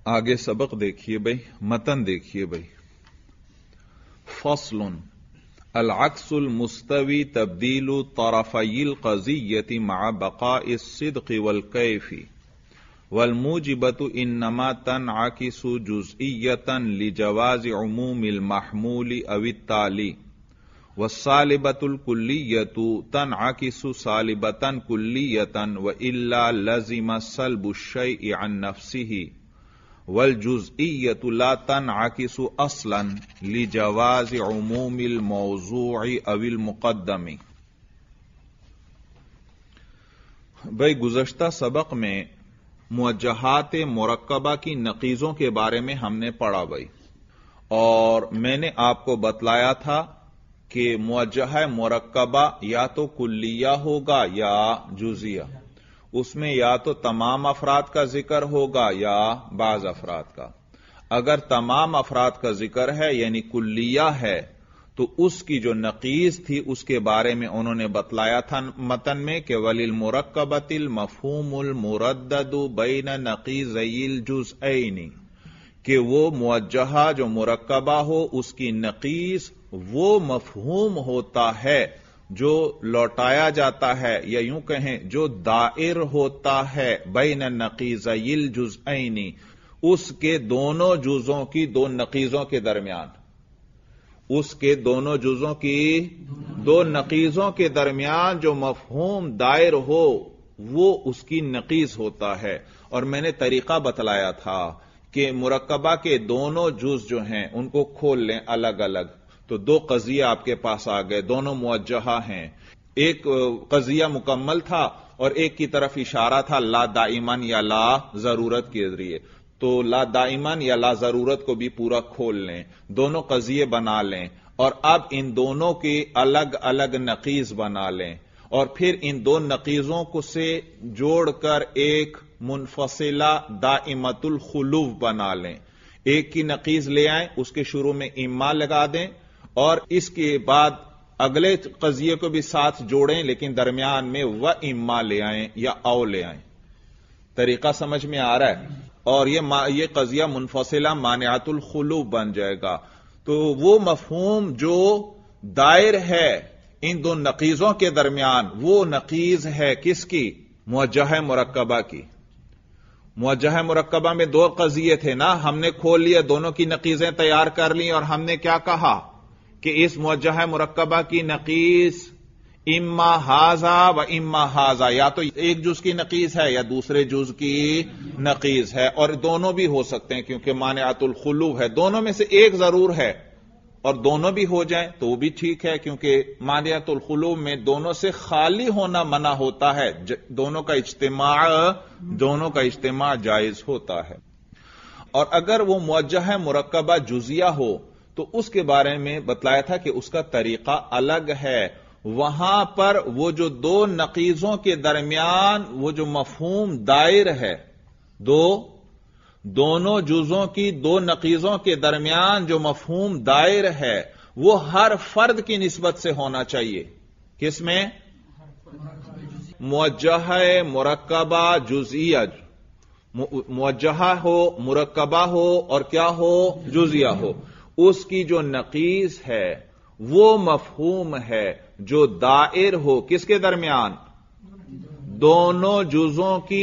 آگے سبق دیکھیے بھائی، متن دیکھیے بھائی. فصل العکس المستوی تبدیل طرفی القضیة مع بقاء الصدق والکیف والموجبۃ انما تنعکس جزئیۃ لجواز عموم المحمول او التالی والسالبۃ الکلیۃ تنعکس سالبۃ کلیۃ والا لزم سلب الشیء عن نفسه والجزئیۃ لا تنعکس اصلا لجواز عموم الموضوع او المقدم. بھائی گزشتہ سبق میں موجہات مرکبہ کی نقیضوں کے بارے میں ہم نے پڑھا بھائی، اور میں نے آپ کو بتلایا تھا کہ موجہ مرکبہ یا تو کلیہ ہوگا یا جزیہ. اس میں یا تو تمام افراد کا ذکر ہوگا یا بعض افراد کا. اگر تمام افراد کا ذکر ہے یعنی کلیہ ہے تو اس کی جو نقیض تھی اس کے بارے میں انہوں نے بتلایا تھا متن میں کہ وَلِلْمُرَكَّبَةِ الْمَفْهُومُ الْمُرَدَّدُ بَيْنَ نَقِيضَيِ الْجُزْئَيْنِ، کہ وہ موجہہ جو مرکبہ ہو اس کی نقیض وہ مفہوم ہوتا ہے جو لوٹایا جاتا ہے، یا یوں کہیں جو دائر ہوتا ہے بین نقیضی الجزئین، اس کے دونوں جزوں کی دو نقیضوں کے درمیان، اس کے دونوں جزوں کی دو نقیضوں کے درمیان جو مفہوم دائر ہو وہ اس کی نقیض ہوتا ہے. اور میں نے طریقہ بتلایا تھا کہ مرکبہ کے دونوں جز جو ہیں ان کو کھول لیں الگ الگ تو دو قضیہ آپ کے پاس آ گئے، دونوں موجہہ ہیں. ایک قضیہ مکمل تھا اور ایک کی طرف اشارہ تھا لا دائمن یا لا ضرورت کے ذریعے. تو لا دائمن یا لا ضرورت کو بھی پورا کھول لیں، دونوں قضیے بنا لیں، اور اب ان دونوں کی الگ الگ نقیض بنا لیں، اور پھر ان دو نقیضوں کو سے جوڑ کر ایک منفصلہ دائمۃ الخلو بنا لیں. ایک کی نقیض لے آئیں، اس کے شروع میں اما لگا دیں، اور اس کے بعد اگلے قضیے کو بھی ساتھ جوڑیں لیکن درمیان میں و اما لے آئیں یا او لے آئیں. طریقہ سمجھ میں آ رہا ہے؟ اور یہ قضیہ منفصلہ مانعۃ الخلو بن جائے گا. تو وہ مفہوم جو دائر ہے ان دو نقیضوں کے درمیان وہ نقیض ہے کس کی؟ موجہ مرکبہ کی. موجہ مرکبہ میں دو قضیے تھے نا، ہم نے کھول لیا، دونوں کی نقیضیں تیار کر لی، اور ہم نے کیا کہا کہ اس موجہ مرکبہ کی نقیض اما ہاذا و اما ہاذا، یا تو ایک جز کی نقیض ہے یا دوسرے جز کی نقیض ہے، اور دونوں بھی ہو سکتے ہیں کیونکہ مانعۃ الخلو ہے. دونوں میں سے ایک ضرور ہے، اور دونوں بھی ہو جائیں تو وہ بھی ٹھیک ہے کیونکہ مانعۃ الخلو میں دونوں سے خالی ہونا منع ہوتا ہے، دونوں کا اجتماع جائز ہوتا ہے. اور اگر وہ موجہ مرکبہ جزیہ ہو تو اس کے بارے میں بتلایا تھا کہ اس کا طریقہ الگ ہے. وہاں پر وہ جو دو نقیضوں کے درمیان وہ جو مفہوم دائر ہے، دونوں جزوں کی دو نقیضوں کے درمیان جو مفہوم دائر ہے وہ ہر فرد کی نسبت سے ہونا چاہیے. کس میں؟ موجہ مرکبہ جزیہ، موجہ ہو، مرکبہ ہو، اور کیا ہو؟ جزیہ ہو. اس کی جو نقیض ہے وہ مفہوم ہے جو دائر ہو کس کے درمیان؟ دونوں جزوں کی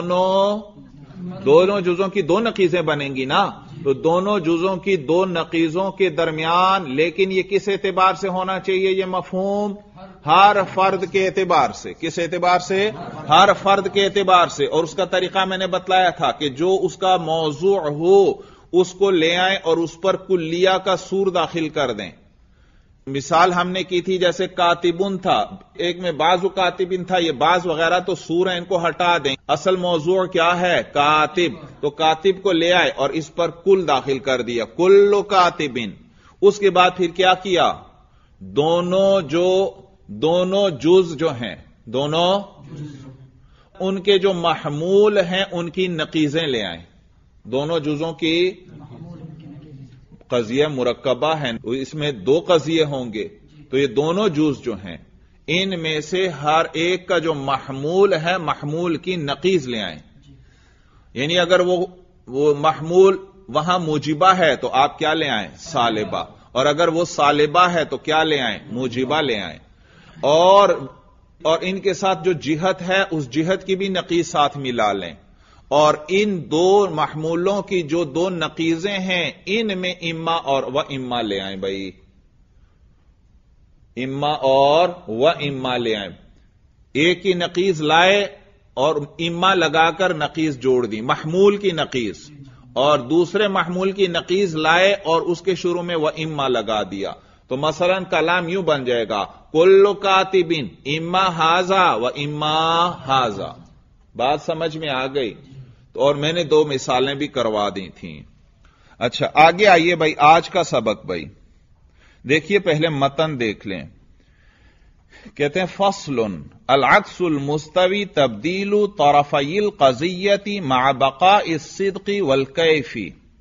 دو نقیضیں بنیں گی نا، تو دونوں جزوں کی دو نقیضوں کے درمیان، لیکن یہ کس اعتبار سے ہونا چاہیے یہ مفہوم؟ ہر فرد کے اعتبار سے. کس اعتبار سے؟ ہر فرد کے اعتبار سے. اور اس کا طریقہ میں نے بتلایا تھا کہ جو اس کا موضوع ہو اس کو لے آئیں اور اس پر کلیہ کا سور داخل کر دیں. مثال ہم نے کی تھی جیسے کاتبن تھا، ایک میں بعض کاتبن تھا، یہ بعض وغیرہ تو سور ہیں، ان کو ہٹا دیں. اصل موضوع کیا ہے؟ کاتب. تو کاتب کو لے آئے اور اس پر کل داخل کر دیا، کل کاتبن. اس کے بعد پھر کیا کیا؟ دونوں جز جو ہیں، دونوں ان کے جو محمول ہیں ان کی نقیضیں لے آئیں. دونوں جزوں کی قضیہ مرکبہ ہیں، اس میں دو قضیے ہوں گے، تو یہ دونوں جز جو ہیں ان میں سے ہر ایک کا جو محمول ہے محمول کی نقیض لے آئیں. یعنی اگر وہ وہ محمول وہاں موجبہ ہے تو آپ کیا لے آئیں؟ سالبہ. اور اگر وہ سالبہ ہے تو کیا لے آئیں؟ موجبہ لے آئیں. اور ان کے ساتھ جو جہت ہے اس جہت کی بھی نقیض ساتھ ملا لیں. اور ان دو محمولوں کی جو دو نقیضیں ہیں ان میں اما اور و اما لے آئیں. بھائی اما اور و اما لے آئیں. ایک کی نقیض لائے اور اما لگا کر نقیض جوڑ دی، محمول کی نقیض، اور دوسرے محمول کی نقیض لائے اور اس کے شروع میں وہ اما لگا دیا. تو مثلا کلام یوں بن جائے گا کل کاتبین اما ہاذا و اما ہاذا. بات سمجھ میں آ گئی؟ تو اور میں نے دو مثالیں بھی کروا دی تھیں. اچھا آگے آئیے بھائی آج کا سبق. بھائی دیکھیے پہلے متن دیکھ لیں. کہتے ہیں فصل العکس المستوی تبدیل طرفی القضیۃ مع بقاء الصدق والکیف.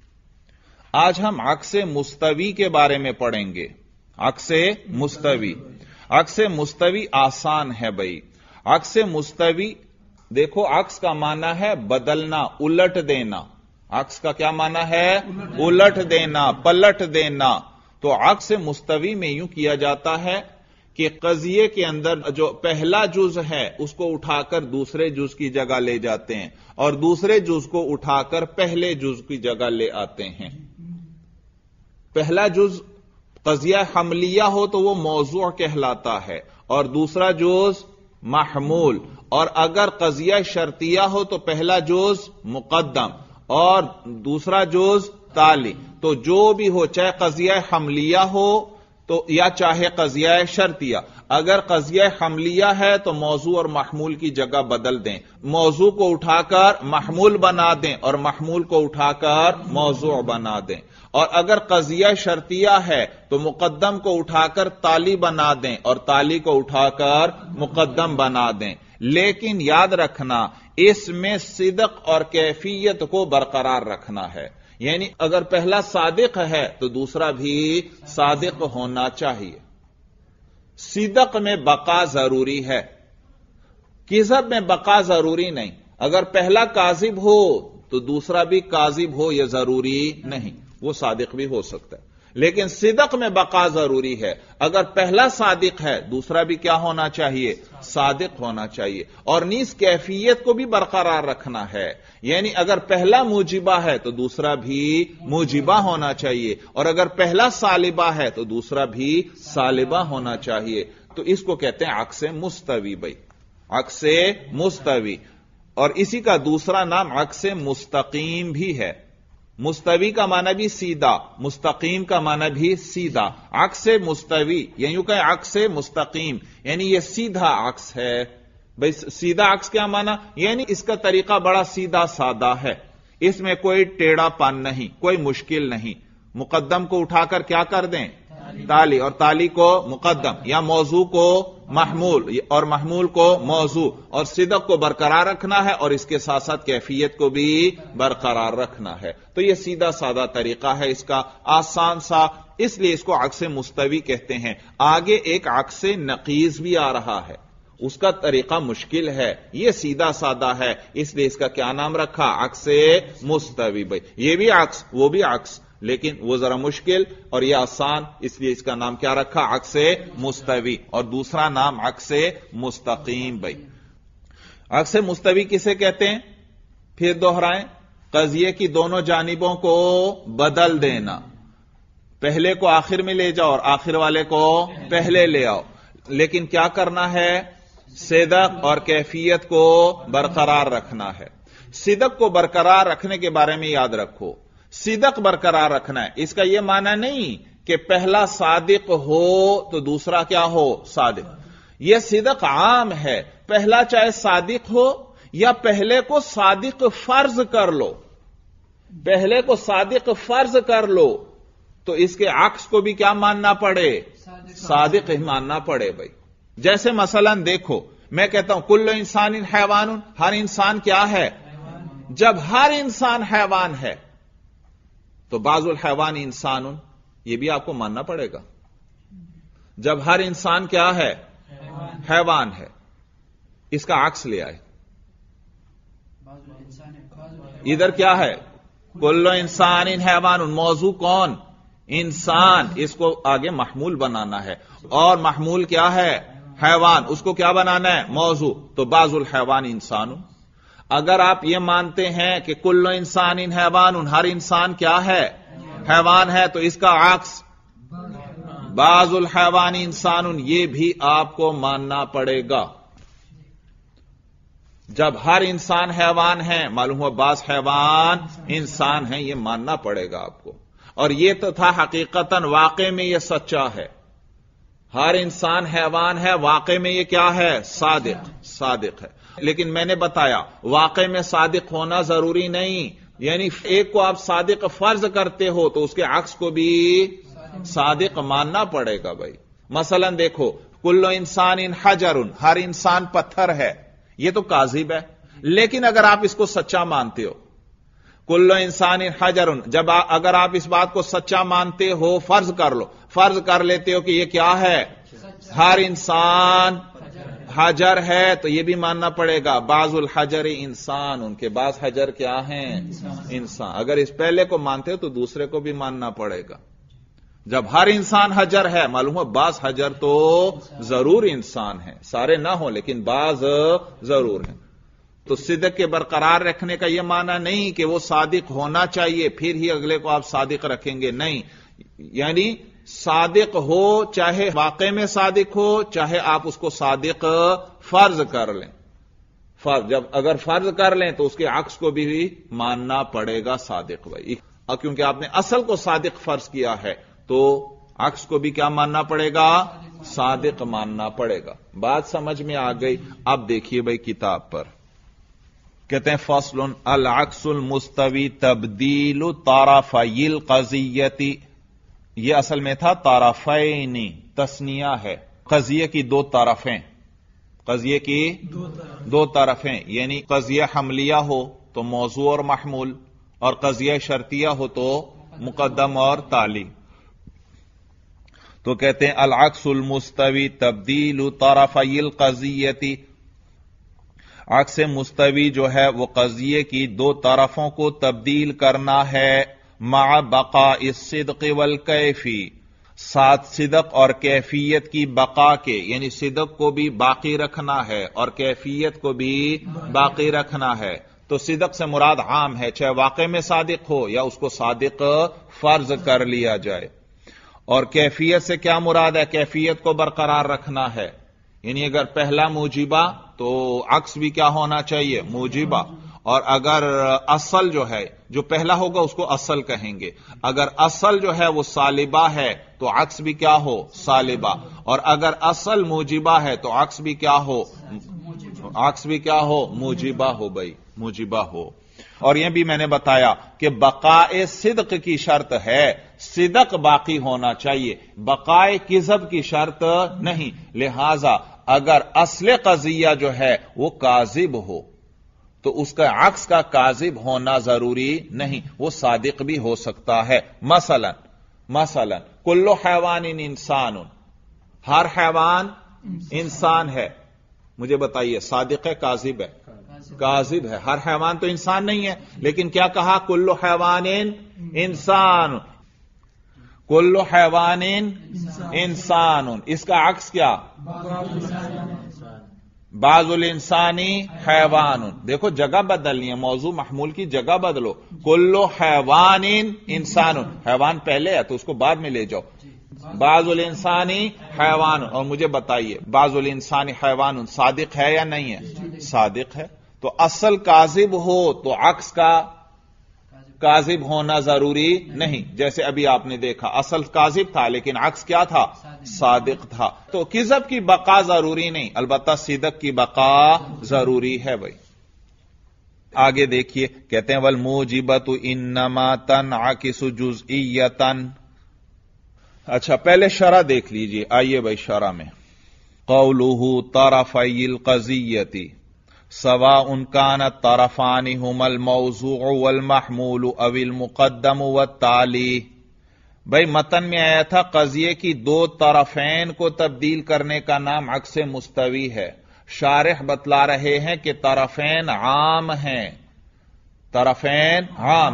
آج ہم عکس مستوی کے بارے میں پڑھیں گے. عکس مستوی. عکس مستوی آسان ہے بھائی. عکس مستوی دیکھو عکس کا معنی ہے بدلنا، الٹ دینا. عکس کا کیا معنی ہے؟ الٹ دینا، پلٹ دینا. تو عکس مستوی میں یوں کیا جاتا ہے کہ قضیے کے اندر جو پہلا جز ہے اس کو اٹھا کر دوسرے جز کی جگہ لے جاتے ہیں اور دوسرے جز کو اٹھا کر پہلے جز کی جگہ لے آتے ہیں. پہلا جز قضیہ حملیہ ہو تو وہ موضوع کہلاتا ہے اور دوسرا جز محمول. اور اگر قضیہ شرطیہ ہو تو پہلا جز مقدم اور دوسرا جز تالی. تو جو بھی ہو چاہے قضیہ حملیہ ہو تو یا چاہے قضیہ شرطیہ، اگر قضیہ حملیہ ہے تو موضوع اور محمول کی جگہ بدل دیں، موضوع کو اٹھا کر محمول بنا دیں اور محمول کو اٹھا کر موضوع بنا دیں. اور اگر قضیہ شرطیہ ہے تو مقدم کو اٹھا کر تالی بنا دیں اور تالی کو اٹھا کر مقدم بنا دیں. لیکن یاد رکھنا اس میں صدق اور کیفیت کو برقرار رکھنا ہے. یعنی اگر پہلا صادق ہے تو دوسرا بھی صادق ہونا چاہیے. صدق میں بقا ضروری ہے، کذب میں بقا ضروری نہیں. اگر پہلا کاذب ہو تو دوسرا بھی کاذب ہو یہ ضروری نہیں، وہ صادق بھی ہو سکتا ہے. لیکن صدق میں بقا ضروری ہے. اگر پہلا صادق ہے دوسرا بھی کیا ہونا چاہیے؟ صادق ہونا چاہیے. اور نیز کیفیت کو بھی برقرار رکھنا ہے. یعنی اگر پہلا موجبہ ہے تو دوسرا بھی موجبہ ہونا چاہیے اور اگر پہلا سالبہ ہے تو دوسرا بھی سالبہ ہونا چاہیے. تو اس کو کہتے ہیں عکس مستوی. بھائی عکس مستوی. اور اسی کا دوسرا نام عکس مستقیم بھی ہے. مستوی کا معنی بھی سیدھا، مستقیم کا معنی بھی سیدھا. عکس مستوی یعنی یوں کہ عکس مستقیم یعنی یہ سیدھا عکس ہے. بھئی سیدھا عکس کیا معنی؟ یعنی اس کا طریقہ بڑا سیدھا سادہ ہے، اس میں کوئی ٹیڑھا پن نہیں، کوئی مشکل نہیں. مقدم کو اٹھا کر کیا کر دیں؟ تالی، اور تالی کو مقدم یا موضوع کو محمول اور محمول کو موضوع. اور صدق کو برقرار رکھنا ہے اور اس کے ساتھ ساتھ کیفیت کو بھی برقرار رکھنا ہے. تو یہ سیدھا سادہ طریقہ ہے اس کا، آسان سا، اس لیے اس کو عکس مستوی کہتے ہیں. آگے ایک عکس نقیض بھی آ رہا ہے، اس کا طریقہ مشکل ہے، یہ سیدھا سادہ ہے، اس لیے اس کا کیا نام رکھا؟ عکس مستوی. بھائی یہ بھی عکس وہ بھی عکس، لیکن وہ ذرا مشکل اور یہ آسان، اس لیے اس کا نام کیا رکھا؟ عکس مستوی. اور دوسرا نام عکس مستقیم. بھائی عکس مستوی کسے کہتے ہیں؟ پھر دوہرائیں، قضیے کی دونوں جانبوں کو بدل دینا. پہلے کو آخر میں لے جاؤ اور آخر والے کو پہلے لے آؤ. لیکن کیا کرنا ہے؟ صدق اور کیفیت کو برقرار رکھنا ہے. صدق کو برقرار رکھنے کے بارے میں یاد رکھو، صدق برقرار رکھنا ہے. اس کا یہ معنی نہیں کہ پہلا صادق ہو تو دوسرا کیا ہو؟ صادق. یہ صدق عام ہے، پہلا چاہے صادق ہو یا پہلے کو صادق فرض کر لو، پہلے کو صادق فرض کر لو تو اس کے عکس کو بھی کیا ماننا پڑے؟ صادق ہی ماننا پڑے. بھائی جیسے مثلا دیکھو، میں کہتا ہوں کل انسان حیوان، ہر انسان کیا ہے؟ جب ہر انسان حیوان ہے تو بعض الحیوان انسان، یہ بھی آپ کو ماننا پڑے گا. جب ہر انسان کیا ہے؟ حیوان ہے. اس کا عکس لے آئے، ادھر کیا ہے؟ کل انسان حیوان، موضوع کون؟ انسان. اس کو آگے محمول بنانا ہے، اور محمول کیا ہے؟ حیوان. اس کو کیا بنانا ہے؟ موضوع. تو بعض الحیوان انسان. اگر آپ یہ مانتے ہیں کہ کل انسان حیوان، ہر انسان کیا ہے؟ حیوان ہے، تو اس کا عکس بعض الحیوان انسان، یہ بھی آپ کو ماننا پڑے گا. جب ہر انسان حیوان ہے، معلوم ہوا بعض حیوان انسان ہیں، یہ ماننا پڑے گا آپ کو. اور یہ تو تھا حقیقتاً، واقع میں یہ سچا ہے. ہر انسان حیوان ہے، واقع میں یہ کیا ہے؟ صادق ہے. لیکن میں نے بتایا واقع میں صادق ہونا ضروری نہیں. یعنی ایک کو آپ صادق فرض کرتے ہو تو اس کے عکس کو بھی صادق ماننا پڑے گا بھائی. مثلا دیکھو، کل انسان حجر، ہر انسان پتھر ہے، یہ تو کاذب ہے. لیکن اگر آپ اس کو سچا مانتے ہو، کل انسان حجر، جب اگر آپ اس بات کو سچا مانتے ہو، فرض کر لیتے ہو کہ یہ کیا ہے؟ ہر انسان حجر ہے، تو یہ بھی ماننا پڑے گا بعض الحجر انسان، ان کے بعض حجر کیا ہیں؟ انسان. اگر اس پہلے کو مانتے ہو تو دوسرے کو بھی ماننا پڑے گا. جب ہر انسان حجر ہے، معلوم ہو بعض حجر تو ضرور انسان ہیں، سارے نہ ہوں لیکن بعض ضرور ہیں. تو صدق کے برقرار رکھنے کا یہ معنی نہیں کہ وہ صادق ہونا چاہیے پھر ہی اگلے کو آپ صادق رکھیں گے، نہیں. یعنی صادق ہو، چاہے واقع میں صادق ہو، چاہے آپ اس کو صادق فرض کر لیں. جب اگر فرض کر لیں تو اس کے عکس کو بھی ماننا پڑے گا صادق بھائی. کیونکہ آپ نے اصل کو صادق فرض کیا ہے تو عکس کو بھی کیا ماننا پڑے گا؟ صادق ماننا پڑے گا. بات سمجھ میں آ گئی؟ اب دیکھیے بھائی کتاب پر کہتے ہیں فصل العکس المستوی تبدیل طرفی القضیتی. یہ اصل میں تھا طرفین، تثنیہ ہے. قضیے کی دو طرفیں، قضیے کی دو طرفیں، یعنی قضیہ حملیہ ہو تو موضوع اور محمول، اور قضیہ شرطیہ ہو تو مقدم اور تالی. تو کہتے ہیں العکس المستوی تبدیل طرفی القضیتی. عکس مستوی جو ہے وہ قضیے کی دو طرفوں کو تبدیل کرنا ہے، مع بقاء الصدق والکیفی، ساتھ صدق اور کیفیت کی بقا کے، یعنی صدق کو بھی باقی رکھنا ہے اور کیفیت کو بھی باقی رکھنا ہے. تو صدق سے مراد عام ہے، چاہے واقع میں صادق ہو یا اس کو صادق فرض کر لیا جائے. اور کیفیت سے کیا مراد ہے؟ کیفیت کو برقرار رکھنا ہے. یعنی اگر پہلا موجبہ تو عکس بھی کیا ہونا چاہیے؟ موجبہ. اور اگر اصل جو ہے، جو پہلا ہوگا اس کو اصل کہیں گے. اگر اصل جو ہے وہ سالبہ ہے تو عکس بھی کیا ہو؟ سالبہ. اور اگر اصل موجبہ ہے تو عکس بھی کیا ہو؟ عکس بھی کیا ہو؟ موجبہ ہو بھائی، موجبہ ہو. اور یہ بھی میں نے بتایا کہ بقائے صدق کی شرط ہے، صدق باقی ہونا چاہیے، بقائے کذب کی شرط نہیں. لہذا اگر اصل قضیہ جو ہے وہ کاذب ہو تو اس کا عکس کا کاذب ہونا ضروری نہیں، وہ صادق بھی ہو سکتا ہے. مثلا کل حیوان انسان، ہر حیوان انسان ہے. مجھے بتائیے صادق ہے کاذب ہے؟ کاذب ہے. ہر حیوان تو انسان نہیں ہے، لیکن کیا کہا؟ کل حیوان انسان، کل حیوان انسان. اس کا عکس کیا؟ بعض الانسانی حیوان. دیکھو جگہ بدلنی ہے، موضوع محمول کی جگہ بدلو. کل حیوان انسان، حیوان پہلے ہے تو اس کو بعد میں لے جاؤ. بعض الانسانی حیوان. اور مجھے بتائیے بعض الانسانی حیوان صادق ہے یا نہیں ہے؟ صادق ہے. تو اصل کاذب ہو تو عکس کا کاذب ہونا ضروری نہیں. جیسے ابھی آپ نے دیکھا اصل کاذب تھا لیکن عکس کیا تھا؟ صادق تھا. تو کذب کی بقا ضروری نہیں، البتہ صدق کی بقا ضروری ہے بھائی. آگے دیکھیے کہتے ہیں والموجبۃ انما تنعکس جزئیۃ. اچھا پہلے شرح دیکھ لیجئے. آئیے بھائی شرح میں قولہ طرفی القضیۃ سواء كان الطرفان هما الموضوع والمحمول او المقدم والتالی. بھائی متن میں آیا تھا قضیے کی دو طرفین کو تبدیل کرنے کا نام عکس مستوی ہے. شارح بتلا رہے ہیں کہ طرفین عام ہیں، طرفین عام،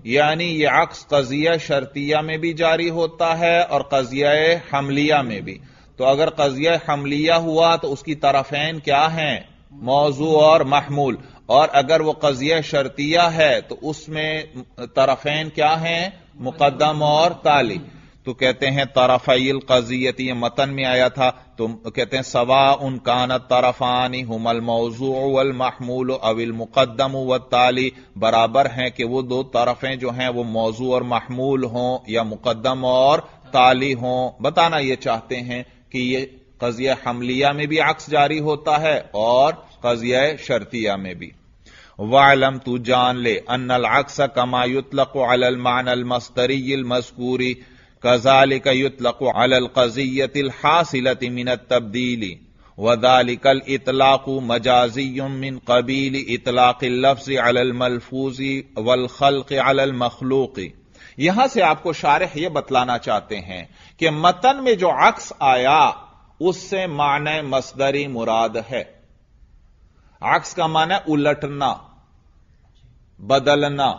یعنی یہ عکس قضیہ شرطیہ میں بھی جاری ہوتا ہے اور قضیہ حملیہ میں بھی. تو اگر قضیہ حملیہ ہوا تو اس کی طرفین کیا ہیں؟ موضوع اور محمول. اور اگر وہ قضیہ شرطیہ ہے تو اس میں طرفین کیا ہیں؟ مقدم اور تالی. تو کہتے ہیں طرفی القضیت، یہ متن میں آیا تھا، تو کہتے ہیں سواء کانت طرفان ہما الموضوع والمحمول او المقدم والتالی، برابر ہیں کہ وہ دو طرفیں جو ہیں وہ موضوع اور محمول ہوں یا مقدم اور تالی ہوں. بتانا یہ چاہتے ہیں کہ یہ قضیہ حملیہ میں بھی عکس جاری ہوتا ہے اور قضیہ شرطیہ میں بھی. وَاعْلَمْ، تو جان لے، ان العکس کما یطلق علی المعنى المصدری المذکوری كذلك يطلق على القضية الحاصلة من التبديل وذلك الإطلاق مجازي من قبيل إطلاق اللفظ على الملفوظ والخلق على المخلوق. یہاں سے آپ کو شارح یہ بتلانا چاہتے ہیں کہ متن میں جو عکس آیا اس سے معنی مصدری مراد ہے. عکس کا معنی الٹنا، بدلنا،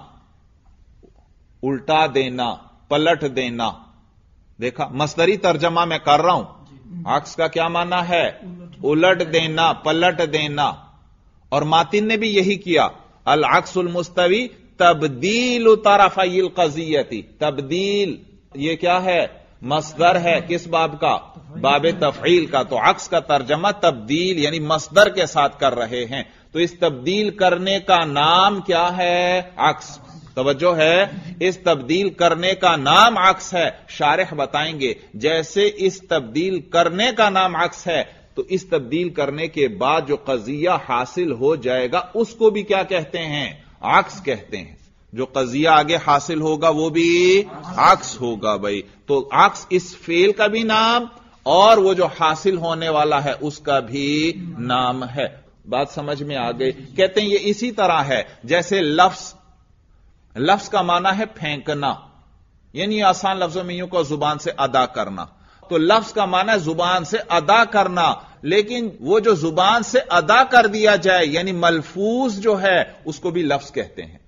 الٹا دینا، پلٹ دینا. دیکھا مصدری ترجمہ میں کر رہا ہوں. عکس کا کیا معنی ہے؟ الٹ دینا، پلٹ دینا. اور ماتن نے بھی یہی کیا. العکس المستوی تبدیل طرفی القضیتی. تبدیل یہ کیا ہے؟ مصدر ہے. کس باب کا؟ باب تفعیل کا. تو عکس کا ترجمہ تبدیل یعنی مصدر کے ساتھ کر رہے ہیں. تو اس تبدیل کرنے کا نام کیا ہے؟ عکس. توجہ ہے، اس تبدیل کرنے کا نام عکس ہے. شارح بتائیں گے جیسے اس تبدیل کرنے کا نام عکس ہے تو اس تبدیل کرنے کے بعد جو قضیہ حاصل ہو جائے گا اس کو بھی کیا کہتے ہیں؟ عکس کہتے ہیں. جو قضیہ آگے حاصل ہوگا وہ بھی عکس ہوگا بھائی. تو عکس اس فعل کا بھی نام اور وہ جو حاصل ہونے والا ہے اس کا بھی نام ہے. بات سمجھ میں آ گئی؟ کہتے ہیں یہ اسی طرح ہے جیسے لفظ کا معنی ہے پھینکنا، یعنی آسان لفظوں میں یوں کو زبان سے ادا کرنا. تو لفظ کا معنی ہے زبان سے ادا کرنا، لیکن وہ جو زبان سے ادا کر دیا جائے یعنی ملفوظ جو ہے اس کو بھی لفظ کہتے ہیں.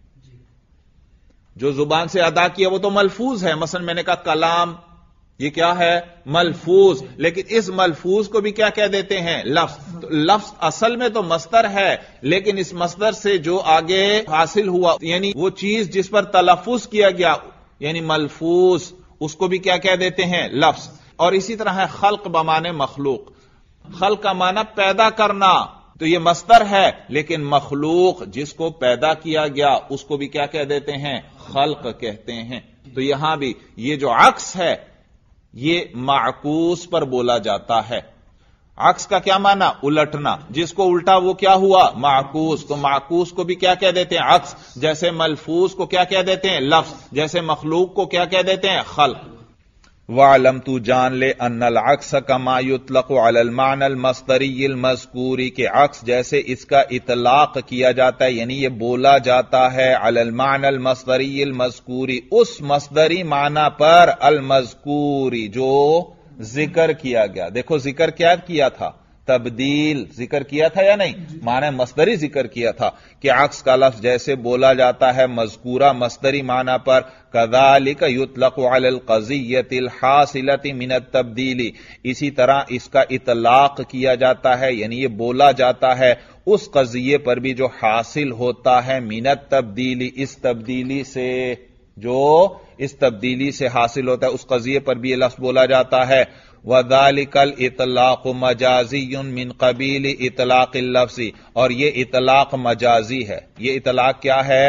جو زبان سے ادا کیا وہ تو ملفوظ ہے. مثلا میں نے کہا کلام، یہ کیا ہے؟ ملفوظ. لیکن اس ملفوظ کو بھی کیا کہہ دیتے ہیں؟ لفظ. تو لفظ اصل میں تو مصدر ہے، لیکن اس مصدر سے جو آگے حاصل ہوا یعنی وہ چیز جس پر تلفظ کیا گیا یعنی ملفوظ، اس کو بھی کیا کہہ دیتے ہیں؟ لفظ. اور اسی طرح ہے خلق بمعنی مخلوق. خلق کا معنی پیدا کرنا، تو یہ مصدر ہے لیکن مخلوق جس کو پیدا کیا گیا اس کو بھی کیا کہہ دیتے ہیں؟ خلق کہتے ہیں. تو یہاں بھی یہ جو عکس ہے یہ معکوس پر بولا جاتا ہے. عکس کا کیا معنی؟ الٹنا. جس کو الٹا وہ کیا ہوا؟ معکوس. تو معکوس کو بھی کیا کہہ دیتے ہیں؟ عکس. جیسے ملفوظ کو کیا کہہ دیتے ہیں؟ لفظ. جیسے مخلوق کو کیا کہہ دیتے ہیں؟ خلق. وَاعْلَمْ، تو جان لے، ان العکس کما یطلق علی المعنی المصدری المذکوری، کہ عکس جیسے اس کا اطلاق کیا جاتا ہے یعنی یہ بولا جاتا ہے علی المعنی المصدری المذکوری، اس مصدری معنی پر المذکوری جو ذکر کیا گیا. دیکھو ذکر کیا کیا تھا؟ تبدیل ذکر کیا تھا یا نہیں؟ معنی مصدری ذکر کیا تھا کہ عکس کا لفظ جیسے بولا جاتا ہے مذکورہ مصدری معنی پر، کذالک یطلق علی القضیۃ الحاصلۃ من التبدیل، اسی طرح اس کا اطلاق کیا جاتا ہے یعنی یہ بولا جاتا ہے اس قضیے پر بھی جو حاصل ہوتا ہے من التبدیل، اس تبدیلی سے، جو اس تبدیلی سے حاصل ہوتا ہے اس قضیے پر بھی یہ لفظ بولا جاتا ہے. وَذَلِكَ الْإِطْلَاقُ مَجَازِيٌّ مِّن قَبِيلِ اطلاق اللفظ، اور یہ اطلاق مجازی ہے. یہ اطلاق کیا ہے؟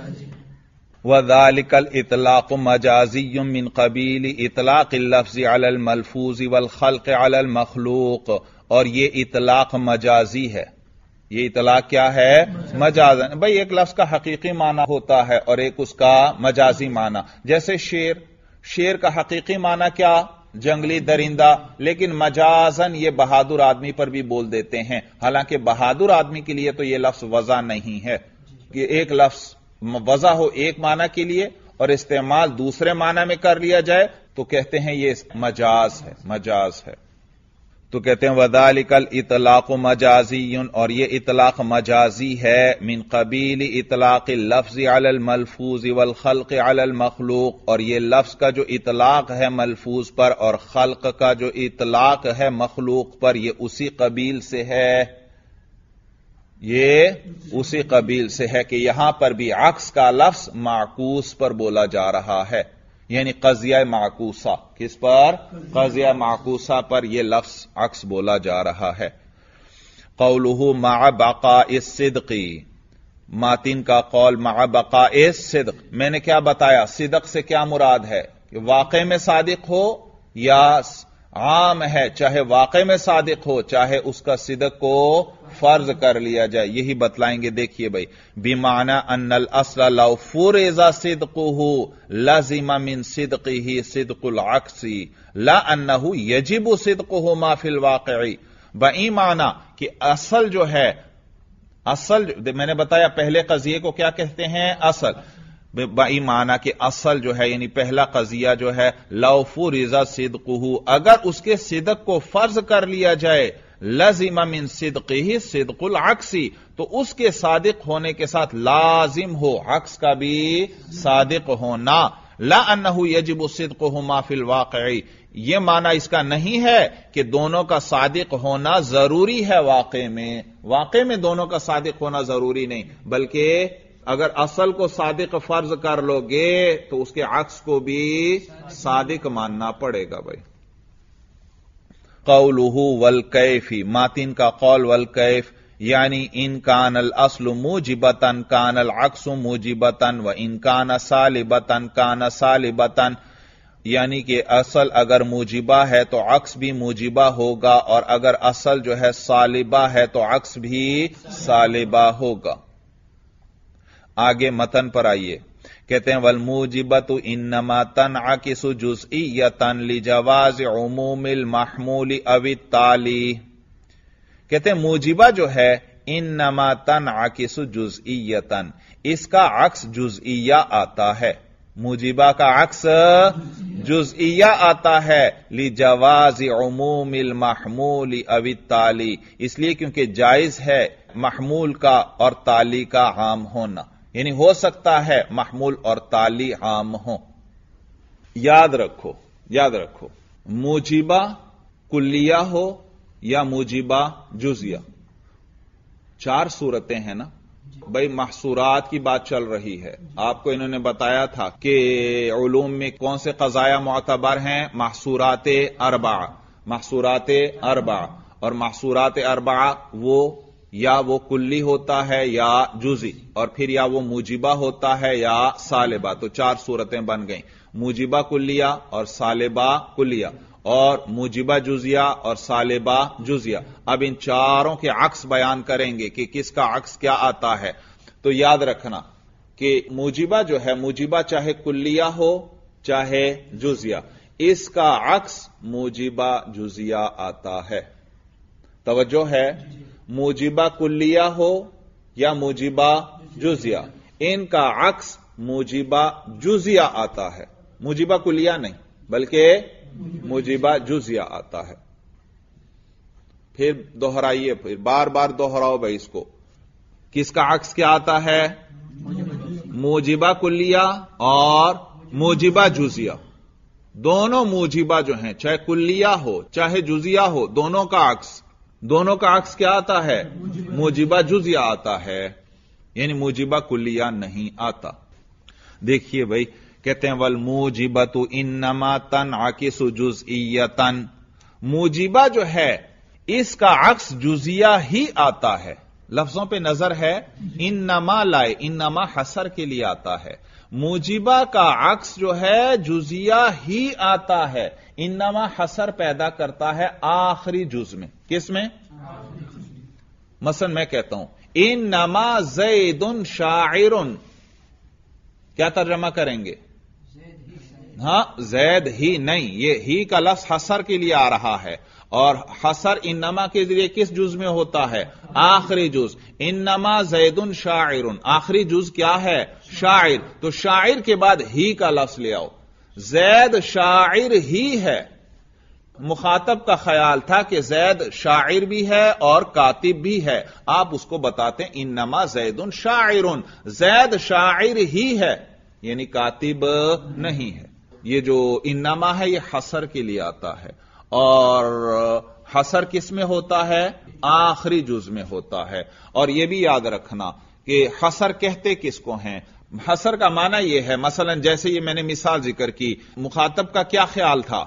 وَذَلِكَ الْإِطْلَاقُ مَجَازِيٌّ مِّن قَبِيلِ اطلاق اللفظ عَلَى الْمَلْفُوظِ وَالْخَلْقِ عَلَى الْمَخْلُوقِ، اور یہ اطلاق مجازی ہے. یہ اطلاق کیا ہے؟ مجازن. بھئی ایک لفظ کا حقیقی معنی ہوتا ہے اور ایک اس کا مجازی معنی. جیسے شیر کا حقیقی معنی کیا؟ جنگلی درندہ، لیکن مجازن یہ بہادر آدمی پر بھی بول دیتے ہیں، حالانکہ بہادر آدمی کے لیے تو یہ لفظ وضع نہیں ہے کہ ایک لفظ وضع ہو ایک معنی کے لیے اور استعمال دوسرے معنی میں کر لیا جائے تو کہتے ہیں یہ مجاز ہے. تو کہتے ہیں وذالک الاطلاق مجازی، اور یہ اطلاق مجازی ہے من قبیل اطلاق اللفظ علی الملفوظ والخلق علی المخلوق، اور یہ لفظ کا جو اطلاق ہے ملفوظ پر اور خلق کا جو اطلاق ہے مخلوق پر، یہ اسی قبیل سے ہے، یہ اسی قبیل سے ہے کہ یہاں پر بھی عکس کا لفظ معکوس پر بولا جا رہا ہے، یعنی قضیہ معکوسہ، کس پر؟ قضیہ معکوسہ پر یہ لفظ عکس بولا جا رہا ہے۔ قولہ مع بقاء الصدق، ماتن کا قول مع بقاء الصدق، میں نے کیا بتایا؟ صدق سے کیا مراد ہے؟ کہ واقع میں صادق ہو یا عام ہے، چاہے واقع میں صادق ہو چاہے اس کا صدق کو فرض کر لیا جائے، یہی بتلائیں گے۔ دیکھیے بھائی، بمعنی ان الاصل لو فرض صدقه لازم من صدقه صدق العکس لا انه یجب صدقه ما فی الواقع، بئی معنی کہ اصل جو ہے، اصل میں نے بتایا پہلے قضیے کو کیا کہتے ہیں؟ اصل، بئی معنی کہ اصل جو ہے یعنی پہلا قضیہ جو ہے لو فرض صدقه، اگر اس کے صدق کو فرض کر لیا جائے، لازم من صدقه صدق العکس، تو اس کے صادق ہونے کے ساتھ لازم ہو عکس کا بھی صادق ہونا، لا انه یجب صدقه ما فی الواقع، یہ معنی اس کا نہیں ہے کہ دونوں کا صادق ہونا ضروری ہے واقع میں دونوں کا صادق ہونا ضروری نہیں، بلکہ اگر اصل کو صادق فرض کر لو گے تو اس کے عکس کو بھی صادق ماننا پڑے گا بھائی۔ قولہ والکیف، ماتن کا قول والکیف، یعنی ان کان الاصل موجبتا کان العکس موجبتا و ان کان سالبتا کان سالبتا، یعنی کہ اصل اگر موجبہ ہے تو عکس بھی موجبہ ہوگا، اور اگر اصل جو ہے سالبہ ہے تو عکس بھی سالبہ ہوگا۔ آگے متن پر آئیے، کہتے ہیں والموجبۃ انما تنعکس جزئیۃ لجواز عموم المحمول او التالی، کہتے ہیں موجبہ جو ہے انما تنعکس جزئیۃ، اس کا عکس جزئیہ آتا ہے، موجبہ کا عکس جزئیہ آتا ہے، لجواز عموم المحمول او التالی، اس لیے کیونکہ جائز ہے محمول کا اور تالی کا عام ہونا، یعنی ہو سکتا ہے محمول اور تالی عام ہوں۔ یاد رکھو موجبہ کلیہ ہو یا موجبہ جزیہ، چار صورتیں ہیں نا بھائی، محصورات کی بات چل رہی ہے، آپ کو انہوں نے بتایا تھا کہ علوم میں کون سے قضایا معتبر ہیں؟ محصورات اربع، اور محصورات اربع وہ کلی ہوتا ہے یا جزئی، اور پھر یا وہ موجبہ ہوتا ہے یا سالبہ، تو چار صورتیں بن گئیں، موجبہ کلیہ اور سالبہ کلیہ اور موجبہ جزیہ اور سالبہ جزیہ۔ اب ان چاروں کے عکس بیان کریں گے کہ کس کا عکس کیا آتا ہے۔ تو یاد رکھنا کہ موجبہ جو ہے، موجبہ چاہے کلیہ ہو چاہے جزیہ، اس کا عکس موجبہ جزیہ آتا ہے۔ توجہ ہے، موجبہ کلیہ ہو یا موجبہ جزیہ، ان کا عکس موجبہ جزیہ آتا ہے، موجبہ کلیہ نہیں بلکہ موجبہ جزیہ آتا ہے۔ پھر دوہرائیے، پھر بار بار دوہراؤ بھائی اس کو، کس کا عکس کیا آتا ہے؟ موجبہ کلیہ اور موجبہ جزیہ، دونوں موجبہ جو ہیں، چاہے کلیہ ہو چاہے جزیہ ہو، دونوں کا عکس کیا آتا ہے؟ موجبہ جزیہ آتا ہے، یعنی موجبہ کلیہ نہیں آتا۔ دیکھیے بھائی، کہتے ہیں والموجبۃ انما تنعکس جزئیۃ، موجبہ جو ہے اس کا عکس جزیہ ہی آتا ہے، لفظوں پہ نظر ہے، انما لائے، انما حصر کے لیے آتا ہے، موجبہ کا عکس جو ہے جزیہ ہی آتا ہے، انما حصر پیدا کرتا ہے آخری جز میں، کس میں؟ مثلا میں کہتا ہوں انما زید شاعر، کیا ترجمہ کریں گے؟ ہاں، زید ہی نہیں، یہ ہی کا لفظ حصر کے لیے آ رہا ہے، اور حصر انما کے ذریعے کس جز میں ہوتا ہے؟ آخری جز، انما زید شاعر، آخری جز کیا ہے؟ شاعر، تو شاعر کے بعد ہی کا لفظ لے آؤ، زید شاعر ہی ہے، مخاطب کا خیال تھا کہ زید شاعر بھی ہے اور کاتب بھی ہے، آپ اس کو بتاتے ہیں انما زید شاعر، زید شاعر ہی ہے، یعنی کاتب نہیں ہے۔ یہ جو انما ہے یہ حصر کے لیے آتا ہے، اور حصر کس میں ہوتا ہے؟ آخری جز میں ہوتا ہے۔ اور یہ بھی یاد رکھنا کہ حصر کہتے کس کو ہیں؟ حصر کا معنی یہ ہے، مثلا جیسے یہ میں نے مثال ذکر کی، مخاطب کا کیا خیال تھا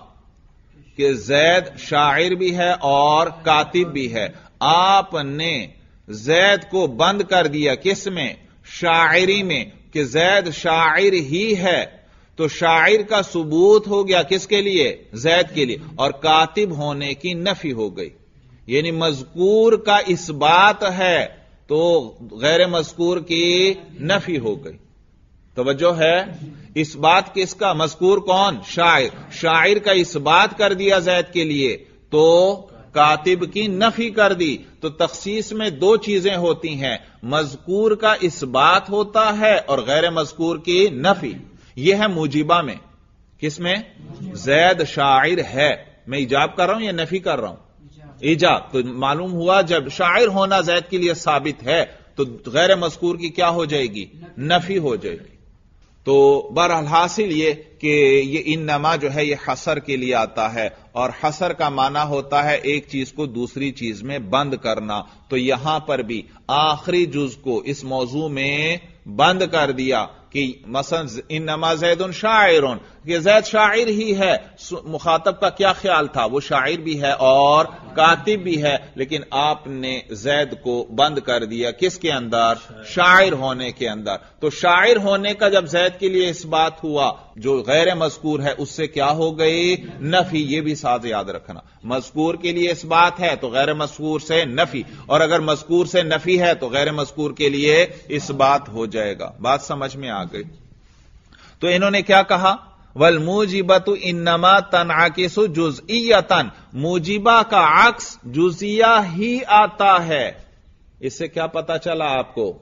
کہ زید شاعر بھی ہے اور کاتب بھی ہے، آپ نے زید کو بند کر دیا کس میں؟ شاعری میں، کہ زید شاعر ہی ہے، تو شاعر کا ثبوت ہو گیا کس کے لیے؟ زید کے لیے، اور کاتب ہونے کی نفی ہو گئی، یعنی مذکور کا اثبات ہے تو غیر مذکور کی نفی ہو گئی۔ توجہ ہے؟ اس بات کس کا؟ مذکور کون؟ شاعر، شاعر کا اثبات کر دیا زید کے لیے تو کاتب کی نفی کر دی۔ تو تخصیص میں دو چیزیں ہوتی ہیں، مذکور کا اثبات ہوتا ہے اور غیر مذکور کی نفی۔ یہ ہے موجبہ میں، کس میں؟ زید شاعر ہے، میں ایجاب کر رہا ہوں یا نفی کر رہا ہوں؟ ایجاب۔ تو معلوم ہوا جب شاعر ہونا زید کے لیے ثابت ہے تو غیر مذکور کی کیا ہو جائے گی؟ نفی ہو جائے گی۔ تو بہرحال حاصل یہ کہ یہ انما جو ہے یہ حصر کے لیے آتا ہے، اور حصر کا معنی ہوتا ہے ایک چیز کو دوسری چیز میں بند کرنا۔ تو یہاں پر بھی آخری جز کو اس موضوع میں بند کر دیا کہ مثلا انما زید شاعر، کہ زید شاعر ہی ہے، مخاطب کا کیا خیال تھا؟ وہ شاعر بھی ہے اور کاتب بھی ہے، لیکن آپ نے زید کو بند کر دیا کس کے اندر؟ شاعر ہونے کے اندر۔ تو شاعر ہونے کا جب زید کے لیے اس بات ہوا، جو غیر مذکور ہے اس سے کیا ہو گئی؟ نفی۔ یہ بھی ساتھ یاد رکھنا، مذکور کے لیے اس بات ہے تو غیر مذکور سے نفی، اور اگر مذکور سے نفی ہے تو غیر مذکور کے لیے اس بات ہو جائے گا۔ بات سمجھ میں آ گئی؟ تو انہوں نے کیا کہا؟ والموجبۃ انما تنعکس جزئیۃ، موجبہ کا عکس جزیہ ہی آتا ہے۔ اس سے کیا پتا چلا آپ کو؟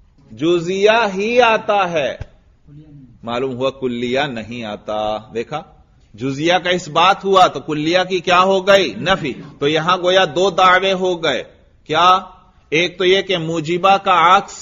جزیہ ہی آتا ہے، معلوم ہوا کلیہ نہیں آتا۔ دیکھا، جزیہ کا اس بات ہوا تو کلیہ کی کیا ہو گئی؟ نفی۔ تو یہاں گویا دو دعوے ہو گئے، کیا؟ ایک تو یہ کہ موجبہ کا عکس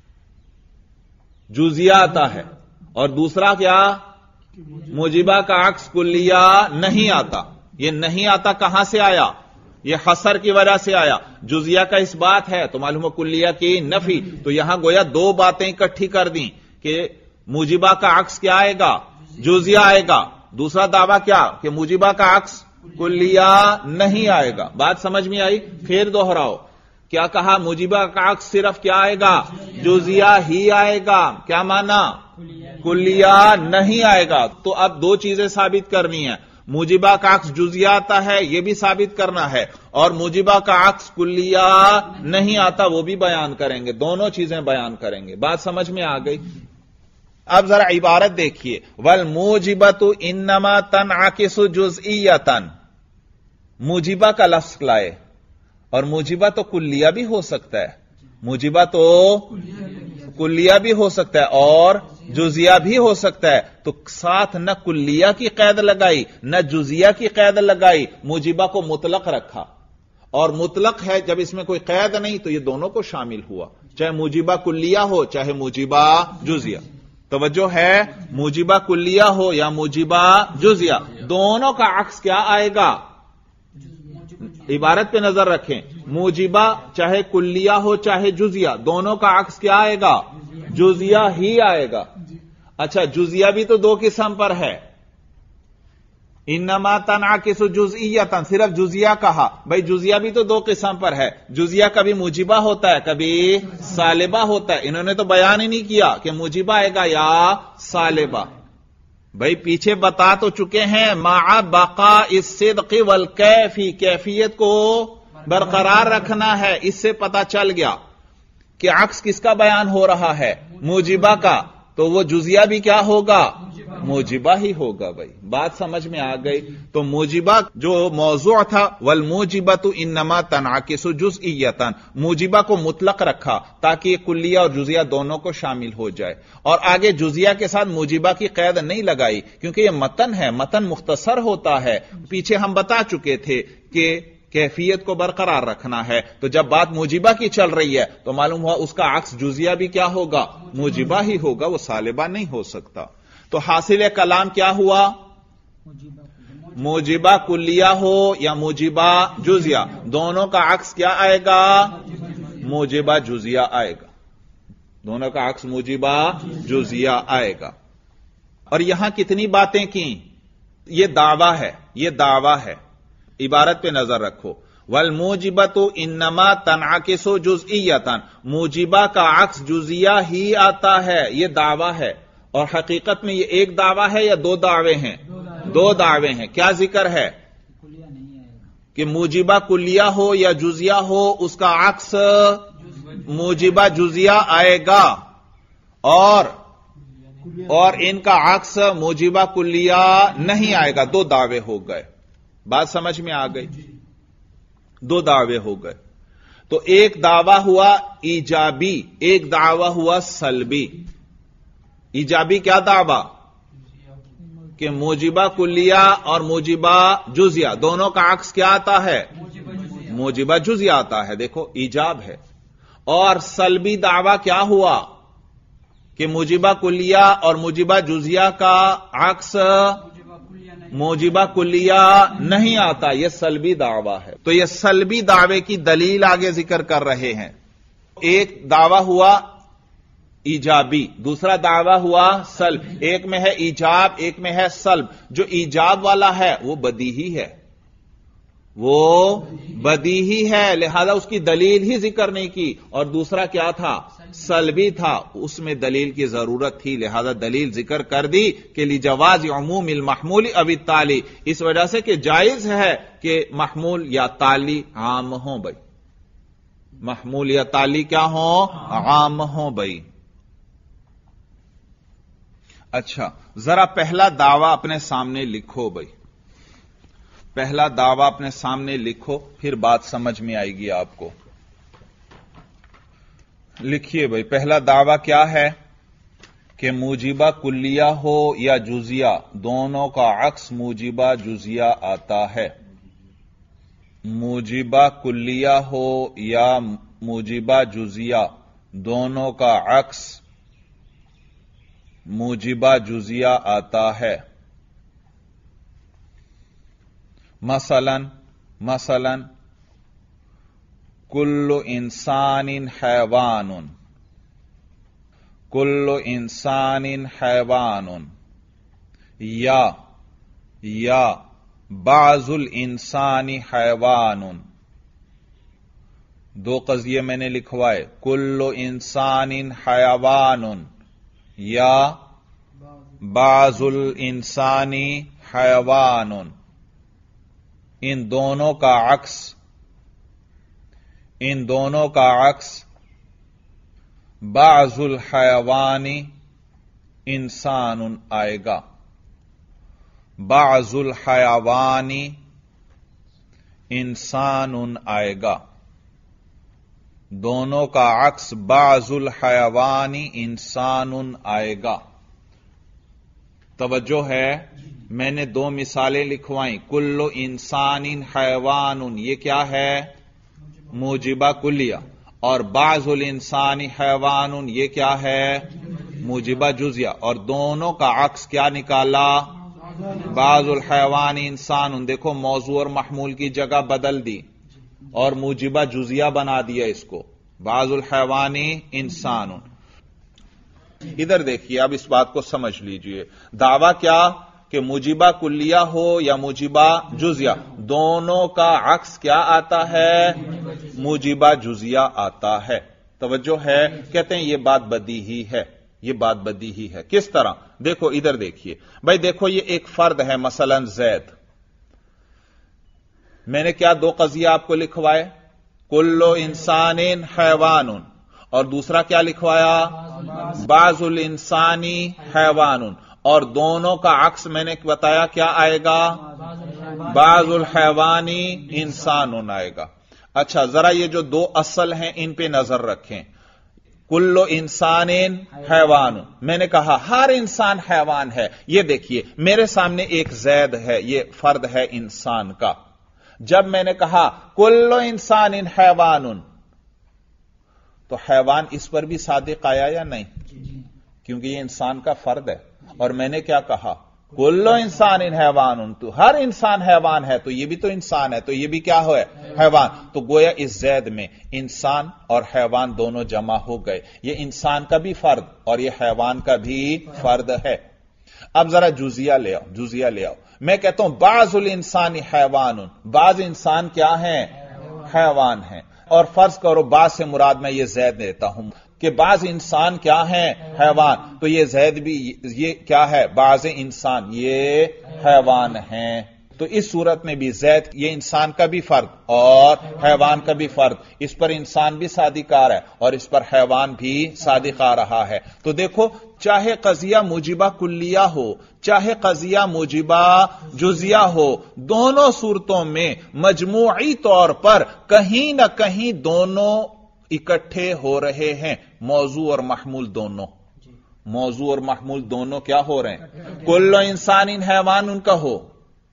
جزیہ آتا ہے، اور دوسرا کیا؟ موجبہ کا عکس کلیہ نہیں آتا۔ یہ نہیں آتا کہاں سے آیا؟ یہ حصر کی وجہ سے آیا۔ جزیہ کا اس بات ہے تو معلوم ہے کلیہ کی نفی۔ تو یہاں گویا دو باتیں اکٹھی کر دیں کہ موجبہ کا عکس کیا آئے گا؟ جزیہ آئے گا۔ دوسرا دعویٰ کیا؟ کہ موجبہ کا عکس کلیہ نہیں آئے گا۔ بات سمجھ میں آئی؟ پھر دوہراؤ، کیا کہا؟ موجبہ کا عکس صرف کیا آئے گا؟ جزیہ ہی آئے گا۔ کیا مانا؟ کلیہ نہیں آئے گا۔ تو اب دو چیزیں ثابت کرنی ہیں، موجبہ کا عکس جزیہ آتا ہے یہ بھی ثابت کرنا ہے، اور موجبہ کا عکس کلیہ نہیں آتا وہ بھی بیان کریں گے، دونوں چیزیں بیان کریں گے۔ بات سمجھ میں آ گئی؟ اب ذرا عبارت دیکھیے، والموجبۃ انما تنعکس جزئیۃ، موجبہ کا لفظ لائے، اور موجبہ تو کلیہ بھی ہو سکتا ہے، موجبہ تو کلیہ بھی ہو سکتا ہے اور جزیہ بھی ہو سکتا ہے، تو ساتھ نہ کلیہ کی قید لگائی نہ جزیہ کی قید لگائی، موجبہ کو مطلق رکھا، اور مطلق ہے جب اس میں کوئی قید نہیں تو یہ دونوں کو شامل ہوا، چاہے موجبہ کلیہ ہو چاہے موجبہ جزیہ۔ توجہ ہے، موجبہ کلیہ ہو یا موجبہ جزیہ، دونوں کا عکس کیا آئے گا؟ عبارت پہ نظر رکھیں، موجبہ چاہے کلیہ ہو چاہے جزیہ، دونوں کا عکس کیا آئے گا؟ جزیہ ہی آئے گا۔ اچھا، جزیہ بھی تو دو قسم پر ہے، انما تنعکس جزئیۃ، صرف جزیہ کہا، بھائی جزیہ بھی تو دو قسم پر ہے، جزیہ کبھی موجبہ ہوتا ہے کبھی سالبہ ہوتا ہے، انہوں نے تو بیان ہی نہیں کیا کہ موجبہ آئے گا یا سالبہ۔ بھائی پیچھے بتا تو چکے ہیں، مع بقاء الصدق والکیفی، کیفیت کو برقرار رکھنا ہے، اس سے پتا چل گیا کہ عکس کس کا بیان ہو رہا ہے؟ موجبہ کا، تو وہ جزیہ بھی کیا ہوگا؟ موجبہ ہی ہوگا بھائی. بات سمجھ میں آ گئی؟ تو موجبہ جو موضوع تھا والموجبۃ انما تنعکس جزئیۃ، موجبہ کو مطلق رکھا تاکہ یہ کلیہ اور جزیہ دونوں کو شامل ہو جائے، اور آگے جزیہ کے ساتھ موجبہ کی قید نہیں لگائی کیونکہ یہ متن ہے، متن مختصر ہوتا ہے. پیچھے ہم بتا چکے تھے کہ کیفیت کو برقرار رکھنا ہے، تو جب بات موجبہ کی چل رہی ہے تو معلوم ہوا اس کا عکس جزیہ بھی کیا ہوگا؟ موجبہ ہی ہوگا، وہ سالبہ نہیں ہو سکتا. تو حاصل کلام کیا ہوا؟ موجبہ کلیہ ہو یا موجبہ جزیہ، دونوں کا عکس کیا آئے گا؟ موجبہ جزیہ آئے گا. دونوں کا عکس موجبہ جزیہ آئے گا. اور یہاں کتنی باتیں کی؟ یہ دعویٰ ہے، یہ دعویٰ ہے. عبارت پہ نظر رکھو، والموجبۃ انما تنعکس جزئیۃ، موجبہ کا عکس جزیہ ہی آتا ہے، یہ دعویٰ ہے. اور حقیقت میں یہ ایک دعویٰ ہے یا دو دعوے ہیں؟ دو دعوے ہیں. کیا ذکر ہے؟ کہ موجبہ کلیہ ہو یا جزیہ ہو اس کا عکس موجبہ جزیہ آئے گا، اور ان کا عکس موجبہ کلیہ نہیں آئے گا. دو دعوے ہو گئے. بات سمجھ میں آ گئی؟ دو دعوے ہو گئے. تو ایک دعویٰ ہوا ایجابی، ایک دعویٰ ہوا سلبی. ایجابی کیا دعویٰ؟ کہ موجبہ کلیہ اور موجبہ جزیہ دونوں کا عکس کیا آتا ہے؟ موجبہ جزیہ آتا ہے. دیکھو ایجاب ہے. اور سلبی دعویٰ کیا ہوا؟ کہ موجبہ کلیہ اور موجبہ جزیہ کا عکس موجبہ کلیہ نہیں آتا. یہ سلبی دعویٰ ہے. تو یہ سلبی دعوے کی دلیل آگے ذکر کر رہے ہیں. ایک دعویٰ ہوا ایجابی، دوسرا دعویٰ ہوا سلب. ایک میں ہے ایجاب، ایک میں ہے سلب. جو ایجاب والا ہے وہ بدیہی ہے، وہ بدیہی ہے، لہذا اس کی دلیل ہی ذکر نہیں کی. اور دوسرا کیا تھا؟ سلبی تھا، اس میں دلیل کی ضرورت تھی، لہذا دلیل ذکر کر دی کہ لجواز عموم المحمول او التالی، اس وجہ سے کہ جائز ہے کہ محمول یا تالی عام ہوں. بھائی محمول یا تالی کیا ہوں؟ عام ہوں. بھائی اچھا، ذرا پہلا دعویٰ اپنے سامنے لکھو. بھائی پہلا دعویٰ اپنے سامنے لکھو، پھر بات سمجھ میں آئے گی آپ کو. لکھیے بھائی، پہلا دعویٰ کیا ہے؟ کہ موجبہ کلیہ ہو یا جزیہ دونوں کا عکس موجبہ جزیہ آتا ہے. موجبہ کلیہ ہو یا موجبہ جزیہ دونوں کا عکس موجبہ جزیہ آتا ہے. مثلا کل انسان حیوان، کل انسان حیوان، یا بعض الانسان حیوان. دو قضیے میں نے لکھوائے، کل انسان حیوان یا بعض الانسان حیوان. ان دونوں کا عکس بعض الحیوان انسان آئے گا. بعض الحیوان انسان آئے گا. دونوں کا عکس بعض الحیوان انسان آئے گا. توجہ ہے، میں نے دو مثالیں لکھوائیں. کل انسان حیوان، یہ کیا ہے؟ موجبہ کلیہ. اور بعض الانسان حیوان، یہ کیا ہے؟ موجبہ جزیہ. اور دونوں کا عکس کیا نکالا؟ بعض الحیوان انسان. دیکھو موضوع اور محمول کی جگہ بدل دی اور موجبہ جزیہ بنا دیا اس کو، بعض الحیوان انسان. ادھر دیکھیے، اب اس بات کو سمجھ لیجئے. دعویٰ کیا؟ کہ موجبہ کلیہ ہو یا موجبہ جزیہ دونوں کا عکس کیا آتا ہے؟ موجبہ جزیہ آتا ہے. توجہ ہے؟ کہتے ہیں یہ بات بدیہی ہے، یہ بات بدیہی ہے. کس طرح؟ دیکھو ادھر دیکھیے بھائی، دیکھو یہ ایک فرد ہے، مثلا زید. میں نے کیا دو قضیہ آپ کو لکھوائے؟ کل انسان حیوان، اور دوسرا کیا لکھوایا؟ بعض الانسانی حیوان. اور دونوں کا عکس میں نے بتایا کیا آئے گا؟ بعض الحیوانی انسان آئے گا۔ اچھا ذرا یہ جو دو اصل ہیں ان پہ نظر رکھیں۔ کل انسان حیوان، میں نے کہا ہر انسان حیوان ہے۔ یہ دیکھیے میرے سامنے ایک زید ہے، یہ فرد ہے انسان کا۔ جب میں نے کہا کل انسان حیوان، تو حیوان اس پر بھی صادق آیا یا نہیں؟ کیونکہ یہ انسان کا فرد ہے۔ اور میں نے کیا کہا؟ کل انسان حیوان، تو ہر انسان حیوان ہے، تو یہ بھی تو انسان ہے، تو یہ بھی کیا ہے؟ حیوان۔ تو گویا اس زید میں انسان اور حیوان دونوں جمع ہو گئے۔ یہ انسان کا بھی فرد اور یہ حیوان کا بھی فرد ہے۔ اب ذرا جزیہ لے آؤ، جزیہ لے آؤ۔ میں کہتا ہوں بعض الانسان حیوان، بعض انسان کیا ہیں؟ حیوان ہیں۔ اور فرض کرو بعض سے مراد میں یہ زید دیتا ہوں کہ بعض انسان کیا ہیں؟ حیوان۔ تو یہ زید بھی یہ کیا ہے؟ بعض انسان یہ حیوان ہیں۔ تو اس صورت میں بھی زید یہ انسان کا بھی فرد اور حیوان کا بھی فرد، اس پر انسان بھی صادق آ رہا ہے اور اس پر حیوان بھی صادق آ رہا ہے۔ تو دیکھو چاہے قضیہ موجبہ کلیہ ہو چاہے قضیہ موجبہ جزیہ ہو، دونوں صورتوں میں مجموعی طور پر کہیں نہ کہیں دونوں اکٹھے ہو رہے ہیں، موضوع اور محمول دونوں۔ موضوع اور محمول دونوں کیا ہو رہے ہیں؟ کل انسان حیوان ان کا ہو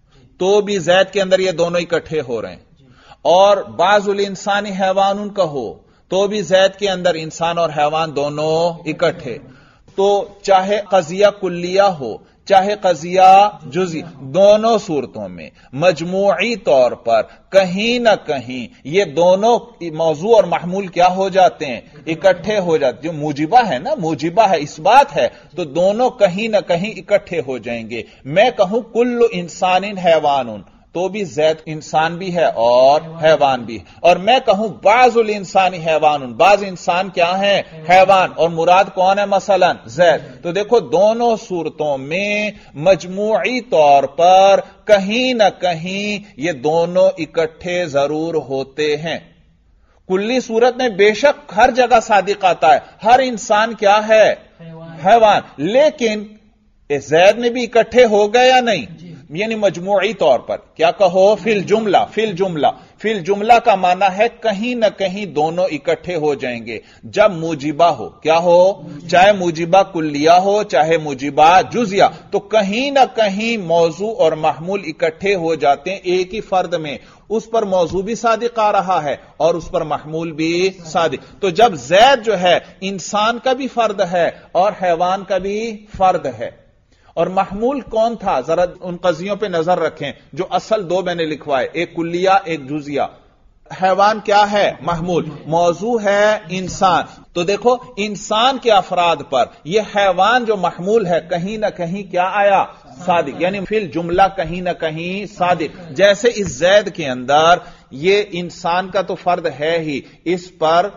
تو بھی زید کے اندر یہ دونوں اکٹھے ہو رہے ہیں، اور بعض الانسان حیوان ان کا ہو تو بھی زید کے اندر انسان اور حیوان دونوں اکٹھے۔ تو چاہے قضیہ کلیہ ہو چاہے قضیہ جزئی، دونوں صورتوں میں مجموعی طور پر کہیں نہ کہیں یہ دونوں موضوع اور محمول کیا ہو جاتے ہیں؟ اکٹھے ہو جاتے۔ جو موجبہ ہے نا، موجبہ ہے، اس بات ہے، تو دونوں کہیں نہ کہیں اکٹھے ہو جائیں گے۔ میں کہوں کل انسان حیوان تو بھی زید انسان بھی ہے اور حیوان بھی ہے، اور میں کہوں بعض الانسان حیوان، بعض انسان کیا ہیں؟ حیوان، اور مراد کون ہے؟ مثلا زید۔ تو دیکھو دونوں صورتوں میں مجموعی طور پر کہیں نہ کہیں یہ دونوں اکٹھے ضرور ہوتے ہیں۔ کلی صورت میں بے شک ہر جگہ صادق آتا ہے، ہر انسان کیا ہے؟ حیوان، لیکن زید میں بھی اکٹھے ہو گئے یا نہیں؟ یعنی مجموعی طور پر کیا کہو؟ فی الجملہ، فی الجملہ، فی الجملہ کا معنی ہے کہیں نہ کہیں دونوں اکٹھے ہو جائیں گے جب موجبہ ہو۔ کیا ہو؟ چاہے موجبہ کلیہ ہو چاہے موجبہ جزیہ، تو کہیں نہ کہیں موضوع اور محمول اکٹھے ہو جاتے ہیں ایک ہی فرد میں، اس پر موضوع بھی صادق آ رہا ہے اور اس پر محمول بھی صادق۔ تو جب زید جو ہے انسان کا بھی فرد ہے اور حیوان کا بھی فرد ہے، اور محمول کون تھا؟ ذرا ان قضیوں پہ نظر رکھیں جو اصل دو میں نے لکھوائے، ایک کلیہ ایک جزیہ۔ حیوان کیا ہے؟ محمول، موضوع ہے انسان۔ تو دیکھو انسان کے افراد پر یہ حیوان جو محمول ہے کہیں نہ کہیں کیا آیا؟ صادق، یعنی فی الجملہ کہیں نہ کہیں صادق۔ جیسے اس زید کے اندر یہ انسان کا تو فرد ہے ہی، اس پر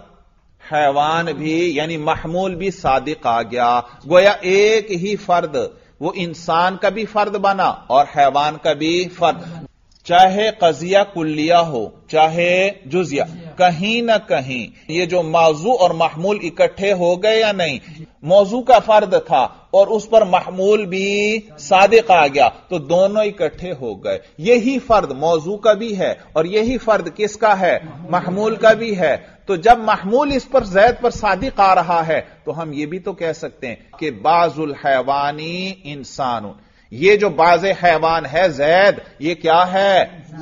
حیوان بھی یعنی محمول بھی صادق آ گیا، گویا ایک ہی فرد وہ انسان کا بھی فرد بنا اور حیوان کا بھی فرد۔ چاہے قضیہ کلیہ ہو چاہے جزیہ، کہیں نہ کہیں یہ جو موضوع اور محمول اکٹھے ہو گئے یا نہیں؟ موضوع کا فرد تھا اور اس پر محمول بھی صادق آ گیا تو دونوں اکٹھے ہو گئے۔ یہی فرد موضوع کا بھی ہے اور یہی فرد کس کا ہے؟ محمول کا بھی ہے۔ تو جب محمول اس پر زید پر صادق آ رہا ہے تو ہم یہ بھی تو کہہ سکتے ہیں کہ بعض الحیوانی انسان، یہ جو بعض حیوان ہے زید، یہ کیا ہے؟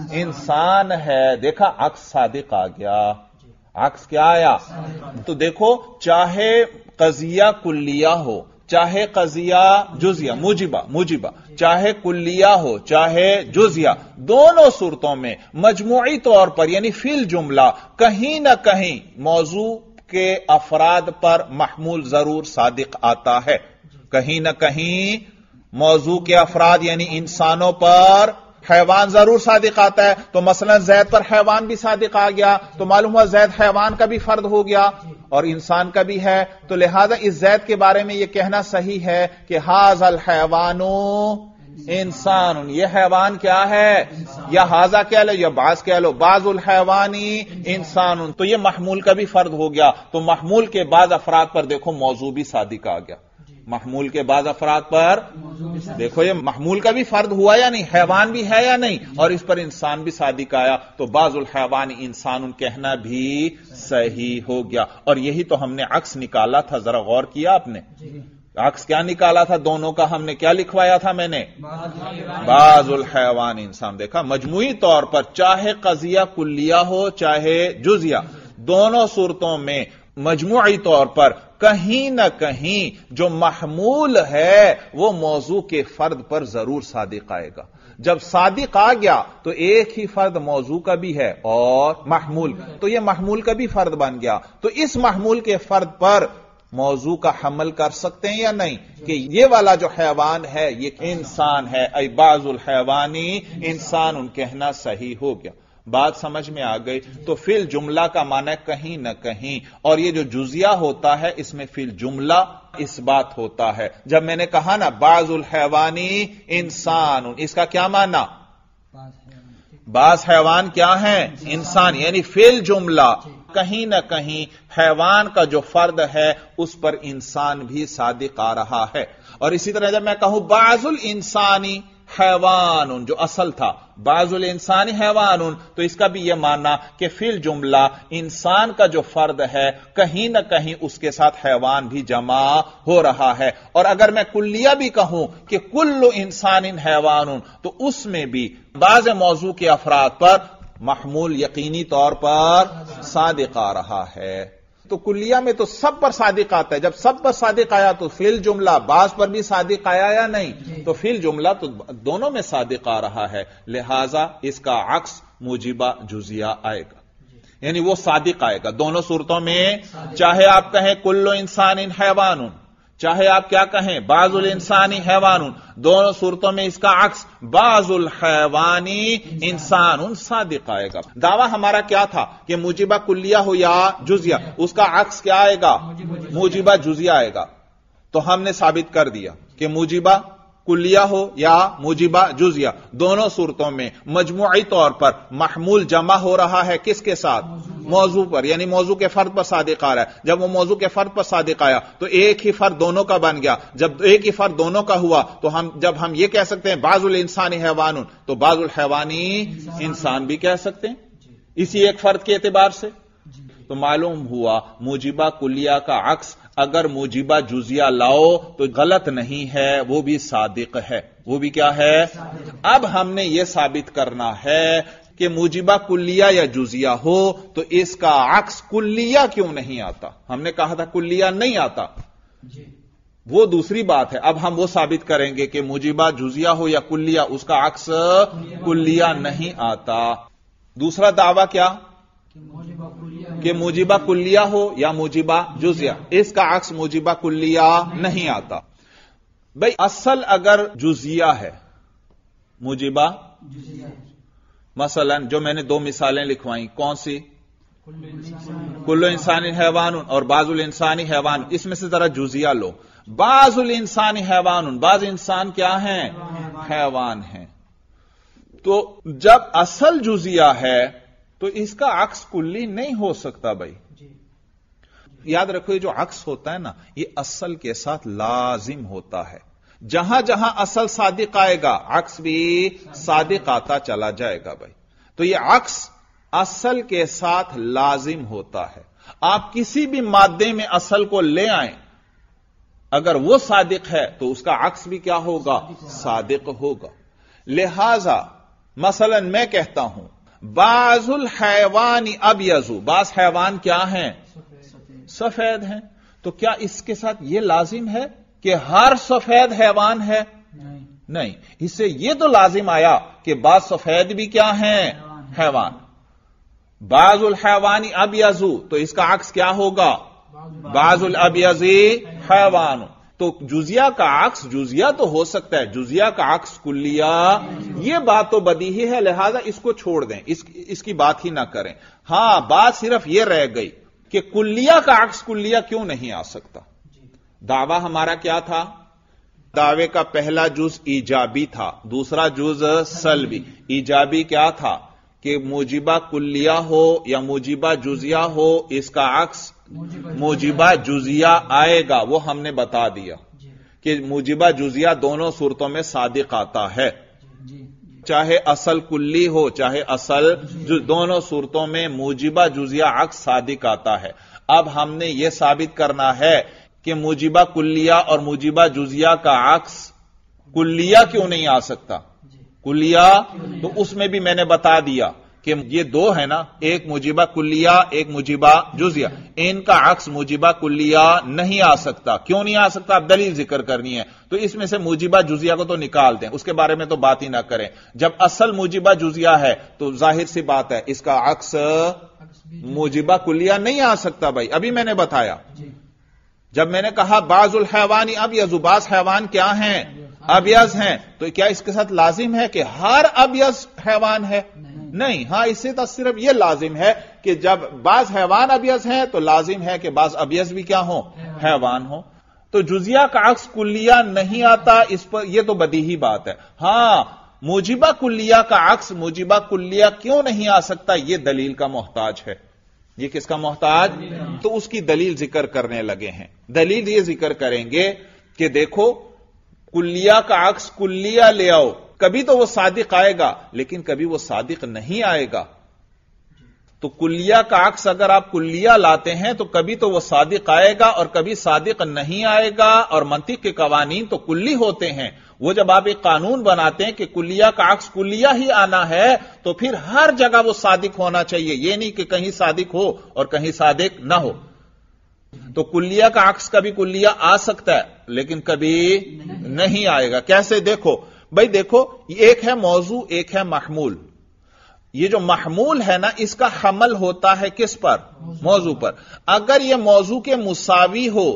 انسان ہے۔ دیکھا عکس صادق آ گیا، عکس کیا آیا؟ تو دیکھو چاہے قضیہ کلیہ ہو چاہے قضیہ جزیہ، موجبہ چاہے کلیہ ہو چاہے جزیہ، دونوں صورتوں میں مجموعی طور پر یعنی فی الجملہ کہیں نہ کہیں موضوع کے افراد پر محمول ضرور صادق آتا ہے۔ کہیں نہ کہیں موضوع کے افراد یعنی انسانوں پر حیوان ضرور صادق آتا ہے۔ تو مثلا زید پر حیوان بھی صادق آ گیا تو معلوم ہوا زید حیوان کا بھی فرد ہو گیا اور انسان کا بھی ہے۔ تو لہذا اس زید کے بارے میں یہ کہنا صحیح ہے کہ ھذا الحیوان انسان، یہ حیوان کیا ہے؟ یا ھذا کہہ لو یا بعض کہہ لو، بعض الحیوانی انسان، تو یہ محمول کا بھی فرد ہو گیا۔ تو محمول کے بعض افراد پر دیکھو موضوع بھی صادق آ گیا، محمول کے بعض افراد پر دیکھو یہ محمول کا بھی فرد ہوا یا نہیں, حیوان بھی ہے یا نہیں, اور اس پر انسان بھی صادق آیا, تو بعض الحیوان انسان کہنا بھی صحیح ہو گیا. اور یہی تو ہم نے عکس نکالا تھا, ذرا غور کیا آپ نے, عکس کیا نکالا تھا دونوں کا, ہم نے کیا لکھوایا تھا, میں نے بعض الحیوان انسان. دیکھا مجموعی طور پر چاہے قضیہ کلیہ ہو چاہے جزیہ, دونوں صورتوں میں مجموعی طور پر کہیں نہ کہیں جو محمول ہے وہ موضوع کے فرد پر ضرور صادق آئے گا. جب صادق آ گیا تو ایک ہی فرد موضوع کا بھی ہے اور محمول, تو یہ محمول کا بھی فرد بن گیا. تو اس محمول کے فرد پر موضوع کا حمل کر سکتے ہیں یا نہیں, کہ یہ والا جو حیوان ہے یہ انسان ہے, ای بعض الحیوانی انسان ان کہنا صحیح ہو گیا. بات سمجھ میں آ گئی. تو فی الجملہ کا معنی کہیں نہ کہیں, اور یہ جو جزیہ ہوتا ہے اس میں فی الجملہ اس بات ہوتا ہے. جب میں نے کہا نا بعض الحیوانی انسان, اس کا کیا معنی, بعض حیوان کیا ہیں, انسان, یعنی فی الجملہ کہیں نہ کہیں حیوان کا جو فرد ہے اس پر انسان بھی صادق آ رہا ہے. اور اسی طرح جب میں کہوں بعض الانسانی حیوان, جو اصل تھا بعض الانسانی حیوان, تو اس کا بھی یہ معنی کہ فی الجملہ انسان کا جو فرد ہے کہیں نہ کہیں اس کے ساتھ حیوان بھی جمع ہو رہا ہے. اور اگر میں کلیہ بھی کہوں کہ کل انسان حیوان, تو اس میں بھی بعض موضوع کے افراد پر محمول یقینی طور پر صادق آ رہا ہے. تو کلیہ میں تو سب پر صادق آتا ہے, جب سب پر صادق آیا تو فی الجملہ بعض پر بھی صادق آیا یا نہیں, تو فی الجملہ تو دونوں میں صادق آ رہا ہے, لہذا اس کا عکس موجبہ جزیہ آئے گا, یعنی وہ صادق آئے گا دونوں صورتوں میں. چاہے آپ کہیں کل انسان حیوان, چاہے آپ کیا کہیں بعض الانسانی حیوان, دونوں صورتوں میں اس کا عکس بعض الحیوانی انسان صادق آئے گا. دعویٰ ہمارا کیا تھا کہ موجبہ کلیہ ہو یا جزیہ, اس کا عکس کیا آئے گا, موجبہ جزیہ آئے گا. تو ہم نے ثابت کر دیا کہ موجبہ کلیہ ہو یا موجبہ جزیہ, دونوں صورتوں میں مجموعی طور پر محمول جمع ہو رہا ہے کس کے ساتھ, موضوع پر, یعنی موضوع کے فرد پر صادق آ رہا ہے. جب وہ موضوع کے فرد پر صادق آیا تو ایک ہی فرد دونوں کا بن گیا. جب ایک ہی فرد دونوں کا ہوا تو جب ہم یہ کہہ سکتے ہیں بعض الانسانی حیوان, تو بعض الحیوانی انسان بھی کہہ سکتے ہیں اسی ایک فرد کے اعتبار سے. تو معلوم ہوا موجبہ کلیہ کا عکس اگر موجبہ جزیہ لاؤ تو غلط نہیں ہے, وہ بھی صادق ہے. وہ بھی کیا ہے, اب ہم نے یہ ثابت کرنا ہے کہ موجبہ کلیہ یا جزیہ ہو تو اس کا عکس کلیہ کیوں نہیں آتا. ہم نے کہا تھا کلیہ نہیں آتا, وہ دوسری بات ہے. اب ہم وہ ثابت کریں گے کہ موجبہ جزیہ ہو یا کلیہ, اس کا عکس کلیہ نہیں آتا. دوسرا دعویٰ کیا کہ موجبہ کلیہ ہو یا موجبہ جزیہ, اس کا عکس موجبہ کلیہ نہیں آتا. بھئی اصل اگر جزیہ ہے, موجبہ مثلا جو میں نے دو مثالیں لکھوائیں, کون سی, کل انسانی حیوان اور بعض الانسانی حیوان, اس میں سے ذرا جزیہ لو. بعض الانسانی حیوان, بعض انسان کیا ہیں, حیوان ہیں. تو جب اصل جزیہ ہے تو اس کا عکس کلی نہیں ہو سکتا. بھائی یاد رکھو یہ جو عکس ہوتا ہے نا یہ اصل کے ساتھ لازم ہوتا ہے. جہاں جہاں اصل صادق آئے گا عکس بھی صادق آتا چلا جائے گا. بھائی تو یہ عکس اصل کے ساتھ لازم ہوتا ہے. آپ کسی بھی مادے میں اصل کو لے آئیں, اگر وہ صادق ہے تو اس کا عکس بھی کیا ہوگا, صادق ہوگا. لہذا مثلا میں کہتا ہوں بعض الحیوان ابیض, بعض حیوان کیا ہیں, سفید ہیں. تو کیا اس کے ساتھ یہ لازم ہے کہ ہر سفید حیوان ہے؟ نہیں. اس سے یہ تو لازم آیا کہ بعض سفید بھی کیا ہیں, حیوان. بعض الحیوان ابیض, تو اس کا عکس کیا ہوگا, بعض الابیض حیوان. تو جزیہ کا عکس جزیہ تو ہو سکتا ہے, جزیہ کا عکس کلیہ, یہ بات تو بدیہی ہے, لہذا اس کو چھوڑ دیں, اس کی بات ہی نہ کریں. ہاں بات صرف یہ رہ گئی کہ کلیہ کا عکس کلیہ کیوں نہیں آ سکتا. دعویٰ ہمارا کیا تھا, دعوے کا پہلا جز ایجابی تھا, دوسرا جز سلبی. ایجابی کیا تھا کہ موجبہ کلیہ ہو یا موجبہ جزیہ ہو اس کا عکس موجبہ جزیہ آئے گا, وہ ہم نے بتا دیا. کہ موجبہ جزیہ دونوں صورتوں میں صادق آتا ہے، چاہے اصل کلی ہو چاہے اصل دونوں صورتوں میں موجبہ جزیہ عکس صادق آتا ہے۔ اب ہم نے یہ ثابت کرنا ہے کہ موجبہ کلیہ اور موجبہ جزیہ کا عکس کلیہ کیوں نہیں آ سکتا؟ کلیہ تو اس میں بھی میں نے بتا دیا کہ یہ دو ہے نا، ایک موجبہ کلیہ ایک موجبہ جزیہ، ان کا عکس موجبہ کلیہ نہیں آ سکتا۔ کیوں نہیں آ سکتا؟ اب دلیل ذکر کرنی ہے، تو اس میں سے موجبہ جزیہ کو تو نکال دیں، اس کے بارے میں تو بات ہی نہ کریں۔ جب اصل موجبہ جزیہ ہے تو ظاہر سی بات ہے اس کا عکس موجبہ کلیہ نہیں آ سکتا۔ بھائی ابھی میں نے بتایا، جب میں نے کہا بعض الحیوان ابیض، بعض حیوان کیا ہیں؟ ابیض ہیں، تو کیا اس کے ساتھ لازم ہے کہ ہر ابیض حیوان ہے؟ نہیں، ہاں اس سے تو صرف یہ لازم ہے کہ جب بعض حیوان ابیض ہیں تو لازم ہے کہ بعض ابیض بھی کیا ہوں؟ حیوان ہوں۔ تو جزیہ کا عکس کلیہ نہیں آتا، اس پر یہ تو بدیہی بات ہے۔ ہاں موجبہ کلیہ کا عکس موجبہ کلیہ کیوں نہیں آ سکتا؟ یہ دلیل کا محتاج ہے۔ یہ کس کا محتاج؟ تو اس کی دلیل ذکر کرنے لگے ہیں۔ دلیل یہ ذکر کریں گے کہ دیکھو کلیہ کا عکس کلیہ لے آؤ، کبھی تو وہ صادق آئے گا لیکن کبھی وہ صادق نہیں آئے گا۔ تو کلیہ کا عکس اگر آپ کلیہ لاتے ہیں تو کبھی تو وہ صادق آئے گا اور کبھی صادق نہیں آئے گا، اور منطق کے قوانین تو کلی ہوتے ہیں۔ وہ جب آپ ایک قانون بناتے ہیں کہ کلیہ کا عکس کلیہ ہی آنا ہے تو پھر ہر جگہ وہ صادق ہونا چاہیے، یہ نہیں کہ کہیں صادق ہو اور کہیں صادق نہ ہو۔ تو کلیہ کا عکس کبھی کلیہ آ سکتا ہے لیکن کبھی نہیں آئے گا۔ کیسے؟ دیکھو بھائی، دیکھو ایک ہے موضوع ایک ہے محمول۔ یہ جو محمول ہے نا اس کا حمل ہوتا ہے کس پر؟ موضوع پر۔ اگر یہ موضوع کے مساوی ہو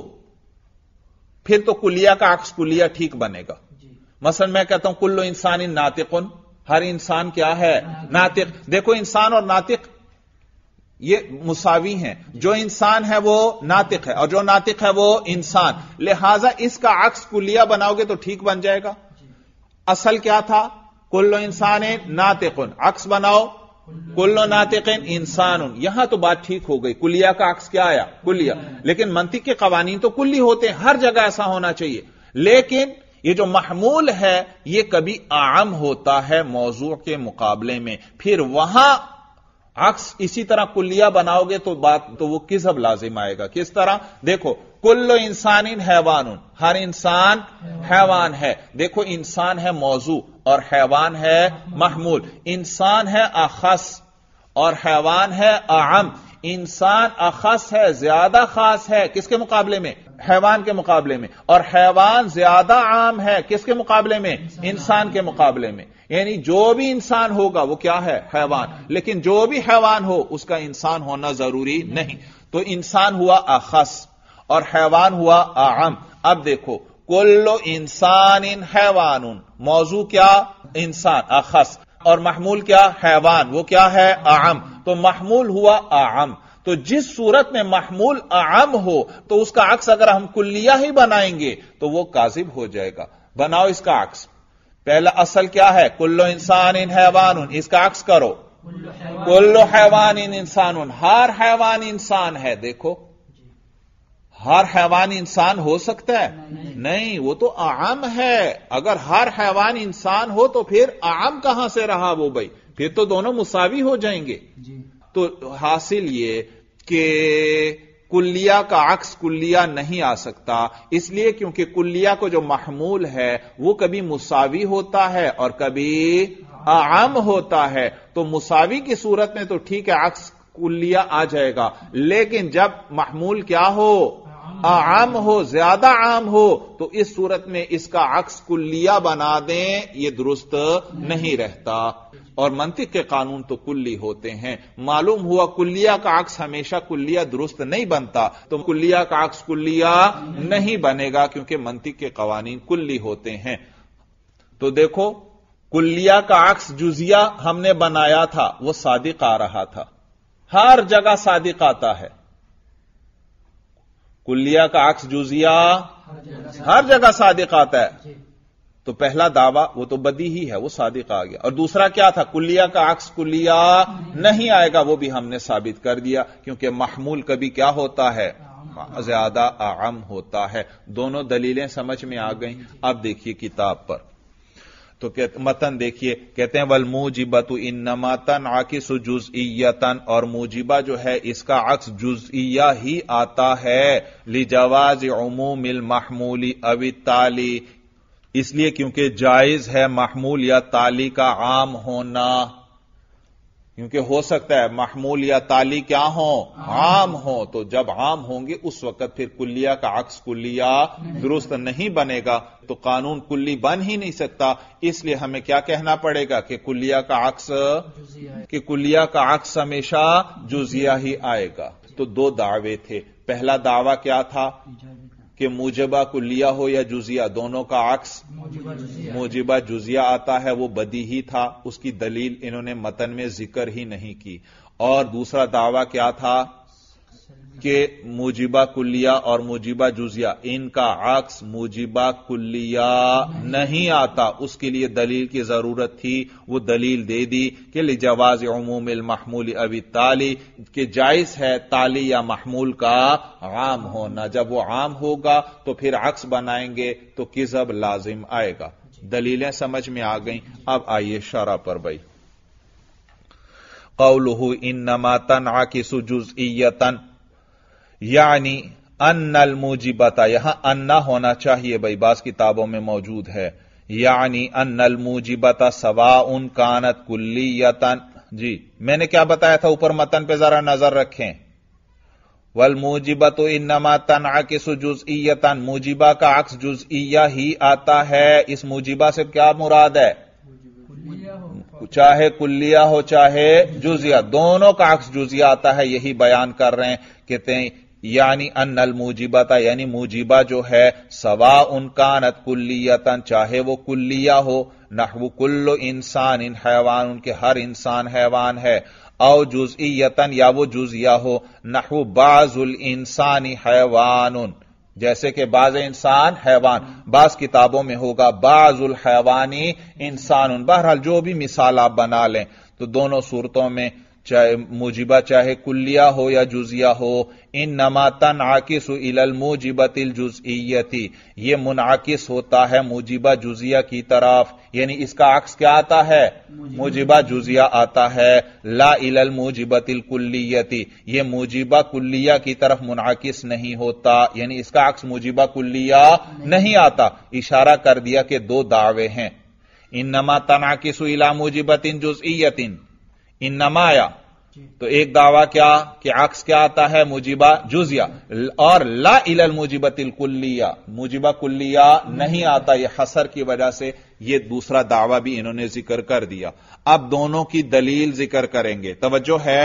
پھر تو کلیہ کا عکس کلیہ ٹھیک بنے گا۔ مثلا میں کہتا ہوں کل انسان ناطق، ہر انسان کیا ہے؟ ناطق۔ دیکھو انسان اور ناطق یہ مساوی ہیں، جو انسان ہے وہ ناطق ہے اور جو ناطق ہے وہ انسان، لہذا اس کا عکس کلیہ بناؤ گے تو ٹھیک بن جائے گا۔ اصل کیا تھا؟ کل انسان ناطق، عکس بناؤ کل ناطق انسان، یہاں تو بات ٹھیک ہو گئی، کلیہ کا عکس کیا آیا؟ کلیہ۔ لیکن منطق کے قوانین تو کلی ہوتے ہیں، ہر جگہ ایسا ہونا چاہیے۔ لیکن یہ جو محمول ہے یہ کبھی عام ہوتا ہے موضوع کے مقابلے میں، پھر وہاں عکس اسی طرح کلیہ بناؤ گے تو بات تو وہ کذب لازم آئے گا۔ کس طرح؟ دیکھو کل انسان حیوان، ہر انسان حیوان ہے۔ دیکھو انسان ہے موضوع اور حیوان ہے محمول، انسان ہے اخص اور حیوان ہے اعم۔ انسان اخص ہے، زیادہ خاص ہے، کس کے مقابلے میں؟ حیوان کے مقابلے میں، اور حیوان زیادہ عام ہے، کس کے مقابلے میں؟ انسان کے مقابلے میں۔ یعنی جو بھی انسان ہوگا وہ کیا ہے؟ حیوان، لیکن جو بھی حیوان ہو اس کا انسان ہونا ضروری نہیں۔ تو انسان ہوا اخص اور حیوان ہوا اعم۔ اب دیکھو کل انسان حیوان، موضوع کیا؟ انسان اخص، اور محمول کیا؟ حیوان، وہ کیا ہے؟ اعم۔ تو محمول ہوا اعم۔ تو جس صورت میں محمول اعم ہو تو اس کا عکس اگر ہم کلیہ ہی بنائیں گے تو وہ کاذب ہو جائے گا۔ بناؤ اس کا عکس۔ پہلا اصل کیا ہے؟ کل انسان حیوان، اس کا عکس کرو کل حیوان انسان، ہر حیوان انسان ہے۔ دیکھو ہر حیوان انسان ہو سکتا ہے؟ نہیں، وہ تو اعم ہے۔ اگر ہر حیوان انسان ہو تو پھر اعم کہاں سے رہا وہ بھائی؟ پھر تو دونوں مساوی ہو جائیں گے۔ تو حاصل یہ کہ کلیہ کا عکس کلیہ نہیں آ سکتا، اس لیے کیونکہ کلیہ کو جو محمول ہے وہ کبھی مساوی ہوتا ہے اور کبھی اعم ہوتا ہے۔ تو مساوی کی صورت میں تو ٹھیک ہے عکس کلیہ آ جائے گا، لیکن جب محمول کیا ہو؟ اعم ہو، زیادہ عام ہو، تو اس صورت میں اس کا عکس کلیہ بنا دیں، یہ درست نہیں رہتا۔ اور منطق کے قانون تو کلی ہوتے ہیں۔ معلوم ہوا کلیہ کا عکس ہمیشہ کلیہ درست نہیں بنتا، تو کلیہ کا عکس کلیہ نہیں بنے گا کیونکہ منطق کے قوانین کلی ہوتے ہیں۔ تو دیکھو کلیہ کا عکس جزیہ ہم نے بنایا تھا، وہ صادق آ رہا تھا، ہر جگہ صادق آتا ہے۔ کلیہ کا عکس جزیہ ہر جگہ صادق آتا ہے، تو پہلا دعویٰ وہ تو بدیہی ہے، وہ صادق آ گیا۔ اور دوسرا کیا تھا؟ کلیہ کا عکس کلیہ نہیں آئے گا، وہ بھی ہم نے ثابت کر دیا کیونکہ محمول کبھی کیا ہوتا ہے؟ زیادہ اعم ہوتا ہے. دونوں دلیلیں سمجھ میں آ گئیں. اب دیکھیے کتاب پر تو متن دیکھیے، کہتے ہیں والموجبۃ انما تنعکس جزئیۃ، اور موجبہ جو ہے اس کا عکس جزئیہ ہی آتا ہے لجواز عموم المحمول او التالی، اس لیے کیونکہ جائز ہے محمول یا تالی کا عام ہونا. کیونکہ ہو سکتا ہے محمول یا تالی کیا ہوں؟ عام ہوں. تو جب عام ہوں گے اس وقت پھر کلیہ کا عکس کلیہ درست نہیں بنے گا، تو قانون کلی بن ہی نہیں سکتا. اس لیے ہمیں کیا کہنا پڑے گا کہ کلیہ کا عکس ہمیشہ جزیہ ہی آئے گا. تو دو دعوے تھے. پہلا دعویٰ کیا تھا کہ موجبہ کلیہ ہو یا جزیہ، دونوں کا عکس موجبہ جزیہ آتا ہے، وہ بدیہی تھا. اس کی دلیل انہوں نے متن میں ذکر ہی نہیں کی. اور دوسرا دعویٰ کیا تھا کہ موجبہ کلیہ اور موجبہ جزیہ ان کا عکس موجبہ کلیہ نہیں آتا. اس کے لیے دلیل کی ضرورت تھی، وہ دلیل دے دی کہ لجواز عموم المحمول او التالی، کہ جائز ہے تالی یا محمول کا عام ہونا. جب وہ عام ہوگا تو پھر عکس بنائیں گے تو کذب لازم آئے گا. دلیلیں سمجھ میں آ گئیں. اب آئیے شرح پر بھائی. قولہ انما تنعکس جزئیۃ، یعنی ان الموجبۃ، یہاں انا ہونا چاہیے بھائی، بعض کتابوں میں موجود ہے. یعنی ان الموجبۃ سواء کانت کلیۃ. جی میں نے کیا بتایا تھا اوپر متن پہ ذرا نظر رکھیں. والموجبۃ انما تنعکس جزئیۃ، موجبہ کا عکس جزئیہ ہی آتا ہے. اس موجبہ سے کیا مراد ہے؟ چاہے کلیہ ہو چاہے جزیہ، دونوں کا عکس جزیہ آتا ہے. یہی بیان کر رہے ہیں. کہتے ہیں یعنی ان الموجبۃ، یعنی موجبہ جو ہے سواء کانت کلیۃ، چاہے وہ کلیہ ہو، نحو کل انسان حیوان، ان کے ہر انسان حیوان ہے، او جزئیۃ، یا وہ جزیہ ہو، نحو بعض الانسان حیوان، جیسے کہ بعض انسان حیوان. بعض کتابوں میں ہوگا بعض الحیوانی انسان. بہرحال جو بھی مثال آپ بنا لیں، تو دونوں صورتوں میں چاہے موجبہ چاہے کلیہ ہو یا جزیہ ہو، انما تنعکس الی الموجبۃ الجزئیۃ، یہ منعکس ہوتا ہے موجبہ جزیہ کی طرف. یعنی اس کا عکس کیا آتا ہے؟ موجبہ جزیہ آتا ہے. لا الی الموجبۃ الکلیۃ، یہ موجبہ کلیہ کی طرف منعکس نہیں ہوتا، یعنی اس کا عکس موجبہ کلیہ نہیں آتا. اشارہ کر دیا کہ دو دعوے ہیں. انما تنعکس الی موجبۃ جزئیۃ، انما آیا تو ایک دعویٰ کیا کہ عکس کیا آتا ہے؟ موجبہ جزیہ. اور لا الی الموجبۃ الکلیہ، موجبہ کلیہ نہیں آتا. یہ حصر کی وجہ سے یہ دوسرا دعویٰ بھی انہوں نے ذکر کر دیا. اب دونوں کی دلیل ذکر کریں گے. توجہ ہے،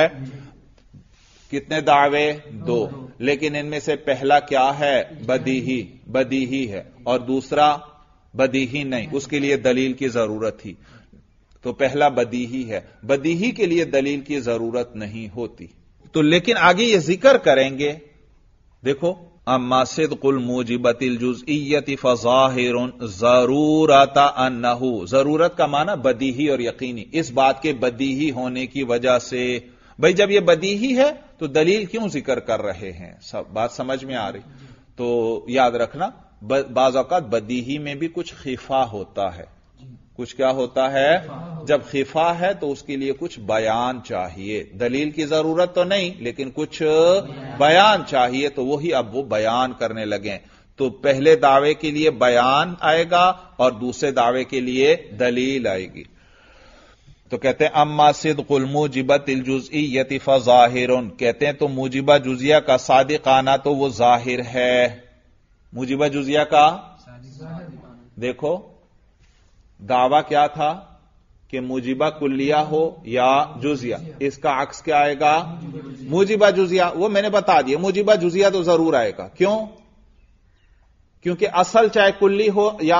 کتنے دعوے؟ دو. لیکن ان میں سے پہلا کیا ہے؟ بدیہی ہے، اور دوسرا بدیہی نہیں. اس کے لیے دلیل کی ضرورت تھی. تو پہلا بدیہی ہے، بدیہی کے لیے دلیل کی ضرورت نہیں ہوتی. تو لیکن آگے یہ ذکر کریں گے. دیکھو، اما صدق الموجبۃ الجزئیۃ فظاہر ضرورت انہ، ضرورت کا معنی بدیہی اور یقینی، اس بات کے بدیہی ہونے کی وجہ سے. بھئی جب یہ بدیہی ہے تو دلیل کیوں ذکر کر رہے ہیں؟ سب بات سمجھ میں آ رہی؟ تو یاد رکھنا بعض اوقات بدیہی میں بھی کچھ خفا ہوتا ہے. کچھ کیا ہوتا ہے؟ جب خفا ہے تو اس کے لیے کچھ بیان چاہیے. دلیل کی ضرورت تو نہیں لیکن کچھ بیان چاہیے، تو وہی اب وہ بیان کرنے لگے. تو پہلے دعوے کے لیے بیان آئے گا اور دوسرے دعوے کے لیے دلیل آئے گی. تو کہتے ہیں اما صدق الموجبۃ الجزئیۃ فظاہر، کہتے ہیں تو موجبہ جزیہ کا صادق آنا تو وہ ظاہر ہے. موجبہ جزیہ کا دیکھو دعویٰ کیا تھا کہ موجبہ کلیہ ہو یا جزیہ، اس کا عکس کیا آئے گا؟ موجبہ جزیہ. وہ میں نے بتا دیا موجبہ جزیہ تو ضرور آئے گا. کیوں؟ کیونکہ اصل چاہے کلی ہو یا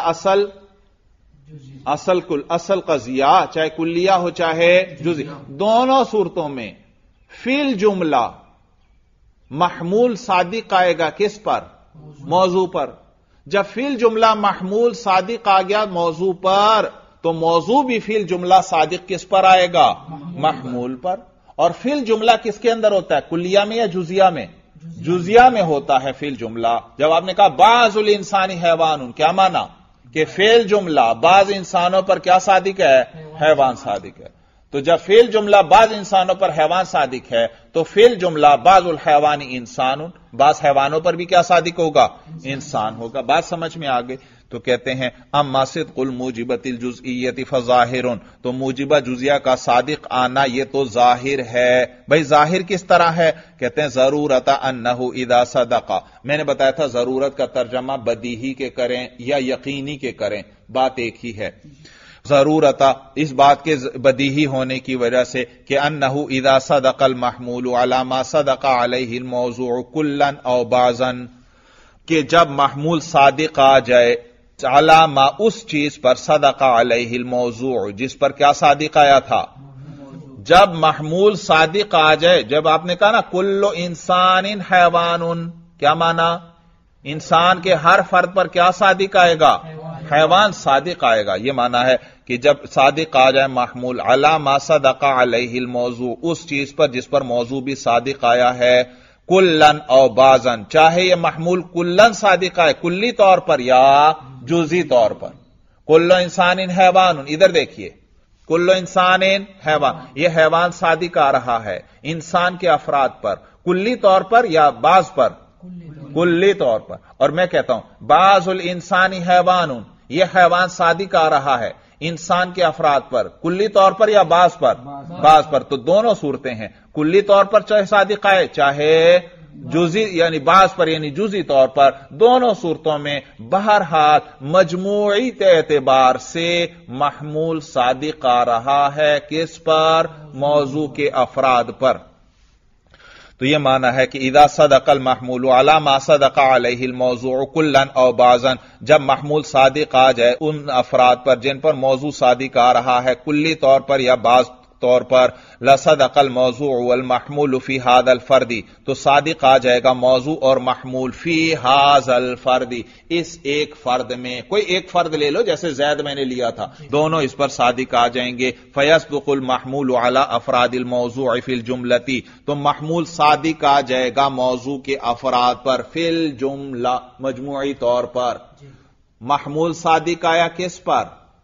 اصل قضیہ چاہے کلیہ ہو چاہے جزیہ، دونوں صورتوں میں فی الجملہ محمول صادق آئے گا. کس پر؟ موضوع پر. جب فی الجملہ محمول صادق آ گیا موضوع پر، تو موضوع بھی فی الجملہ صادق کس پر آئے گا؟ محمول پر. اور فی الجملہ کس کے اندر ہوتا ہے؟ کلیہ میں یا جزیہ میں؟ جزیہ میں ہوتا ہے فی الجملہ. جب آپ نے کہا بعض الانسانی حیوان، کیا مانا؟ کہ فی الجملہ بعض انسانوں پر کیا صادق ہے؟ حیوان صادق ہے. تو جب فی الجملہ بعض انسانوں پر حیوان صادق ہے تو فی الجملہ بعض الحیوان انسان، بعض حیوانوں پر بھی کیا صادق ہوگا؟ انسان ہوگا. بات سمجھ میں آ گئی؟ تو کہتے ہیں اما صدق الموجبۃ الجزئیۃ فظاہر، تو موجبہ جزیہ کا صادق آنا یہ تو ظاہر ہے. بھئی ظاہر کس طرح ہے؟ کہتے ہیں ضرورت انہ اذا صدق. میں نے بتایا تھا ضرورت کا ترجمہ بدیہی کے کریں یا یقینی کے کریں، بات ایک ہی ہے. ضرورت اس بات کے بدیہی ہونے کی وجہ سے کہ انہ اذا صدق المحمول علی ما صدق علیہ الموضوع کلا او بعضا، کہ جب محمول صادق آ جائے علامہ اس چیز پر صدق علیہ الموضوع جس پر کیا صادق آیا تھا. جب محمول صادق آ جائے، جب آپ نے کہا نا کل انسان حیوان، کیا مانا؟ انسان کے ہر فرد پر کیا صادق آئے گا؟ حیوان صادق آئے گا. یہ مانا ہے کہ جب صادق آ جائے محمول علامہ صدق علیہ الموضوع اس چیز پر جس پر موضوع بھی صادق آیا ہے، کلن او بعضن، چاہے یہ محمول کلن صادق آئے کلی طور پر یا جزئی طور پر. کل انسان حیوان، ادھر دیکھیے، کل انسان حیوان، یہ حیوان صادق آ رہا ہے انسان کے افراد پر کلی طور پر یا بعض پر؟ کلی طور پر. اور میں کہتا ہوں بعض الانسانی حیوان، یہ حیوان صادق آ رہا ہے انسان کے افراد پر کلی طور پر یا بعض پر؟ بعض پر. تو دونوں صورتیں ہیں، کلی طور پر چاہے صادق آئے چاہے جزئی یعنی بعض پر یعنی جزئی طور پر، دونوں صورتوں میں بہرحال مجموعی اعتبار سے محمول صادق آ رہا ہے کس پر؟ موضوع کے افراد پر. تو یہ معنی ہے کہ اذا صدق المحمول علی ما صدق علیہ الموضوع کلا او بعضا، جب محمول صادق آ جائے ان افراد پر جن پر موضوع صادق آ رہا ہے کلی طور پر یا بعض طور پر، لصدق الموضوع والمحمول فی هذا الفرد، تو صادق آ جائے گا موضوع اور محمول فی هذا الفرد، اس ایک فرد میں. کوئی ایک فرد لے لو، جیسے زید میں نے لیا تھا، دونوں اس پر صادق آ جائیں گے. فیصدق المحمول علی افراد الموضوع فی الجملۃ، تو محمول صادق آ جائے گا موضوع کے افراد پر فی الجملہ مجموعی طور پر. محمول صادق آیا کس پر؟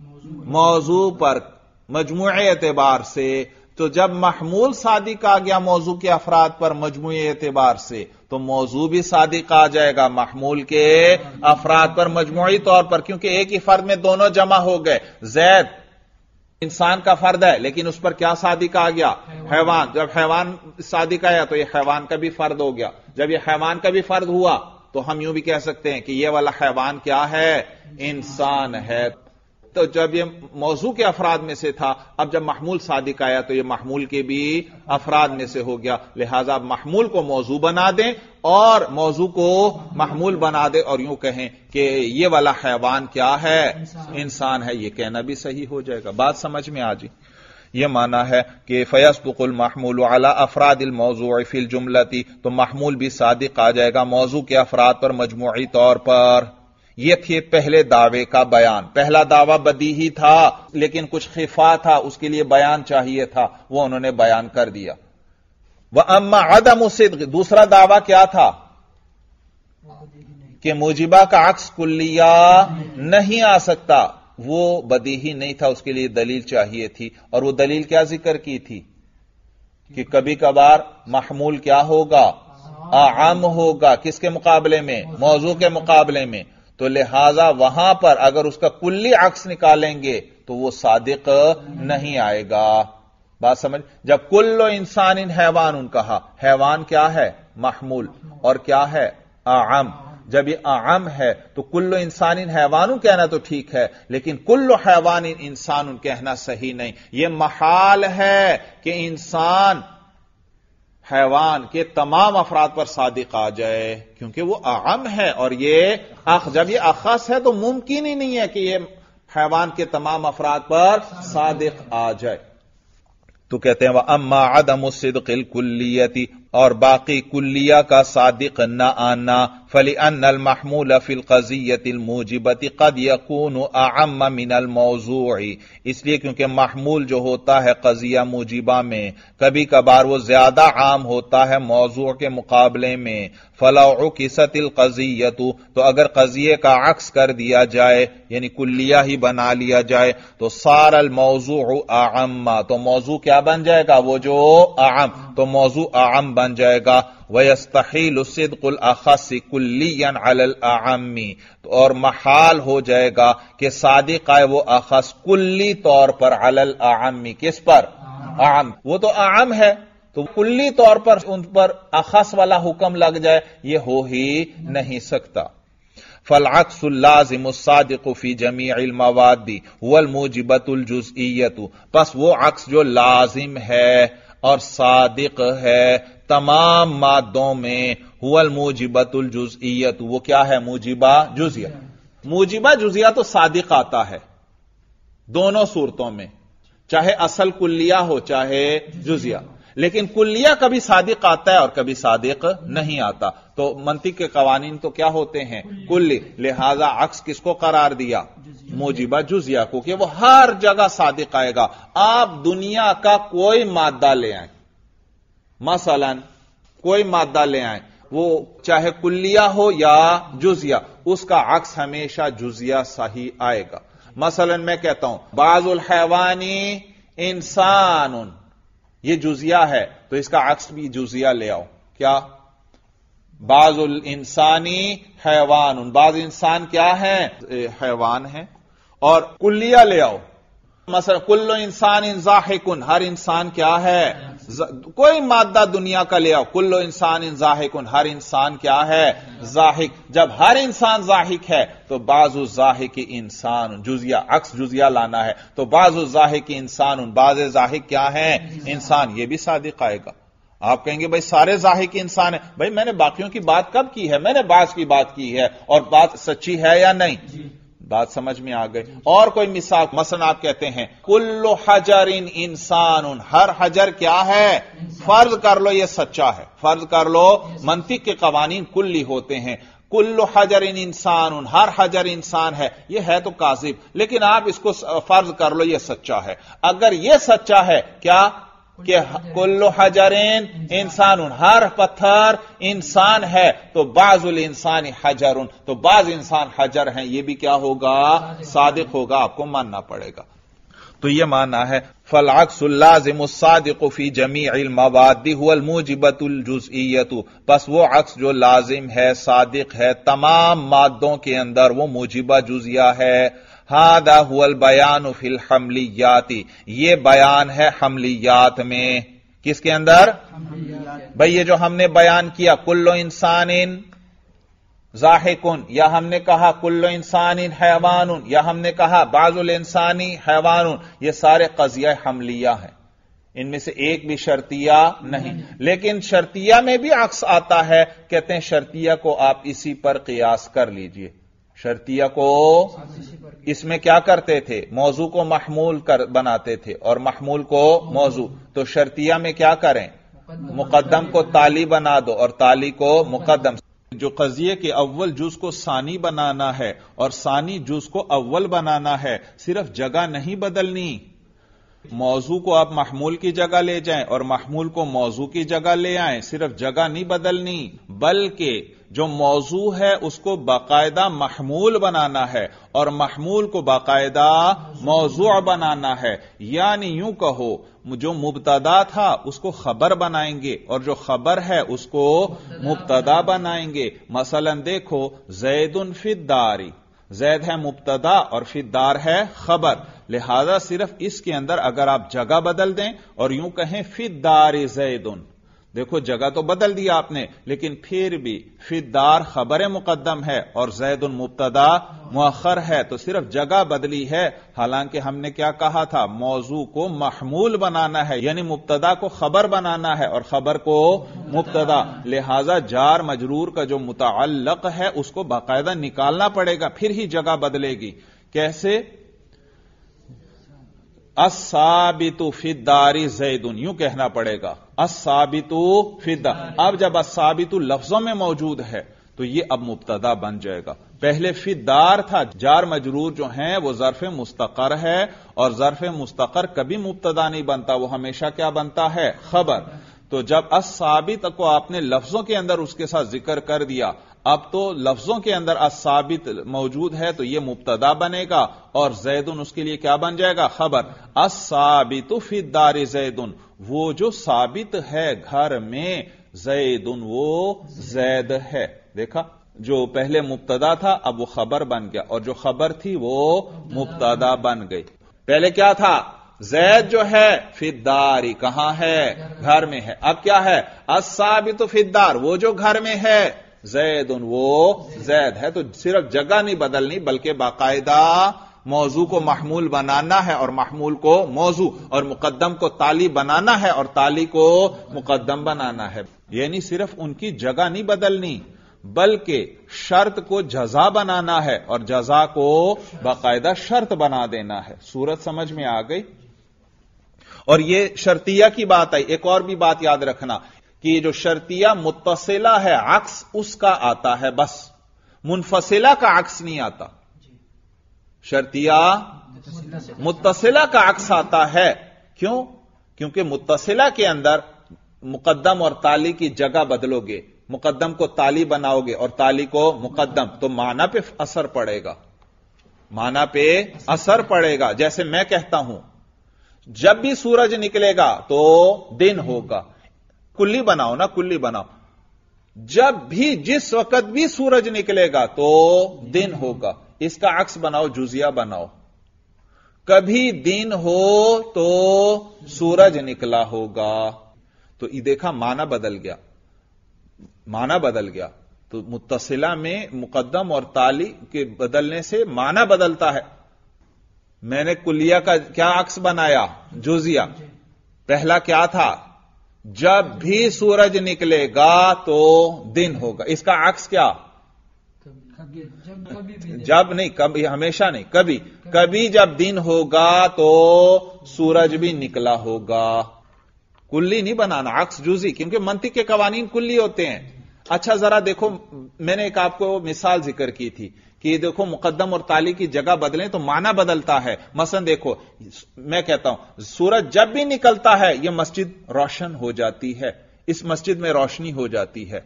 موضوع پر مجموعی اعتبار سے. تو جب محمول صادق آ گیا موضوع کے افراد پر مجموعی اعتبار سے تو موضوع بھی صادق آ جائے گا محمول کے افراد پر مجموعی طور پر، کیونکہ ایک ہی فرد میں دونوں جمع ہو گئے. زید انسان کا فرد ہے لیکن اس پر کیا صادق آ گیا؟ حیوان. جب حیوان صادق آیا تو یہ حیوان کا بھی فرد ہو گیا. جب یہ حیوان کا بھی فرد ہوا تو ہم یوں بھی کہہ سکتے ہیں کہ یہ والا حیوان کیا ہے؟ انسان ہے. تو جب یہ موضوع کے افراد میں سے تھا، اب جب محمول صادق آیا تو یہ محمول کے بھی افراد میں سے ہو گیا. لہذا محمول کو موضوع بنا دیں اور موضوع کو محمول بنا دیں اور یوں کہیں کہ یہ والا حیوان کیا ہے؟ انسان ہے. یہ کہنا بھی صحیح ہو جائے گا. بات سمجھ میں آ جی؟ یہ معنی ہے کہ فیصدق المحمول علی افراد الموضوع فی الجملۃ، تو محمول بھی صادق آ جائے گا موضوع کے افراد پر مجموعی طور پر. یہ تھے پہلے دعوے کا بیان. پہلا دعویٰ بدیہی تھا لیکن کچھ خفا تھا، اس کے لیے بیان چاہیے تھا، وہ انہوں نے بیان کر دیا. وَأَمَّا عَدَمُ الصِّدْقِ، دوسرا دعویٰ کیا تھا؟ کہ موجبہ کا عکس کلیہ نہیں آ سکتا. وہ بدیہی نہیں تھا، اس کے لیے دلیل چاہیے تھی. اور وہ دلیل کیا ذکر کی تھی؟ کہ کبھی کبھار محمول کیا ہوگا؟ اعم ہوگا. کس کے مقابلے میں؟ موضوع کے مقابلے میں. تو لہذا وہاں پر اگر اس کا کلی عکس نکالیں گے تو وہ صادق نہیں آئے گا. بات سمجھ؟ جب کل انسان حیوان کہا، حیوان کیا ہے؟ محمول. اور کیا ہے؟ اعم. جب یہ اعم ہے تو کل انسان حیوان کہنا تو ٹھیک ہے، لیکن کل حیوان انسان کہنا صحیح نہیں. یہ محال ہے کہ انسان حیوان کے تمام افراد پر صادق آ جائے، کیونکہ وہ اعم ہے. اور جب یہ اخص ہے تو ممکن ہی نہیں ہے کہ یہ حیوان کے تمام افراد پر صادق آ جائے. تو کہتے ہیں وَأَمَّا عَدَمُ الصِّدْقِ الْكُلِّيَّةِ، اور باقی کلیہ کا صادق نہ آنا، فَلِأَنَّ الْمَحْمُولَ فِي الْقَضِيَّةِ الْمُوجِبَةِ قَدْ يَكُونُ أَعَمَّ مِنَ الْمَوْضُوعِ، اس لیے کیونکہ محمول جو ہوتا ہے قضیہ موجبہ میں کبھی کبھار وہ زیادہ عام ہوتا ہے موضوع کے مقابلے میں۔ فَلَوْ عُكِسَتِ الْقَضِيَّةُ، تو اگر قضیے کا عکس کر دیا جائے یعنی کلیہ ہی بنا لیا جائے تو صار الموضوع اعم، تو موضوع کیا بن جائے گا؟ وہ جو اعم، تو موضوع اعم بن جائے گا۔ وَيَسْتَحِيلُ صِدْقُ الْأَخَصِّ كُلِّيًّا عَلَى الْأَعَمِّ، اور محال ہو جائے گا کہ صادق آئے وہ اخص کلی طور پر علی الاعم، کس پر؟ اعم، وہ تو اعم ہے تو کلی طور پر ان پر اخص والا حکم لگ جائے، یہ ہو ہی نہیں سکتا۔ فالعکس اللازم الصادق فی جمیع المواد هو الموجبۃ الجزئیۃ، پس وہ عکس جو لازم ہے اور صادق ہے تمام مادوں میں، هو الموجبۃ الجزئیۃ، وہ کیا ہے؟ موجبہ جزیہ۔ موجبہ جزیہ تو صادق آتا ہے دونوں صورتوں میں، چاہے اصل کلیہ ہو چاہے جزیہ، لیکن کلیہ کبھی صادق آتا ہے اور کبھی صادق نہیں آتا۔ تو منطق کے قوانین تو کیا ہوتے ہیں؟ کلی، لہذا عکس کس کو قرار دیا؟ موجبہ جزیہ کو، کہ وہ ہر جگہ صادق آئے گا۔ آپ دنیا کا کوئی مادہ لے آئیں، مثلا کوئی مادہ لے آئیں، وہ چاہے کلیہ ہو یا جزیہ، اس کا عکس ہمیشہ جزیہ صحیح آئے گا۔ مثلا میں کہتا ہوں بعض الحیوانی انسان، یہ جزیہ ہے تو اس کا عکس بھی جزیہ لے آؤ، کیا؟ بعض الانسانی حیوان، بعض انسان کیا ہے؟ حیوان ہے۔ اور کلیہ لے آؤ، مثلا کل انسان ضاحک، ہر انسان کیا ہے؟ کوئی مادہ دنیا کا لے آؤ، کل انسان ضاحک، ہر انسان کیا ہے؟ ضاحک۔ جب ہر انسان ضاحک ہے تو بعض الضاحک انسان، جزیہ عکس جزیہ لانا ہے، تو بعض الضاحک انسان، بعض ضاحک کیا ہے؟ انسان، یہ بھی صادق آئے گا۔ آپ کہیں گے بھائی سارے ضاحک انسان ہیں، بھائی میں نے باقیوں کی بات کب کی ہے؟ میں نے بعض کی بات کی ہے، اور بات سچی ہے یا نہیں؟ بات سمجھ میں آ گئی۔ اور کوئی مثال، مثلا آپ کہتے ہیں کل حجر انسان، ہر حجر کیا ہے؟ فرض کر لو یہ سچا ہے، فرض کر لو منطق کے قوانین کلی ہوتے ہیں، کل حجر انسان، ہر حجر انسان ہے، یہ ہے تو کاذب، لیکن آپ اس کو فرض کر لو یہ سچا ہے۔ اگر یہ سچا ہے کیا کہ کل حجر انسان، ہر پتھر انسان ہے، تو بعض الانسان حجر، تو بعض انسان حجر ہیں، یہ بھی کیا ہوگا؟ صادق ہوگا، آپ کو ماننا پڑے گا۔ تو یہ ماننا ہے فالعکس اللازم الصادق فی جمیع المواد هو الموجبۃ الجزئیۃ، پس وہ عکس جو لازم ہے صادق ہے تمام مادوں کے اندر، وہ موجبہ جزیہ ہے۔ هذا هو البیان فی الحملیات، یہ بیان ہے حملیات میں، کس کے اندر؟ بھئی یہ جو ہم نے بیان کیا کل انسان ضاحکن، یا ہم نے کہا کل انسان حیوان، یا ہم نے کہا بعض الانسانی حیوان، یہ سارے قضیہ حملیہ ہیں، ان میں سے ایک بھی شرطیہ نہیں۔ لیکن شرطیہ میں بھی عکس آتا ہے، کہتے ہیں شرطیہ کو آپ اسی پر قیاس کر لیجئے۔ شرطیہ کو اس میں کیا کرتے تھے؟ موضوع کو محمول بناتے تھے اور محمول کو موضوع، تو شرطیہ میں کیا کریں؟ مقدم کو تالی بنا دو اور تالی کو مقدم۔ جو قضیے کے اول جز کو ثانی بنانا ہے اور ثانی جز کو اول بنانا ہے، صرف جگہ نہیں بدلنی، موضوع کو آپ محمول کی جگہ لے جائیں اور محمول کو موضوع کی جگہ لے آئیں، صرف جگہ نہیں بدلنی، بلکہ جو موضوع ہے اس کو باقاعدہ محمول بنانا ہے اور محمول کو باقاعدہ موضوع بنانا ہے۔ یعنی یوں کہو جو مبتدا تھا اس کو خبر بنائیں گے اور جو خبر ہے اس کو مبتدا بنائیں گے۔ مثلا دیکھو زید فی الدار، زید ہے مبتدا اور فی الدار ہے خبر، لہذا صرف اس کے اندر اگر آپ جگہ بدل دیں اور یوں کہیں فی الدار زید، دیکھو جگہ تو بدل دیا آپ نے، لیکن پھر بھی فی الدار خبر مقدم ہے اور زید مبتدا مؤخر ہے، تو صرف جگہ بدلی ہے، حالانکہ ہم نے کیا کہا تھا؟ موضوع کو محمول بنانا ہے، یعنی مبتدا کو خبر بنانا ہے اور خبر کو مبتدا، لہذا جار مجرور کا جو متعلق ہے اس کو باقاعدہ نکالنا پڑے گا، پھر ہی جگہ بدلے گی۔ کیسے؟ الثابت فی الدار زید، یوں کہنا پڑے گا الثابت فی الدار۔ اب جب الثابت لفظوں میں موجود ہے تو یہ اب مبتدا بن جائے گا. پہلے فی الدار تھا. جار مجرور جو ہیں وہ ظرف مستقر ہے، اور ظرف مستقر کبھی مبتدا نہیں بنتا، وہ ہمیشہ کیا بنتا ہے؟ خبر. تو جب الثابت کو آپ نے لفظوں کے اندر اس کے ساتھ ذکر کر دیا، اب تو لفظوں کے اندر الثابت موجود ہے تو یہ مبتدا بنے گا، اور زیدن اس کے لیے کیا بن جائے گا؟ خبر. الثابت فی الدار زیدن، وہ جو ثابت ہے گھر میں، زیدن وہ زید ہے. دیکھا، جو پہلے مبتدا تھا اب وہ خبر بن گیا، اور جو خبر تھی وہ مبتدا بن گئی. پہلے کیا تھا؟ زید جو ہے فی الدار، کہاں ہے؟ گھر میں ہے. اب کیا ہے؟ الثابت فی الدار، وہ جو گھر میں ہے، زید وہ زید ہے. تو صرف جگہ نہیں بدلنی بلکہ باقاعدہ موضوع کو محمول بنانا ہے، اور محمول کو موضوع، اور مقدم کو تالی بنانا ہے، اور تالی کو مقدم بنانا ہے. یعنی صرف ان کی جگہ نہیں بدلنی بلکہ شرط کو جزا بنانا ہے، اور جزا کو باقاعدہ شرط بنا دینا ہے. صورت سمجھ میں آ گئی؟ اور یہ شرطیہ کی بات آئی. ایک اور بھی بات یاد رکھنا کہ یہ جو شرطیہ متصلہ ہے عکس اس کا آتا ہے، بس منفصلہ کا عکس نہیں آتا. شرطیہ متصلہ کا عکس آتا ہے. کیوں؟ کیونکہ متصلہ کے اندر مقدم اور تالی کی جگہ بدلو گے، مقدم کو تالی بناؤ گے اور تالی کو مقدم، تو معنی پہ اثر پڑے گا. معنی پہ اثر پڑے گا. جیسے میں کہتا ہوں جب بھی سورج نکلے گا تو دن ہوگا. کلی بناؤ نا، کلی بناؤ. جب بھی جس وقت بھی سورج نکلے گا تو دن ہوگا. اس کا عکس بناؤ، جزیہ بناؤ. کبھی دن ہو تو سورج نکلا ہوگا. تو یہ دیکھا معنی بدل گیا، معنی بدل گیا. تو متصلہ میں مقدم اور تالی کے بدلنے سے معنی بدلتا ہے. میں نے کلیہ کا کیا عکس بنایا؟ جزیہ. پہلا کیا تھا؟ جب بھی سورج نکلے گا تو دن ہوگا. اس کا عکس کیا؟ جب نہیں، کبھی، ہمیشہ نہیں، کبھی. کبھی جب دن ہوگا تو سورج بھی نکلا ہوگا. کلی نہیں بنانا، عکس جزی، کیونکہ منطق کے قوانین کلی ہوتے ہیں. اچھا ذرا دیکھو، میں نے ایک آپ کو مثال ذکر کی تھی کہ دیکھو مقدم اور تالی کی جگہ بدلیں تو معنی بدلتا ہے. مثلا دیکھو، میں کہتا ہوں سورج جب بھی نکلتا ہے یہ مسجد روشن ہو جاتی ہے، اس مسجد میں روشنی ہو جاتی ہے.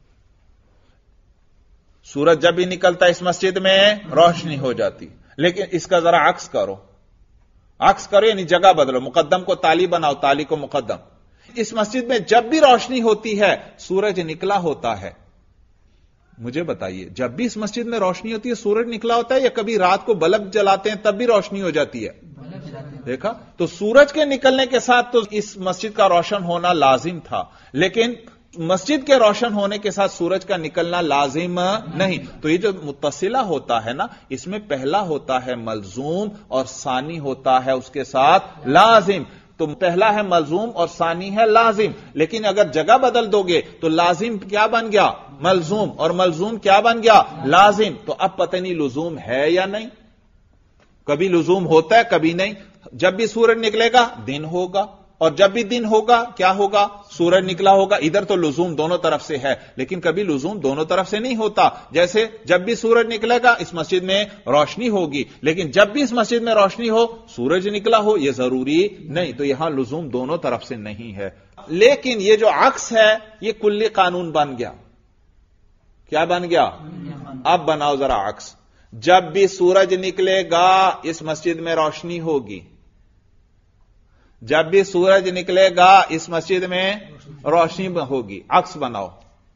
سورج جب بھی نکلتا ہے اس مسجد میں روشنی ہو جاتی. لیکن اس کا ذرا عکس کرو، عکس کرو، یعنی جگہ بدلو. مقدم کو تالی بناؤ، تالی کو مقدم. اس مسجد میں جب بھی روشنی ہوتی ہے سورج نکلا ہوتا ہے. مجھے بتائیے، جب بھی اس مسجد میں روشنی ہوتی ہے سورج نکلا ہوتا ہے، یا کبھی رات کو بلب جلاتے ہیں تب بھی روشنی ہو جاتی ہے؟ دیکھا، تو سورج کے نکلنے کے ساتھ تو اس مسجد کا روشن ہونا لازم تھا، لیکن مسجد کے روشن ہونے کے ساتھ سورج کا نکلنا لازم نہیں. تو یہ جو متصلہ ہوتا ہے نا، اس میں پہلا ہوتا ہے ملزوم اور ثانی ہوتا ہے اس کے ساتھ لازم. تو پہلا ہے ملزوم اور ثانی ہے لازم. لیکن اگر جگہ بدل دو گے تو لازم کیا بن گیا؟ ملزوم. اور ملزوم کیا بن گیا؟ لازم. تو اب پتہ نہیں لزوم ہے یا نہیں. کبھی لزوم ہوتا ہے کبھی نہیں. جب بھی سورج نکلے گا دن ہوگا، اور جب بھی دن ہوگا کیا ہوگا؟ سورج نکلا ہوگا. ادھر تو لزوم دونوں طرف سے ہے، لیکن کبھی لزوم دونوں طرف سے نہیں ہوتا. جیسے جب بھی سورج نکلے گا اس مسجد میں روشنی ہوگی، لیکن جب بھی اس مسجد میں روشنی ہو سورج نکلا ہو یہ ضروری نہیں. تو یہاں لزوم دونوں طرف سے نہیں ہے. لیکن یہ جو عکس ہے یہ کلی قانون بن گیا. کیا بن گیا؟ اب بناؤ ذرا عکس. جب بھی سورج نکلے گا اس مسجد میں روشنی ہوگی. جب بھی سورج نکلے گا اس مسجد میں روشنی ہوگی. عکس بناؤ.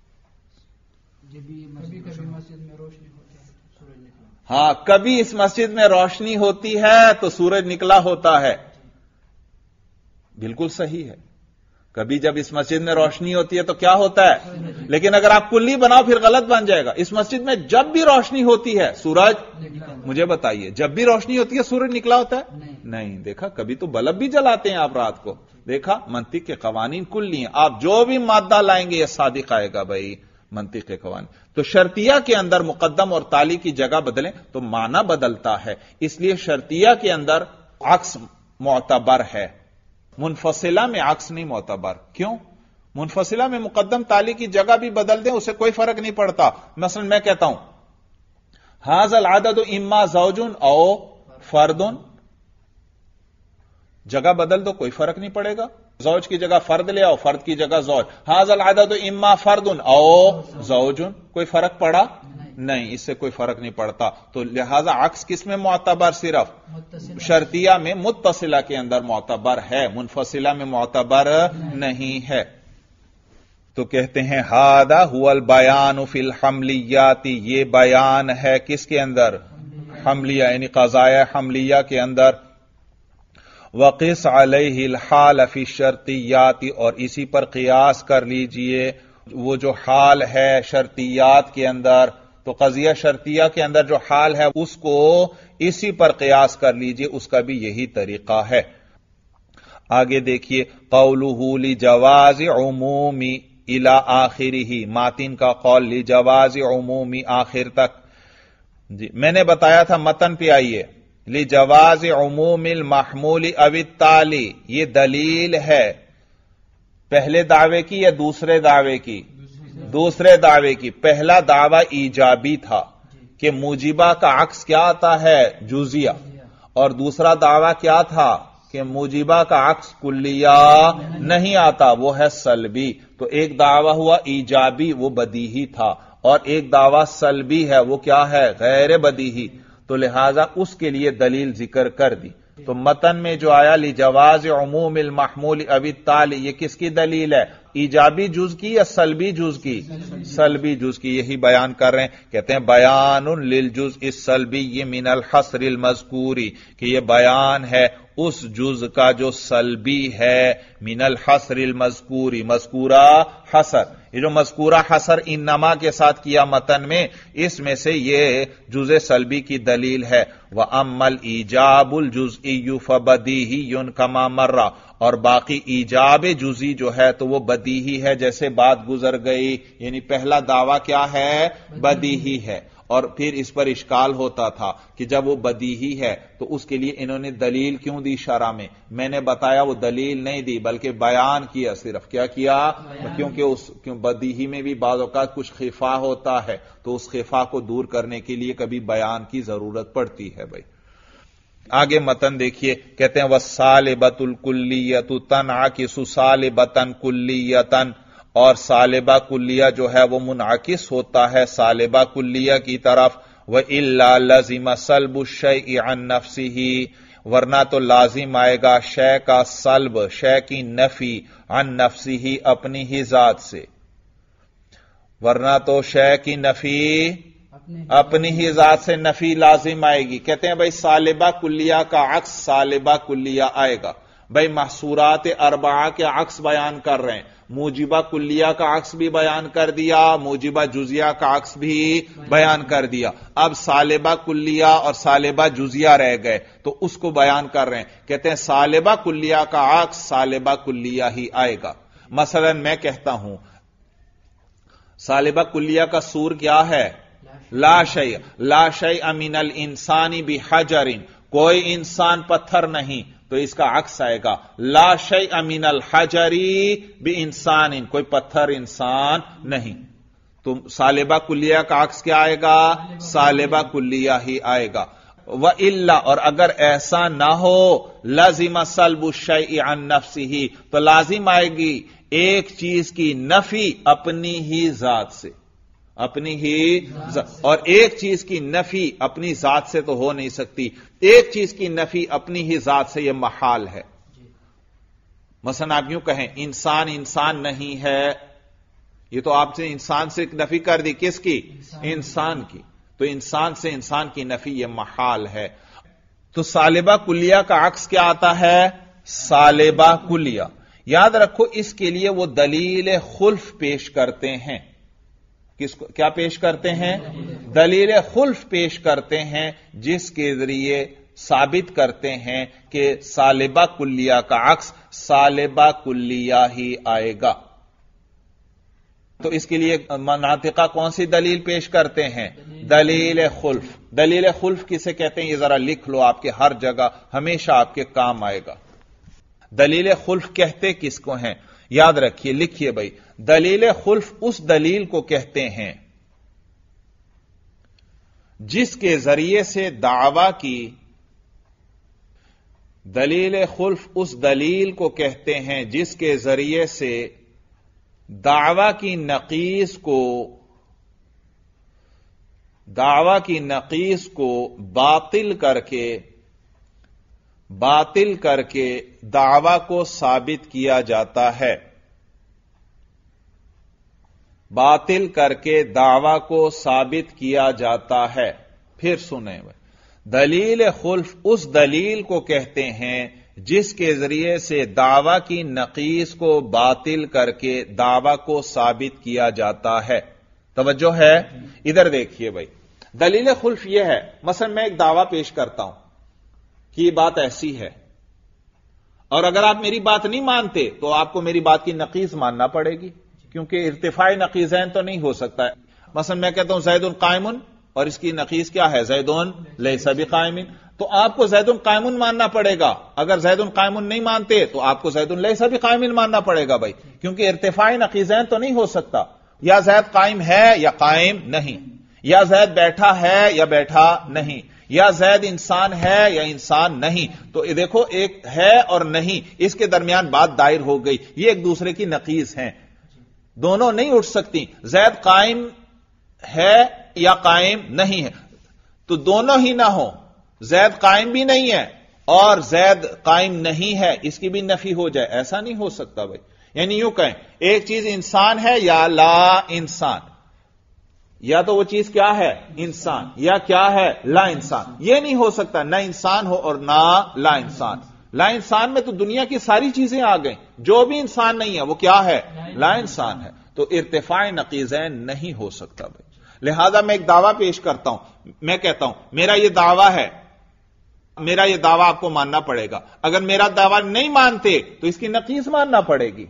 ہاں، کبھی اس مسجد میں روشنی ہوتی ہے تو سورج نکلا ہوتا ہے. بالکل صحیح ہے. کبھی جب اس مسجد میں روشنی ہوتی ہے تو کیا ہوتا ہے؟ لیکن اگر آپ کلی بناؤ پھر غلط بن جائے گا. اس مسجد میں جب بھی روشنی ہوتی ہے سورج، مجھے بتائیے، جب بھی روشنی ہوتی ہے سورج نکلا ہوتا ہے؟ نہیں. دیکھا، کبھی تو بلب بھی جلاتے ہیں آپ رات کو. دیکھا، منطق کے قوانین کلی ہیں. آپ جو بھی مادہ لائیں گے یہ صادق آئے گا بھائی، منطق کے قوانین. تو شرطیہ کے اندر مقدم اور تالی کی جگہ بدلیں تو معنی بدلتا ہے. اس لیے شرطیہ کے اندر عکس معتبر ہے، منفصلہ میں عکس نہیں معتبر. کیوں؟ منفصلہ میں مقدم تالی کی جگہ بھی بدل دیں اسے کوئی فرق نہیں پڑتا. مثلا میں کہتا ہوں ھذا العدد اما زوج او فرد، جگہ بدل دو کوئی فرق نہیں پڑے گا. زوج کی جگہ فرد لے آؤ، فرد کی جگہ زوج. ھذا العدد اما فرد او زوج، کوئی فرق پڑا نہیں، اس سے کوئی فرق نہیں پڑتا. تو لہذا عکس کس میں معتبر؟ صرف شرطیہ میں متصلہ کے اندر معتبر ہے، منفصلہ میں معتبر نہیں ہے. تو کہتے ہیں ھذا ھو البیان فی الحملیات، یہ بیان ہے کس کے اندر؟ حملیہ یعنی قضایا حملیہ کے اندر. وقس علیہ الحال فی الشرطیات، اور اسی پر قیاس کر لیجئے وہ جو حال ہے شرطیات کے اندر. تو قضیہ شرطیہ کے اندر جو حال ہے اس کو اسی پر قیاس کر لیجئے، اس کا بھی یہی طریقہ ہے. آگے دیکھیے قولہ لجواز عمومی الی آخرہ، ماتن کا قول لجواز عمومی آخر تک. جی میں نے بتایا تھا متن پہ آئیے. لجواز عموم المحمول او التالی، یہ دلیل ہے پہلے دعوے کی یا دوسرے دعوے کی؟ دوسرے دعوے کی. پہلا دعویٰ ایجابی تھا کہ موجبہ کا عکس کیا آتا ہے؟ جزیہ. اور دوسرا دعویٰ کیا تھا کہ موجبہ کا عکس کلیہ نہیں آتا، وہ ہے سلبی. تو ایک دعویٰ ہوا ایجابی، وہ بدیہی تھا، اور ایک دعویٰ سلبی ہے، وہ کیا ہے؟ غیر بدیہی. تو لہذا اس کے لیے دلیل ذکر کر دی. تو متن میں جو آیا لجواز عموم المحمول او التالی، یہ کس کی دلیل ہے؟ ایجابی جز کی یا سلبی جز کی؟ سلبی جز کی. یہی بیان کر رہے ہیں، کہتے ہیں بیان للجزء السلبی من الحصر المذکور، کہ یہ بیان ہے اس جز کا جو سلبی ہے من الحصر المذکور، مذکورہ حصر. یہ جو مذکورہ حصر انما کے ساتھ کیا متن میں، اس میں سے یہ جزء سلبی کی دلیل ہے. وَأَمَّا الْإِيجَابُ الْجُزْئِيُّ فَبَدِيهِيٌّ كَمَا مَرَّ، اور باقی ایجاب جزئی جو ہے تو وہ بدیہی ہے جیسے بات گزر گئی. یعنی پہلا دعویٰ کیا ہے؟ بدیہی ہے. اور پھر اس پر اشکال ہوتا تھا کہ جب وہ بدیہی ہے تو اس کے لیے انہوں نے دلیل کیوں دی شرع میں؟ میں نے بتایا وہ دلیل نہیں دی بلکہ بیان کیا. صرف کیا کیا؟ کیونکہ بدیہی میں بھی بعض اوقات کچھ خفا ہوتا ہے، تو اس خفا کو دور کرنے کے لیے کبھی بیان کی ضرورت پڑتی ہے. بھائی آگے متن دیکھیے، کہتے ہیں وَالصَّالِبَةُ الْكُلِّيَّةُ تَنْعَكِسُ صَالِبَةً كُلِّيَّةً، اور صالبہ کلیہ جو ہے وہ منعکس ہوتا ہے صالبہ کلیہ کی طرف. وَإِلَّا لَزِمَ سَلْبُ الشَّيْءِ عَن نَفْسِهِ، ورنہ تو لازم آئے گا شے کا سلب، شے کی نفی، عن نفسه اپنی ہی ذات سے. ورنہ تو شے کی نفی اپنی ہی ذات سے نفی لازم آئے گی. کہتے ہیں بھائی صالبہ کلیہ کا عکس صالبہ کلیہ آئے گا. بھائی محصورات اربعہ کے عکس بیان کر رہے ہیں، موجبہ کلیہ کا عکس بھی بیان کر دیا، موجبہ جزیہ کا عکس بھی بیان کر دیا. اب صالبہ کلیہ اور صالبہ جزیہ رہ گئے تو اس کو بیان کر رہے ہیں. کہتے ہیں صالبہ کلیہ کا عکس صالبہ کلیہ ہی آئے گا. مثلا میں کہتا ہوں صالبہ کلیہ کا سور کیا ہے؟ لا شیء، لا شیء من الانسان بحجر، کوئی انسان پتھر نہیں. تو اس کا عکس آئے گا لا شیء من الحجر بانسان، کوئی پتھر انسان نہیں. تو صالبہ کلیہ کا عکس کیا آئے گا؟ صالبہ کلیہ ہی آئے گا. وَإِلَّا، اور اگر ایسا نہ ہو لازم سلب الشیء عن نفسه، تو لازم آئے گی ایک چیز کی نفی اپنی ہی ذات سے، اپنی ہی ذات. اور ایک چیز کی نفی اپنی ذات سے تو ہو نہیں سکتی. ایک چیز کی نفی اپنی ہی ذات سے یہ محال ہے. مثلا آپ یوں کہیں انسان انسان نہیں ہے، یہ تو آپ سے انسان سے نفی کر دی، کس کی؟ انسان کی. تو انسان سے انسان کی نفی یہ محال ہے. تو صالبہ کلیہ کا عکس کیا آتا ہے؟ صالبہ کلیہ. یاد رکھو اس کے لیے وہ دلیل خلف پیش کرتے ہیں. کیا پیش کرتے ہیں؟ دلیل خلف پیش کرتے ہیں، جس کے ذریعے ثابت کرتے ہیں کہ صالبہ کلیہ کا عکس صالبہ کلیہ ہی آئے گا. تو اس کے لیے مناطقہ کون سی دلیل پیش کرتے ہیں؟ دلیل خلف. دلیل خلف کسے کہتے ہیں؟ یہ ذرا لکھ لو، آپ کے ہر جگہ ہمیشہ آپ کے کام آئے گا. دلیل خلف کہتے کس کو ہیں؟ یاد رکھیے، لکھیے بھائی، دلیل خلف اس دلیل کو کہتے ہیں جس کے ذریعے سے دعویٰ کی، دلیل خلف اس دلیل کو کہتے ہیں جس کے ذریعے سے دعویٰ کی نقیض کو باطل کر کے دعویٰ کو ثابت کیا جاتا ہے، باطل کر کے دعویٰ کو ثابت کیا جاتا ہے۔ پھر سنیں، دلیل خلف اس دلیل کو کہتے ہیں جس کے ذریعے سے دعویٰ کی نقیض کو باطل کر کے دعویٰ کو ثابت کیا جاتا ہے۔ توجہ ہے؟ ادھر دیکھیے بھائی، دلیل خلف یہ ہے، مثلا میں ایک دعویٰ پیش کرتا ہوں کہ یہ بات ایسی ہے، اور اگر آپ میری بات نہیں مانتے تو آپ کو میری بات کی نقیض ماننا پڑے گی، کیونکہ ارتفاع نقیضین تو نہیں ہو سکتا ہے۔ مثلا میں کہتا ہوں زید قائم، اور اس کی نقیض کیا ہے؟ زید لیس بقائم، تو آپ کو زید قائم ماننا پڑے گا۔ اگر زید قائم نہیں مانتے تو آپ کو زید لیس بقائم ماننا پڑے گا بھائی، کیونکہ ارتفاع نقیضین تو نہیں ہو سکتا۔ یا زید قائم ہے یا قائم نہیں، یا زید بیٹھا ہے یا بیٹھا نہیں، یا زید انسان ہے یا انسان نہیں۔ تو دیکھو، ایک ہے اور نہیں، اس کے درمیان بات دائر ہو گئی، یہ ایک دوسرے کی نقیض ہیں، دونوں نہیں اٹھ سکتی۔ زید قائم ہے یا قائم نہیں ہے، تو دونوں ہی نہ ہو، زید قائم بھی نہیں ہے اور زید قائم نہیں ہے، اس کی بھی نفی ہو جائے، ایسا نہیں ہو سکتا بھائی۔ یعنی یوں کہیں، ایک چیز انسان ہے یا لا انسان، یا تو وہ چیز کیا ہے؟ انسان، یا کیا ہے؟ لا انسان۔ یہ نہیں ہو سکتا نہ انسان ہو اور نہ لا انسان۔ لا انسان میں تو دنیا کی ساری چیزیں آ گئیں، جو بھی انسان نہیں ہے وہ کیا ہے؟ لا انسان ہے۔ تو ارتفاع نقیضین نہیں ہو سکتا بھائی۔ لہذا میں ایک دعویٰ پیش کرتا ہوں، میں کہتا ہوں میرا یہ دعویٰ ہے، میرا یہ دعویٰ آپ کو ماننا پڑے گا۔ اگر میرا دعویٰ نہیں مانتے تو اس کی نقیض ماننا پڑے گی،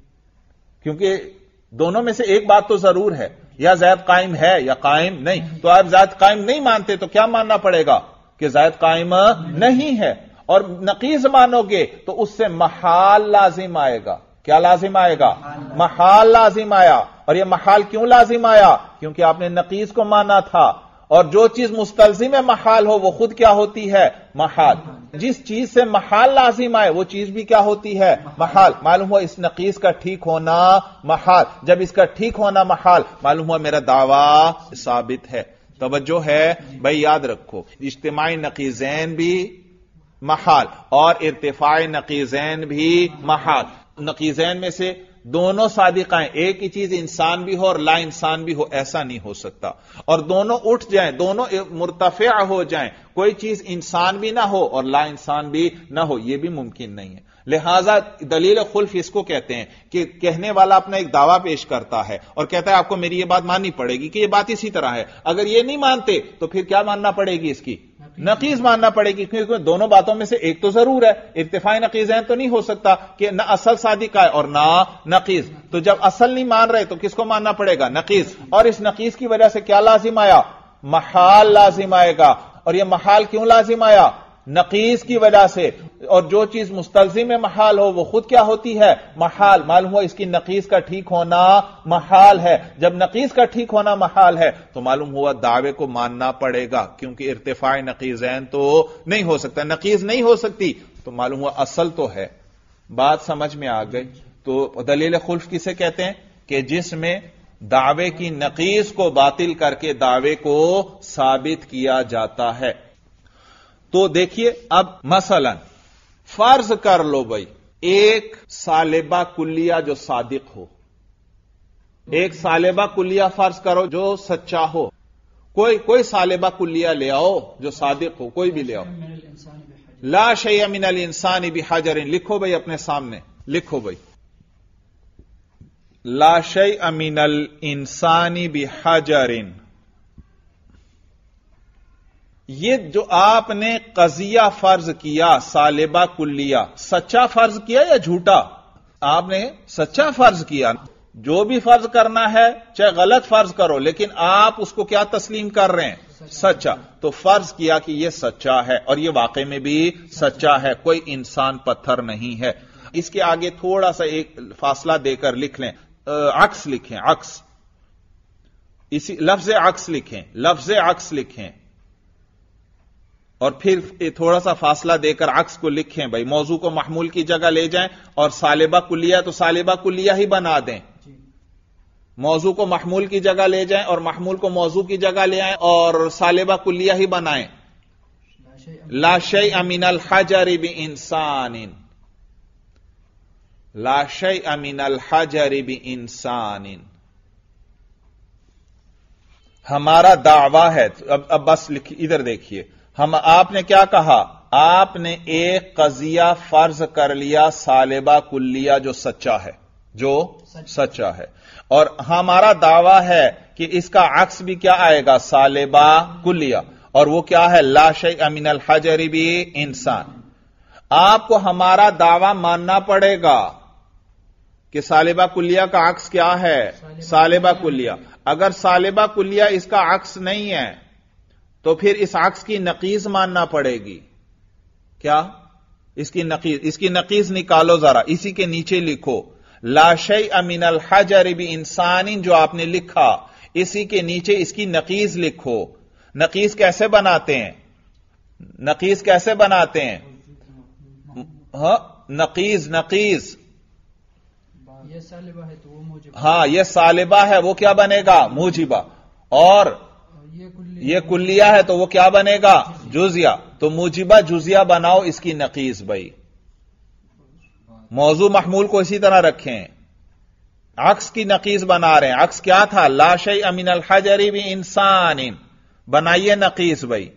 کیونکہ دونوں میں سے ایک بات تو ضرور ہے، یا زید قائم ہے یا قائم نہیں۔ تو آپ زید قائم نہیں مانتے تو کیا ماننا پڑے گا؟ کہ زید قائم نہیں ہے، اور نقیض مانو گے تو اس سے محال لازم آئے گا۔ کیا لازم آئے گا؟ محال لازم آیا۔ اور یہ محال کیوں لازم آیا؟ کیونکہ آپ نے نقیض کو مانا تھا، اور جو چیز مستلزم محال ہو وہ خود کیا ہوتی ہے؟ محال۔ جس چیز سے محال لازم آئے وہ چیز بھی کیا ہوتی ہے؟ محال۔ معلوم ہوا اس نقیض کا ٹھیک ہونا محال، جب اس کا ٹھیک ہونا محال، معلوم ہوا میرا دعویٰ ثابت ہے۔ توجہ ہے بھائی، یاد رکھو، اجتماعی نقیضین بھی محال اور ارتفاع نقیضین بھی محال۔ نقیضین میں سے دونوں صادقہ ہیں، ایک ہی چیز انسان بھی ہو اور لا انسان بھی ہو، ایسا نہیں ہو سکتا، اور دونوں اٹھ جائیں، دونوں مرتفع ہو جائیں، کوئی چیز انسان بھی نہ ہو اور لا انسان بھی نہ ہو، یہ بھی ممکن نہیں ہے۔ لہذا دلیل خلف اس کو کہتے ہیں کہ کہنے والا اپنا ایک دعویٰ پیش کرتا ہے اور کہتا ہے آپ کو میری یہ بات ماننی پڑے گی کہ یہ بات اسی طرح ہے، اگر یہ نہیں مانتے تو پھر کیا ماننا پڑے گی؟ اس کی نقیض ماننا پڑے گی، کیونکہ دونوں باتوں میں سے ایک تو ضرور ہے، ارتفاع نقیضین تو نہیں ہو سکتا کہ نہ اصل صادق ہے اور نہ نقیض۔ تو جب اصل نہیں مان رہے تو کس کو ماننا پڑے گا؟ نقیض۔ اور اس نقیض کی وجہ سے کیا لازم آیا؟ محال لازم آئے گا۔ اور یہ محال کیوں لازم آیا؟ نقیض کی وجہ سے۔ اور جو چیز مستلزم محال ہو وہ خود کیا ہوتی ہے؟ محال۔ معلوم ہوا اس کی نقیض کا ٹھیک ہونا محال ہے۔ جب نقیض کا ٹھیک ہونا محال ہے تو معلوم ہوا دعوے کو ماننا پڑے گا، کیونکہ ارتفاع نقیضین تو نہیں ہو سکتا، نقیض نہیں ہو سکتی، تو معلوم ہوا اصل تو ہے۔ بات سمجھ میں آ گئی؟ تو دلیل خلف کسے کہتے ہیں؟ کہ جس میں دعوے کی نقیض کو باطل کر کے دعوے کو ثابت کیا جاتا ہے۔ تو دیکھیے، اب مثلا فرض کر لو بھائی، ایک سالبہ کلیہ جو صادق ہو، ایک سالبہ کلیہ فرض کرو جو سچا ہو، کوئی سالبہ کلیہ لے آؤ جو صادق ہو، کوئی بھی لے آؤ۔ لا شیء من الانسان بحجر، لکھو بھائی اپنے سامنے، لکھو بھائی، لا شیء من الانسان بحجر۔ یہ جو آپ نے قضیہ فرض کیا سالبہ کلیہ، سچا فرض کیا یا جھوٹا؟ آپ نے سچا فرض کیا۔ جو بھی فرض کرنا ہے چاہے غلط فرض کرو، لیکن آپ اس کو کیا تسلیم کر رہے ہیں؟ سچا۔ تو فرض کیا کہ یہ سچا ہے، اور یہ واقع میں بھی سچا ہے، کوئی انسان پتھر نہیں ہے۔ اس کے آگے تھوڑا سا ایک فاصلہ دے کر لکھ لیں، عکس لکھیں، عکس، اسی لفظ عکس لکھیں، لفظ عکس لکھیں، اور پھر تھوڑا سا فاصلہ دے کر عکس کو لکھیں بھائی، موضوع کو محمول کی جگہ لے جائیں اور سالبہ کلیہ تو سالبہ کلیہ ہی بنا دیں، موضوع کو محمول کی جگہ لے جائیں اور محمول کو موضوع کی جگہ لے آئیں اور سالبہ کلیہ ہی بنائیں۔ لا شیء من الحجر بانسان، لا شیء من الحجر بانسان، ہمارا دعویٰ ہے، اب بس ادھر دیکھیے، آپ نے کیا کہا؟ آپ نے ایک قضیہ فرض کر لیا سالبہ کلیہ جو سچا ہے، جو سچا ہے، اور ہمارا دعویٰ ہے کہ اس کا عکس بھی کیا آئے گا؟ سالبہ کلیہ، اور وہ کیا ہے؟ لا شیء من الحجر بانسان۔ آپ کو ہمارا دعویٰ ماننا پڑے گا کہ سالبہ کلیہ کا عکس کیا ہے؟ سالبہ کلیہ۔ اگر سالبہ کلیہ اس کا عکس نہیں ہے تو پھر اس عکس کی نقیض ماننا پڑے گی۔ کیا؟ اس کی نقیض نکالو ذرا، اسی کے نیچے لکھو لا شیء من الحجر بانسان، جو آپ نے لکھا اسی کے نیچے اس کی نقیض لکھو۔ نقیض کیسے بناتے ہیں؟ نقیض کیسے بناتے ہیں؟ نقیض یہ سالبہ ہے تو وہ موجبہ، ہاں یہ سالبہ ہے، وہ کیا بنے گا؟ موجبہ، اور یہ کلیہ ہے تو وہ کیا بنے گا؟ جزیہ۔ تو موجبہ جزیہ بناؤ اس کی نقیض بھائی، موضوع محمول کو اسی طرح رکھیں، عکس کی نقیض بنا رہے ہیں۔ عکس کیا تھا؟ لا شیء من الحجر بانسان، بنائیے نقیض بھائی،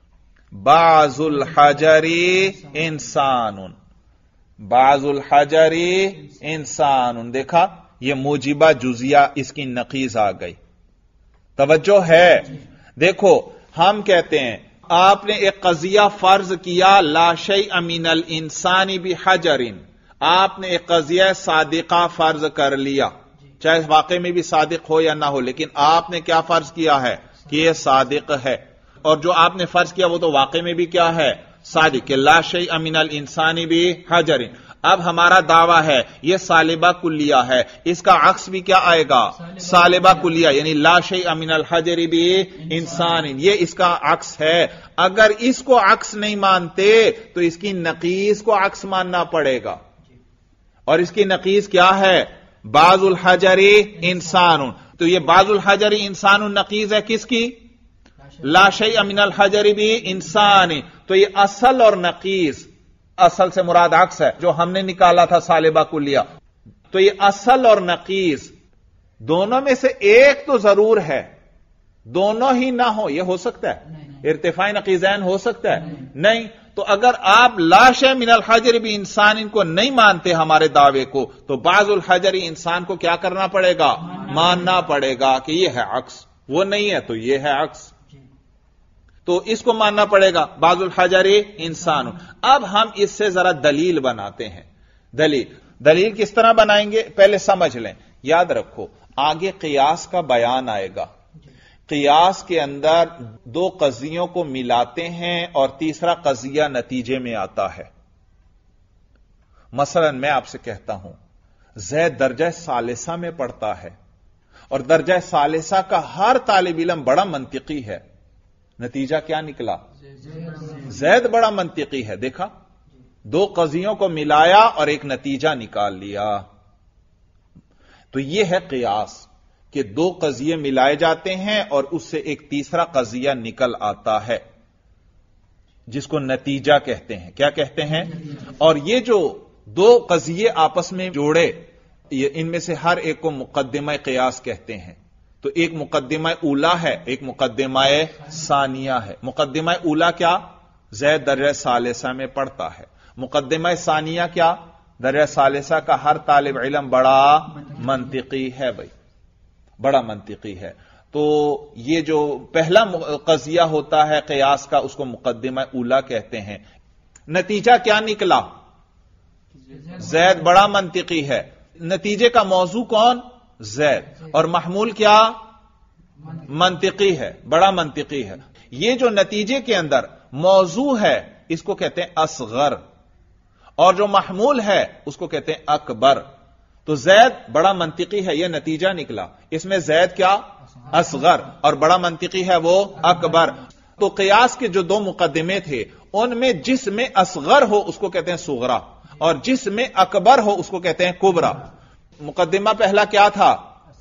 بعض الحجر انسان، بعض الحجر انسان، دیکھا یہ موجبہ جزیہ اس کی نقیض آ گئی، توجہ ہے؟ دیکھو ہم کہتے ہیں آپ نے ایک قضیہ فرض کیا لا شیء من الانسان بحجر، آپ نے ایک قضیہ صادقہ فرض کر لیا، چاہے واقع میں بھی صادق ہو یا نہ ہو، لیکن آپ نے کیا فرض کیا ہے؟ کہ یہ صادق ہے، اور جو آپ نے فرض کیا وہ تو واقع میں بھی کیا ہے؟ صادق، کہ لا شیء من الانسان بحجر۔ اب ہمارا دعویٰ ہے یہ سالبہ کلیہ ہے، اس کا عکس بھی کیا آئے گا؟ سالبہ کلیہ، یعنی لا شیء من الحجر بانسان، یہ اس کا عکس ہے۔ اگر اس کو عکس نہیں مانتے تو اس کی نقیض کو عکس ماننا پڑے گا، اور اس کی نقیض کیا ہے؟ بعض الحجر انسان۔ تو یہ بعض الحجر انسان نقیض ہے کس کی؟ لا شیء من الحجر بانسان۔ تو یہ اصل اور نقیض، اصل سے مراد عکس ہے جو ہم نے نکالا تھا سالبہ کلیہ، تو یہ اصل اور نقیض دونوں میں سے ایک تو ضرور ہے، دونوں ہی نہ ہو یہ ہو سکتا ہے؟ ارتفاع نقیضین ہو سکتا ہے؟ نہیں۔ تو اگر آپ لا شیء من الحجر بانسان ان کو نہیں مانتے ہمارے دعوے کو، تو بعض الحجر انسان کو کیا کرنا پڑے گا؟ ماننا پڑے گا کہ یہ ہے عکس، وہ نہیں ہے تو یہ ہے عکس، تو اس کو ماننا پڑے گا بعض الحجر انسان۔ اب ہم اس سے ذرا دلیل بناتے ہیں۔ دلیل کس طرح بنائیں گے پہلے سمجھ لیں، یاد رکھو آگے قیاس کا بیان آئے گا۔ قیاس کے اندر دو قضیوں کو ملاتے ہیں اور تیسرا قضیہ نتیجے میں آتا ہے۔ مثلا میں آپ سے کہتا ہوں زید درجہ ثالثہ میں پڑھتا ہے، اور درجہ ثالثہ کا ہر طالب علم بڑا منطقی ہے، نتیجہ کیا نکلا؟ زید بڑا منطقی ہے۔ دیکھا دو قضیوں کو ملایا اور ایک نتیجہ نکال لیا، تو یہ ہے قیاس کہ دو قضیے ملائے جاتے ہیں اور اس سے ایک تیسرا قضیہ نکل آتا ہے جس کو نتیجہ کہتے ہیں۔ کیا کہتے ہیں؟ اور یہ جو دو قضیے آپس میں جوڑے، ان میں سے ہر ایک کو مقدمہ قیاس کہتے ہیں۔ تو ایک مقدمہ اولا ہے، ایک مقدمہ ثانیہ ہے۔ مقدمہ اولا کیا؟ زید درجہ ثالثہ میں پڑھتا ہے۔ مقدمہ ثانیہ کیا؟ درجہ ثالثہ کا ہر طالب علم بڑا منطقی ہے بھائی، بڑا منطقی ہے۔ تو یہ جو پہلا قضیہ ہوتا ہے قیاس کا اس کو مقدمہ اولا کہتے ہیں۔ نتیجہ کیا نکلا؟ زید بڑا منطقی ہے۔ نتیجے کا موضوع کون؟ زید، اور محمول کیا؟ منطقی ہے، بڑا منطقی ہے۔ یہ جو نتیجے کے اندر موضوع ہے اس کو کہتے ہیں اصغر، اور جو محمول ہے اس کو کہتے ہیں اکبر. تو زید بڑا منطقی ہے، یہ نتیجہ نکلا. اس میں زید کیا؟ اصغر، اور بڑا منطقی ہے وہ اکبر. تو قیاس کے جو دو مقدمے تھے ان میں جس میں اصغر ہو اس کو کہتے ہیں صغرا، اور جس میں اکبر ہو اس کو کہتے ہیں کبرا. مقدمہ پہلا کیا تھا؟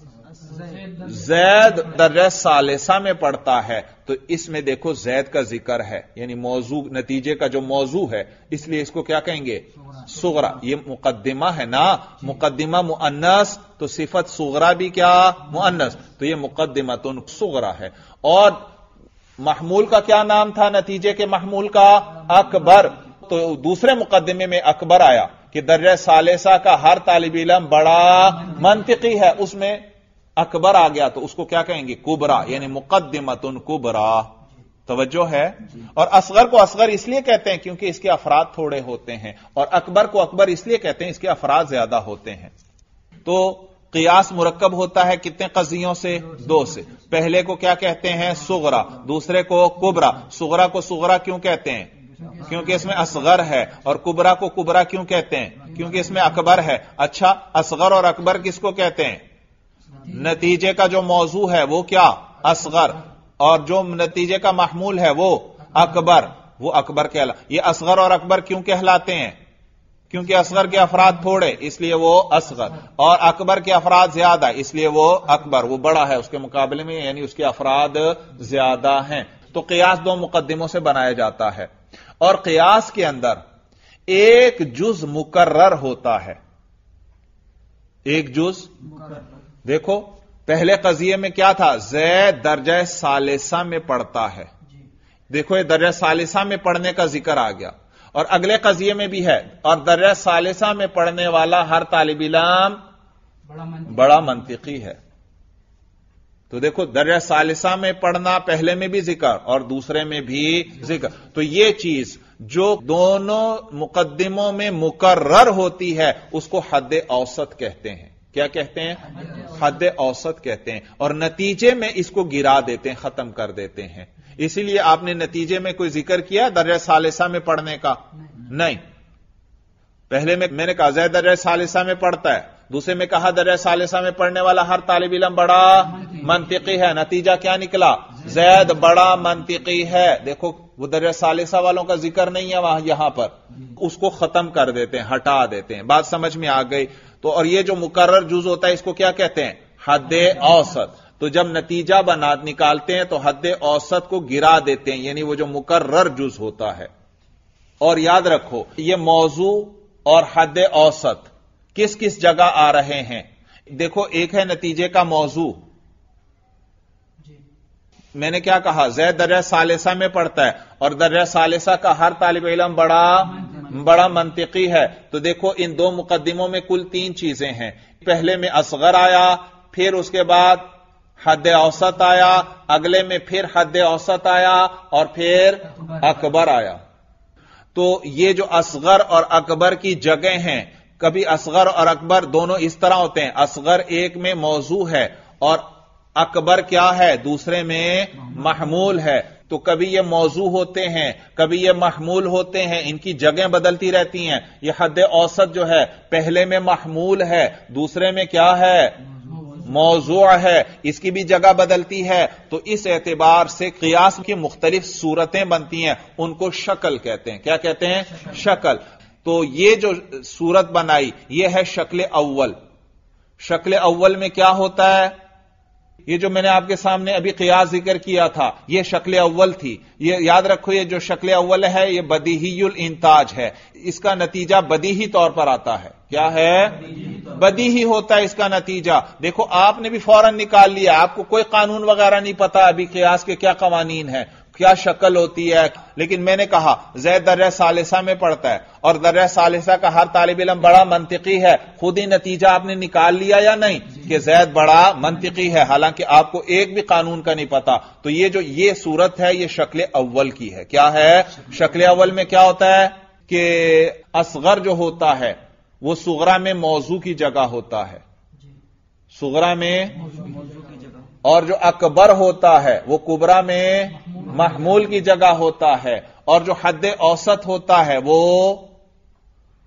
زید درجہ ثالثہ میں پڑھتا ہے، تو اس میں دیکھو زید کا ذکر ہے، یعنی موضوع، نتیجے کا جو موضوع ہے، اس لیے اس کو کیا کہیں گے؟ صغرا. یہ مقدمہ ہے نا، مقدمہ مؤنث تو صفت صغرا بھی کیا؟ مؤنث. تو یہ مقدمۃ صغرا ہے. اور محمول کا کیا نام تھا نتیجے کے محمول کا؟ اکبر. تو دوسرے مقدمے میں اکبر آیا کہ درجہ ثالثہ کا ہر طالب علم بڑا منطقی ہے، اس میں اکبر آ گیا تو اس کو کیا کہیں گے؟ کبرا، یعنی مقدمۃ کبرا. توجہ ہے؟ اور اصغر کو اصغر اس لیے کہتے ہیں کیونکہ اس کے افراد تھوڑے ہوتے ہیں، اور اکبر کو اکبر اس لیے کہتے ہیں اس کے افراد زیادہ ہوتے ہیں. تو قیاس مرکب ہوتا ہے کتنے قضیوں سے؟ دو سے. پہلے کو کیا کہتے ہیں؟ صغرا. دوسرے کو کبرا. صغرا کو صغرا کیوں کہتے ہیں؟ کیونکہ اس میں اصغر ہے. اور کبرا کو کبرا کیوں کہتے ہیں؟ کیونکہ اس میں اکبر ہے. اچھا، اصغر اور اکبر کس کو کہتے ہیں؟ نتیجے کا جو موضوع ہے وہ کیا؟ اصغر. اور جو نتیجے کا محمول ہے وہ اکبر، وہ اکبر کہلاتا. یہ اصغر اور اکبر کیوں کہلاتے ہیں؟ کیونکہ اصغر کے افراد تھوڑے اس لیے وہ اصغر، اور اکبر کے افراد زیادہ اس لیے وہ اکبر، وہ بڑا ہے اس کے مقابلے میں، یعنی اس کے افراد زیادہ ہیں. تو قیاس دو مقدموں سے بنایا جاتا ہے. اور قیاس کے اندر ایک جز مقرر ہوتا ہے. ایک جز، دیکھو پہلے قضیے میں کیا تھا؟ زید درجہ ثالثہ میں پڑھتا ہے. دیکھو یہ درجہ ثالثہ میں پڑھنے کا ذکر آ گیا. اور اگلے قضیے میں بھی ہے، اور درجہ ثالثہ میں پڑھنے والا ہر طالب علم بڑا منطقی ہے. تو دیکھو درجہ ثالثہ میں پڑھنا پہلے میں بھی ذکر اور دوسرے میں بھی ذکر. تو یہ چیز جو دونوں مقدموں میں مقرر ہوتی ہے اس کو حد اوسط کہتے ہیں. کیا کہتے ہیں؟ حد اوسط کہتے ہیں. اور نتیجے میں اس کو گرا دیتے ہیں، ختم کر دیتے ہیں. اسی لیے آپ نے نتیجے میں کوئی ذکر کیا درجہ ثالثہ میں پڑھنے کا؟ نہیں. پہلے میں نے کہا زید درجہ ثالثہ میں پڑھتا ہے، دوسرے میں کہا درجہ ثالثہ میں پڑھنے والا ہر طالب علم بڑا منطقی ہے. نتیجہ کیا نکلا؟ زید بڑا منطقی ہے. دیکھو وہ درجہ ثالثہ والوں کا ذکر نہیں ہے وہاں، یہاں پر اس کو ختم کر دیتے ہیں، ہٹا دیتے ہیں. بات سمجھ میں آ گئی؟ تو اور یہ جو مقرر جز ہوتا ہے اس کو کیا کہتے ہیں؟ حد اوسط. تو جب نتیجہ نکالتے ہیں تو حد اوسط کو گرا دیتے ہیں، یعنی وہ جو مقرر جز ہوتا ہے. اور یاد رکھو یہ موضوع اور حد اوسط کس کس جگہ آ رہے ہیں؟ دیکھو ایک ہے نتیجے کا موضوع. میں نے کیا کہا؟ زید درجہ ثالثہ میں پڑھتا ہے اور درجہ ثالثہ کا ہر طالب علم بڑا منطقی ہے. تو دیکھو ان دو مقدموں میں کل تین چیزیں ہیں. پہلے میں اصغر آیا، پھر اس کے بعد حد اوسط آیا، اگلے میں پھر حد اوسط آیا، اور پھر اکبر آیا. تو یہ جو اصغر اور اکبر کی جگہ ہیں، کبھی اصغر اور اکبر دونوں اس طرح ہوتے ہیں. اصغر ایک میں موضوع ہے اور اکبر کیا ہے؟ دوسرے میں محمول ہے. تو کبھی یہ موضوع ہوتے ہیں، کبھی یہ محمول ہوتے ہیں، ان کی جگہیں بدلتی رہتی ہیں. یہ حد اوسط جو ہے پہلے میں محمول ہے، دوسرے میں کیا ہے؟ موضوع ہے. اس کی بھی جگہ بدلتی ہے. تو اس اعتبار سے قیاس کی مختلف صورتیں بنتی ہیں، ان کو شکل کہتے ہیں. کیا کہتے ہیں؟ شکل. تو یہ جو صورت بنائی یہ ہے شکل اول. شکل اول میں کیا ہوتا ہے؟ یہ جو میں نے آپ کے سامنے ابھی قیاس ذکر کیا تھا یہ شکل اول تھی. یہ یاد رکھو یہ جو شکل اول ہے یہ بدیہی الانتاج ہے. اس کا نتیجہ بدیہی طور پر آتا ہے. کیا ہے؟ بدیہی ہوتا ہے اس کا نتیجہ. دیکھو آپ نے بھی فوراً نکال لیا، آپ کو کوئی قانون وغیرہ نہیں پتا ابھی قیاس کے کیا قوانین ہیں، کیا شکل ہوتی ہے. لیکن میں نے کہا زید درجہ ثالثہ میں پڑھتا ہے اور درجہ ثالثہ کا ہر طالب علم بڑا منطقی ہے. خود ہی نتیجہ آپ نے نکال لیا یا نہیں کہ زید بڑا منطقی ہے، حالانکہ آپ کو ایک بھی قانون کا نہیں پتا. تو یہ صورت ہے یہ شکل اول کی ہے. کیا ہے؟ شکل اول میں کیا ہوتا ہے کہ اصغر جو ہوتا ہے وہ صغرا میں موضوع کی جگہ ہوتا ہے، صغرا میں، اور جو اکبر ہوتا ہے وہ کبرا میں محمول کی جگہ ہوتا ہے، اور جو حد اوسط ہوتا ہے وہ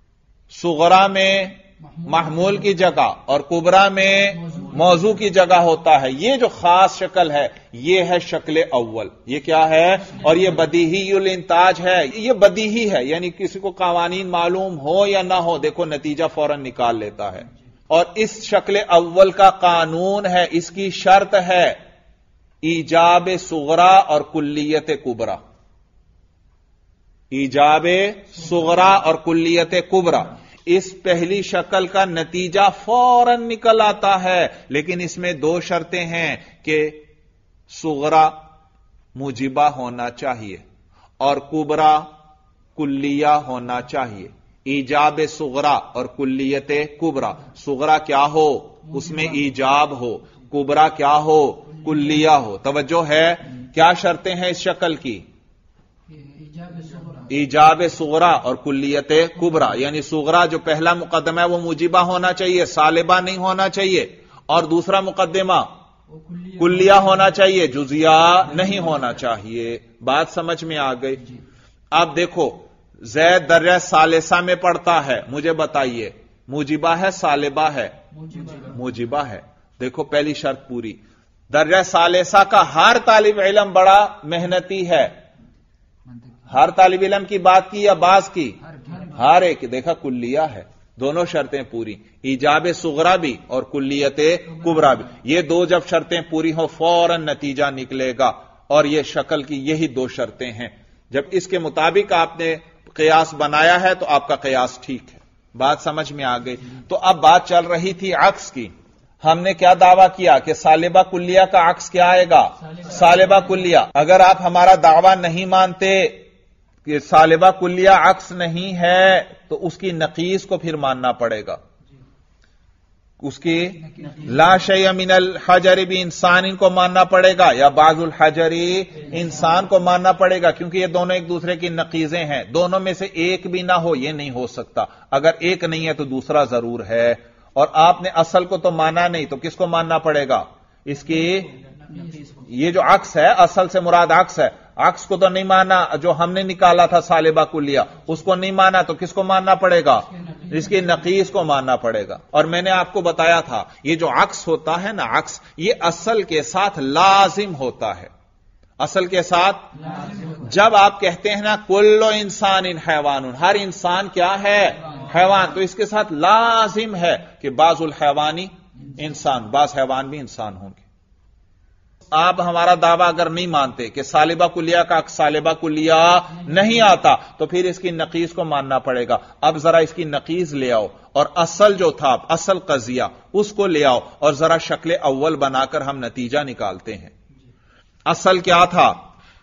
صغرا میں محمول کی جگہ اور کبرا میں موضوع کی جگہ ہوتا ہے. یہ جو خاص شکل ہے یہ ہے شکل اول. یہ کیا ہے؟ اور یہ بدیہی الانتاج ہے. یہ بدیہی ہے، یعنی کسی کو قوانین معلوم ہو یا نہ ہو، دیکھو نتیجہ فوراً نکال لیتا ہے. اور اس شکل اول کا قانون ہے، اس کی شرط ہے ایجاب صغرا اور کلیت کبرا. ایجاب صغرا اور کلیت کبرا، اس پہلی شکل کا نتیجہ فوراً نکل آتا ہے، لیکن اس میں دو شرطیں ہیں کہ صغرا موجبہ ہونا چاہیے اور کبرا کلیہ ہونا چاہیے. ایجاب صغرا اور کلیت کبرا، صغرا کیا ہو؟ اس میں ایجاب ہو، کبرا کیا ہو؟ کلیہ ہو. توجہ ہے؟ کیا شرطیں ہیں اس شکل کی؟ ایجاب صغرا اور کلیت کبرا، یعنی صغرا جو پہلا مقدمہ ہے وہ موجبہ ہونا چاہیے، سالبہ نہیں ہونا چاہیے، اور دوسرا مقدمہ کلیہ ہونا چاہیے، جزیہ نہیں ہونا چاہیے. بات سمجھ میں آ گئی؟ اب دیکھو زید درجہ ثالثہ میں پڑھتا ہے، مجھے بتائیے موجبہ ہے سالبہ ہے؟ موجبہ ہے. دیکھو پہلی شرط پوری. درجہ ثالثہ کا ہر طالب علم بڑا محنتی ہے. ہر طالب علم کی بات کی یا بعض کی؟ ہر ایک. دیکھا کلیہ ہے، دونوں شرطیں پوری، ایجاب صغرا بھی اور کلیت کبرا بھی. یہ دو جب شرطیں پوری ہوں فوراً نتیجہ نکلے گا، اور یہ شکل کی یہی دو شرطیں ہیں. جب اس کے مطابق آپ نے قیاس بنایا ہے تو آپ کا قیاس ٹھیک ہے. بات سمجھ میں آ گئی؟ تو اب بات چل رہی تھی عکس کی. ہم نے کیا دعویٰ کیا کہ سالبہ کلیہ کا عکس کیا آئے گا؟ سالبہ کلیہ. اگر آپ ہمارا دعویٰ نہیں مانتے کہ سالبہ کلیہ عکس نہیں ہے تو اس کی نقیص کو پھر ماننا پڑے گا. اس کی لا شیء من الحجر بانسان کو ماننا پڑے گا یا بعض الحجر انسان کو ماننا پڑے گا، کیونکہ یہ دونوں ایک دوسرے کی نقیضیں ہیں. دونوں میں سے ایک بھی نہ ہو یہ نہیں ہو سکتا. اگر ایک نہیں ہے تو دوسرا ضرور ہے. اور آپ نے اصل کو تو مانا نہیں تو کس کو ماننا پڑے گا؟ اس کی یہ جو عکس ہے، اصل سے مراد عکس ہے، عکس کو تو نہیں مانا. جو ہم نے نکالا تھا سالبہ کلیہ اس کو نہیں مانا تو کس کو ماننا پڑے گا؟ اس کی نقیص کو ماننا پڑے گا. اور میں نے آپ کو بتایا تھا یہ جو عکس ہوتا ہے نا، عکس یہ اصل کے ساتھ لازم ہوتا ہے. اصل کے ساتھ جب آپ کہتے ہیں نا کل انسان حیوان، ہر انسان کیا ہے؟ حیوان. تو اس کے ساتھ لازم ہے کہ بعض الحیوانی انسان، بعض حیوان بھی انسان ہوں گے. آپ ہمارا دعویٰ اگر نہیں مانتے کہ سالبہ کلیہ کا سالبہ کلیہ نہیں آتا تو پھر اس کی نقیض کو ماننا پڑے گا. اب ذرا اس کی نقیض لے آؤ اور اصل جو تھا اصل قضیہ اس کو لے آؤ اور ذرا شکل اول بنا کر ہم نتیجہ نکالتے ہیں. اصل کیا تھا؟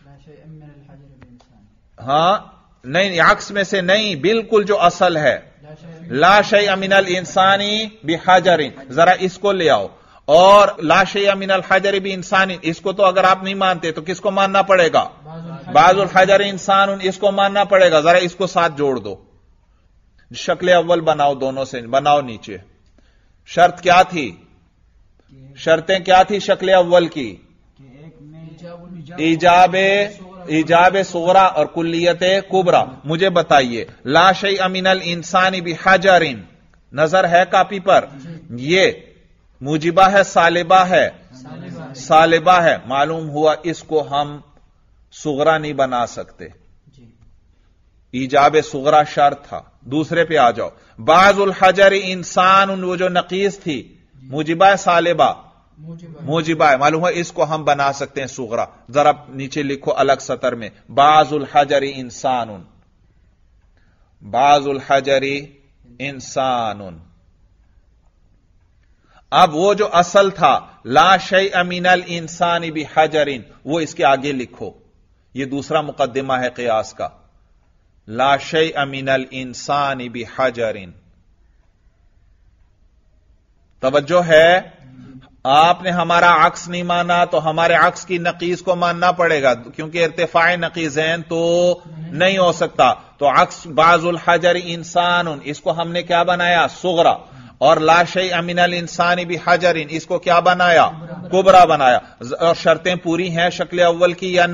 ہاں نہیں، عکس میں سے نہیں، بالکل جو اصل ہے لا شیء من الانسان بحجر، ذرا اس کو لے آؤ. اور لا شیء من الحجر بانسان، اس کو تو اگر آپ نہیں مانتے تو کس کو ماننا پڑے گا؟ بعض الحجر انسان، اس کو ماننا پڑے گا. ذرا اس کو ساتھ جوڑ دو، شکل اول بناؤ، دونوں سے بناؤ نیچے. شرط کیا تھی؟ شرطیں کیا تھی شکل اول کی؟ ایجاب صغرا اور کلیت کبرا. مجھے بتائیے لا شیء من الانسان بحجر، نظر ہے کاپی پر؟ یہ موجبہ ہے سالبہ ہے؟ سالبہ ہے. معلوم ہوا اس کو ہم صغرا نہیں بنا سکتے. ایجاب صغرا شرط تھا. دوسرے پہ آ جاؤ. بعض الحجر انسان، وہ جو نقیص تھی موجبہ ہے سالبہ؟ موجبہ ہے. معلوم ہوا اس کو ہم بنا سکتے ہیں صغرا. ذرا نیچے لکھو الگ سطر میں بعض الحجر انسان، بعض الحجر انسان. اب وہ جو اصل تھا لا شیء من الانسان بحجر، وہ اس کے آگے لکھو. یہ دوسرا مقدمہ ہے قیاس کا. لا شیء من الانسان بحجر. توجہ ہے؟ آپ نے ہمارا عکس نہیں مانا تو ہمارے عکس کی نقیض کو ماننا پڑے گا، کیونکہ ارتفاع نقیضین تو نہیں ہو سکتا. تو عکس بعض الحجر انسان، اس کو ہم نے کیا بنایا؟ صغرا. اور لا شیء من الانسان بحجر، اس کو کیا بنایا؟ کبرا بنایا. اور شرطیں پوری ہیں شکل اول کی یا نہیں؟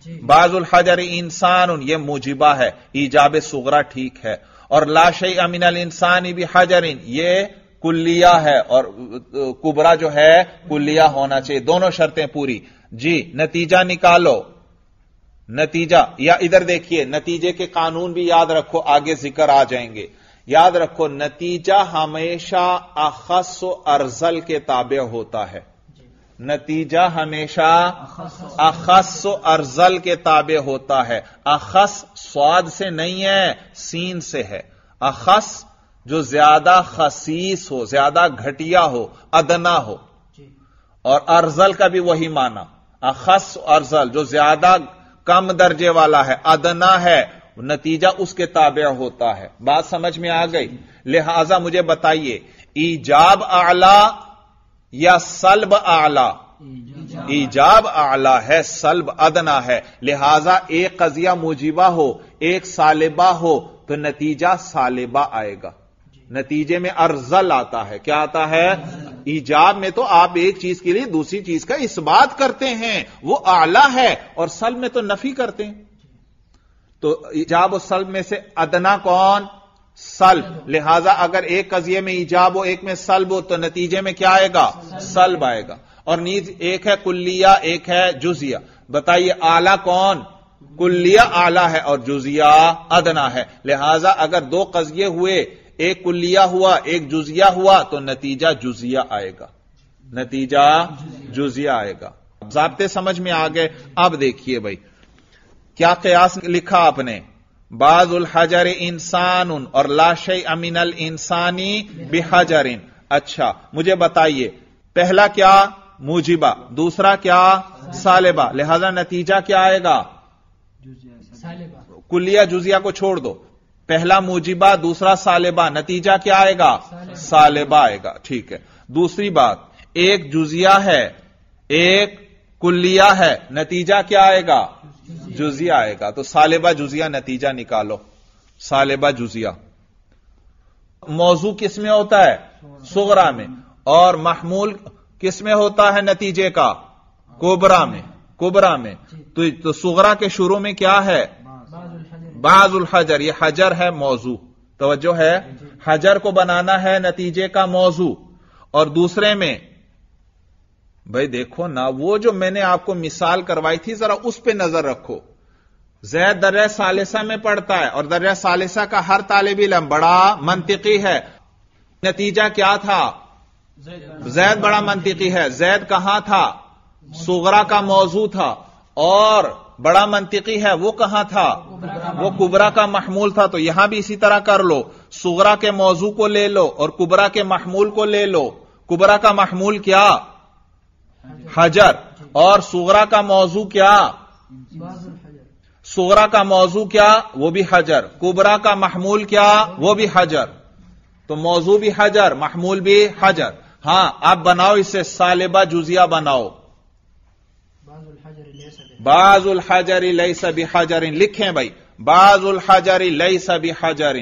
بعض الحجر انسان یہ موجبہ ہے، ایجاب صغرا ٹھیک ہے، اور لا شیء من الانسان بحجر یہ کلیہ ہے، اور کبرا جو ہے کلیہ ہونا چاہیے، دونوں شرطیں پوری۔ جی نتیجہ نکالو، نتیجہ، یا ادھر دیکھیے نتیجے کے قانون بھی یاد رکھو، آگے ذکر آ جائیں گے۔ یاد رکھو نتیجہ ہمیشہ اخص و ارذل کے تابع ہوتا ہے، نتیجہ ہمیشہ اخص و ارذل کے تابع ہوتا ہے۔ اخص صاد سے نہیں ہے، سین سے ہے۔ اخص جو زیادہ خسیس ہو، زیادہ گھٹیا ہو، ادنا ہو، اور ارذل کا بھی وہی معنی، اخص ارذل جو زیادہ کم درجے والا ہے، ادنا ہے، نتیجہ اس کے تابع ہوتا ہے۔ بات سمجھ میں آ گئی؟ لہذا مجھے بتائیے ایجاب اعلی یا سلب اعلی؟ ایجاب اعلی ہے، سلب ادنا ہے، لہذا ایک قضیہ موجبہ ہو ایک سالبہ ہو تو نتیجہ سالبہ آئے گا، نتیجے میں ارذل آتا ہے۔ کیا آتا ہے؟ ایجاب میں تو آپ ایک چیز کے لیے دوسری چیز کا اثبات کرتے ہیں، وہ اعلی ہے، اور سلب میں تو نفی کرتے ہیں۔ تو ایجاب و سلب میں سے ادنا کون؟ سلب۔ لہذا اگر ایک قضیے میں ایجاب ہو ایک میں سلب ہو تو نتیجے میں کیا آئے گا؟ سلب آئے گا۔ اور نیز ایک ہے کلیہ ایک ہے جزیہ، بتائیے اعلی کون؟ کلیہ اعلی ہے اور جزیہ ادنا ہے۔ لہذا اگر دو قضیے ہوئے، ایک کلیہ ہوا ایک جزیہ ہوا، تو نتیجہ جزیہ آئے گا، نتیجہ جزیہ آئے گا۔ ضابطے سمجھ میں آ گئے؟ اب دیکھیے بھائی کیا قیاس لکھا آپ نے، بعض الحجر انسان اور لا شیء من الانسانی بحجر۔ اچھا مجھے بتائیے پہلا کیا؟ موجبہ، دوسرا کیا؟ سالبہ، لہذا نتیجہ کیا آئے گا؟ کلیہ جزیہ کو چھوڑ دو، پہلا موجبہ دوسرا سالبہ، نتیجہ کیا آئے گا؟ سالبہ آئے گا، ٹھیک ہے۔ دوسری بات، ایک جزیہ ہے ایک کلیہ ہے، نتیجہ کیا آئے گا؟ جزیہ آئے گا، تو سالبہ جزیہ نتیجہ نکالو، سالبہ جزیہ۔ موضوع کس میں ہوتا ہے؟ صغرا میں، اور محمول کس میں ہوتا ہے نتیجے کا؟ کبرا میں، کبرا میں۔ تو صغرا کے شروع میں کیا ہے؟ بعض الحجر، یہ حجر ہے موضوع، توجہ ہے، حجر کو بنانا ہے نتیجے کا موضوع۔ اور دوسرے میں بھائی دیکھو نا، وہ جو میں نے آپ کو مثال کروائی تھی ذرا اس پہ نظر رکھو۔ زید درجہ ثالثہ میں پڑھتا ہے، اور درجہ ثالثہ کا ہر طالب علم بڑا منطقی ہے، نتیجہ کیا تھا؟ زید بڑا منطقی ہے۔ زید کہاں تھا؟ صغرا کا موضوع تھا، اور بڑا منطقی ہے وہ کہاں تھا؟ وہ کبرا کا محمول تھا۔ تو یہاں بھی اسی طرح کر لو، صغرا کے موضوع کو لے لو اور کبرا کے محمول کو لے لو۔ کبرا کا محمول کیا؟ حجر، اور صغرا کا موضوع کیا؟ صغرا کا موضوع کیا؟ وہ بھی حجر۔ کبرا کا محمول کیا؟ وہ بھی حجر۔ تو موضوع بھی حجر، محمول بھی حجر۔ ہاں اب بناؤ اسے سالبہ جزیہ بناؤ۔ بعض الحجر لیس بحجر، لکھیں بھائی، بعض الحجر لیس بحجر۔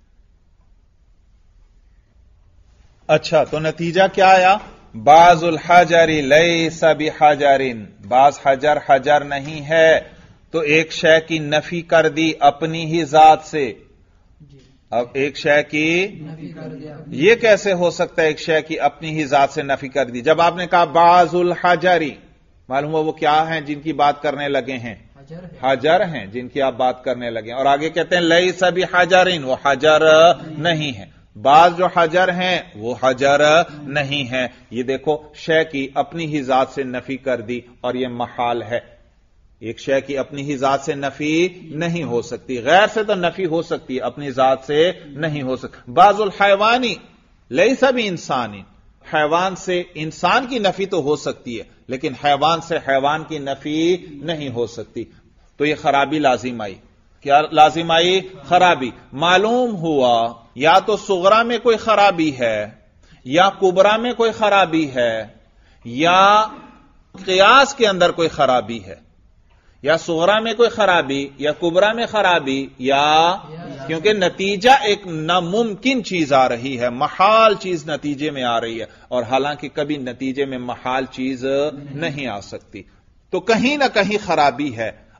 اچھا تو نتیجہ کیا آیا؟ بعض الحجر لیس بحجر، بعض حجر حجر نہیں ہے، تو ایک شے کی نفی کر دی اپنی ہی ذات سے۔ اب ایک شے کی یہ کیسے ہو سکتا ہے ایک شے کی اپنی ہی ذات سے نفی کر دی؟ جب آپ نے کہا بعض الحجری، معلوم ہوا وہ کیا ہیں جن کی بات کرنے لگے ہیں؟ حجر ہیں جن کی آپ بات کرنے لگے ہیں۔ اور آگے کہتے ہیں لیس بحجر، وہ حجر نہیں ہے۔ بعض جو حجر ہیں وہ حجر نہیں ہیں۔ یہ دیکھو شے کی اپنی ہی ذات سے نفی کر دی، اور یہ محال ہے۔ ایک شے کی اپنی ہی ذات سے نفی نہیں ہو سکتی، غیر سے تو نفی ہو سکتی ہے، اپنی ذات سے نہیں ہو سکتی۔ بعض الحیوانی لیس بانسانی، حیوان سے انسان کی نفی تو ہو سکتی ہے، لیکن حیوان سے حیوان کی نفی نہیں ہو سکتی۔ تو یہ خرابی لازم آئی۔ کیا لازم آئی؟ خرابی۔ معلوم ہوا یا تو صغرا میں کوئی خرابی ہے، یا کبرا میں کوئی خرابی ہے، یا قیاس کے اندر کوئی خرابی ہے، یا صغرا میں کوئی خرابی یا کبرا میں خرابی، یا کیونکہ نتیجہ ایک ناممکن چیز آ رہی ہے، محال چیز نتیجے میں آ رہی ہے، اور حالانکہ کبھی نتیجے میں محال چیز نہیں آ سکتی۔ تو کہیں نہ کہیں خرابی ہے۔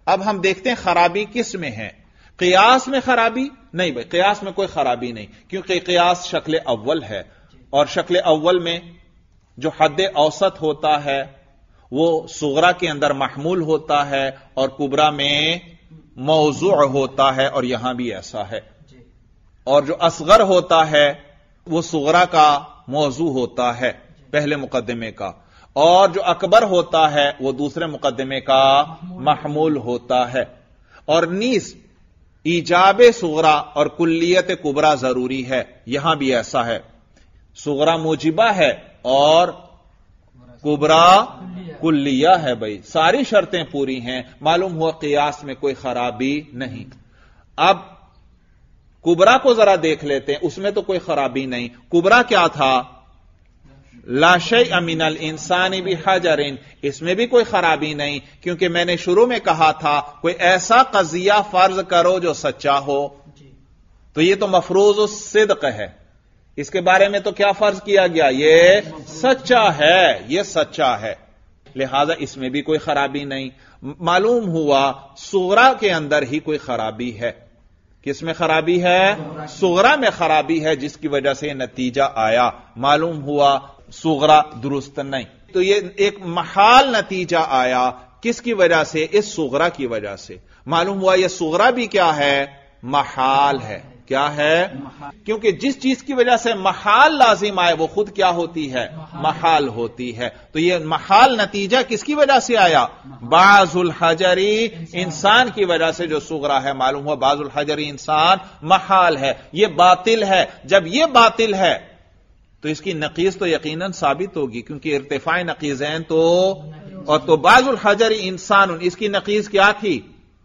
اب ہم دیکھتے ہیں خرابی کس میں ہے. قیاس میں خرابی نہیں بھائی، قیاس میں کوئی خرابی نہیں، کیونکہ قیاس شکل اول ہے، اور شکل اول میں جو حد اوسط ہوتا ہے وہ صغرا کے اندر محمول ہوتا ہے اور کبرا میں موضوع ہوتا ہے، اور یہاں بھی ایسا ہے. اور جو اصغر ہوتا ہے وہ صغرا کا موضوع ہوتا ہے پہلے مقدمے کا، اور جو اکبر ہوتا ہے وہ دوسرے مقدمے کا محمول ہوتا ہے. اور نیز ایجاب صغرا اور کلیت کبرا ضروری ہے، یہاں بھی ایسا ہے. صغرا موجبہ ہے اور کبرا کلیہ ہے. بھائی ساری شرطیں پوری ہیں، معلوم ہوا قیاس میں کوئی خرابی نہیں. اب کبرا کو ذرا دیکھ لیتے ہیں، اس میں تو کوئی خرابی نہیں. کبرا کیا تھا؟ لا شیء من الانسان بحجر، اس میں بھی کوئی خرابی نہیں، کیونکہ میں نے شروع میں کہا تھا کوئی ایسا قضیہ فرض کرو جو سچا ہو، تو یہ تو مفروض الصدق ہے. اس کے بارے میں تو کیا فرض کیا گیا؟ یہ سچا ہے، یہ سچا ہے، لہذا اس میں بھی کوئی خرابی نہیں. معلوم ہوا صغرا کے اندر ہی کوئی خرابی ہے. کس میں خرابی ہے؟ صغرا میں خرابی ہے، جس کی وجہ سے نتیجہ آیا. معلوم ہوا صغرا درست نہیں، تو یہ ایک محال نتیجہ آیا. کس کی وجہ سے؟ اس صغرا کی وجہ سے. معلوم ہوا یہ صغرا بھی کیا ہے؟ محال ہے. کیا ہے؟ کیونکہ جس چیز کی وجہ سے محال لازم آئے وہ خود کیا ہوتی ہے؟ محال ہوتی ہے. تو یہ محال نتیجہ کس کی وجہ سے آیا؟ بعض الحجری، انسان کی وجہ سے جو صغرا ہے. معلوم ہوا بعض الحجری انسان محال ہے، یہ باطل ہے. جب یہ باطل ہے تو اس کی نقیض تو یقیناً ثابت ہوگی، کیونکہ ارتفاع نقیضین تو بعض الحجری انسان، اس کی نقیض کیا تھی؟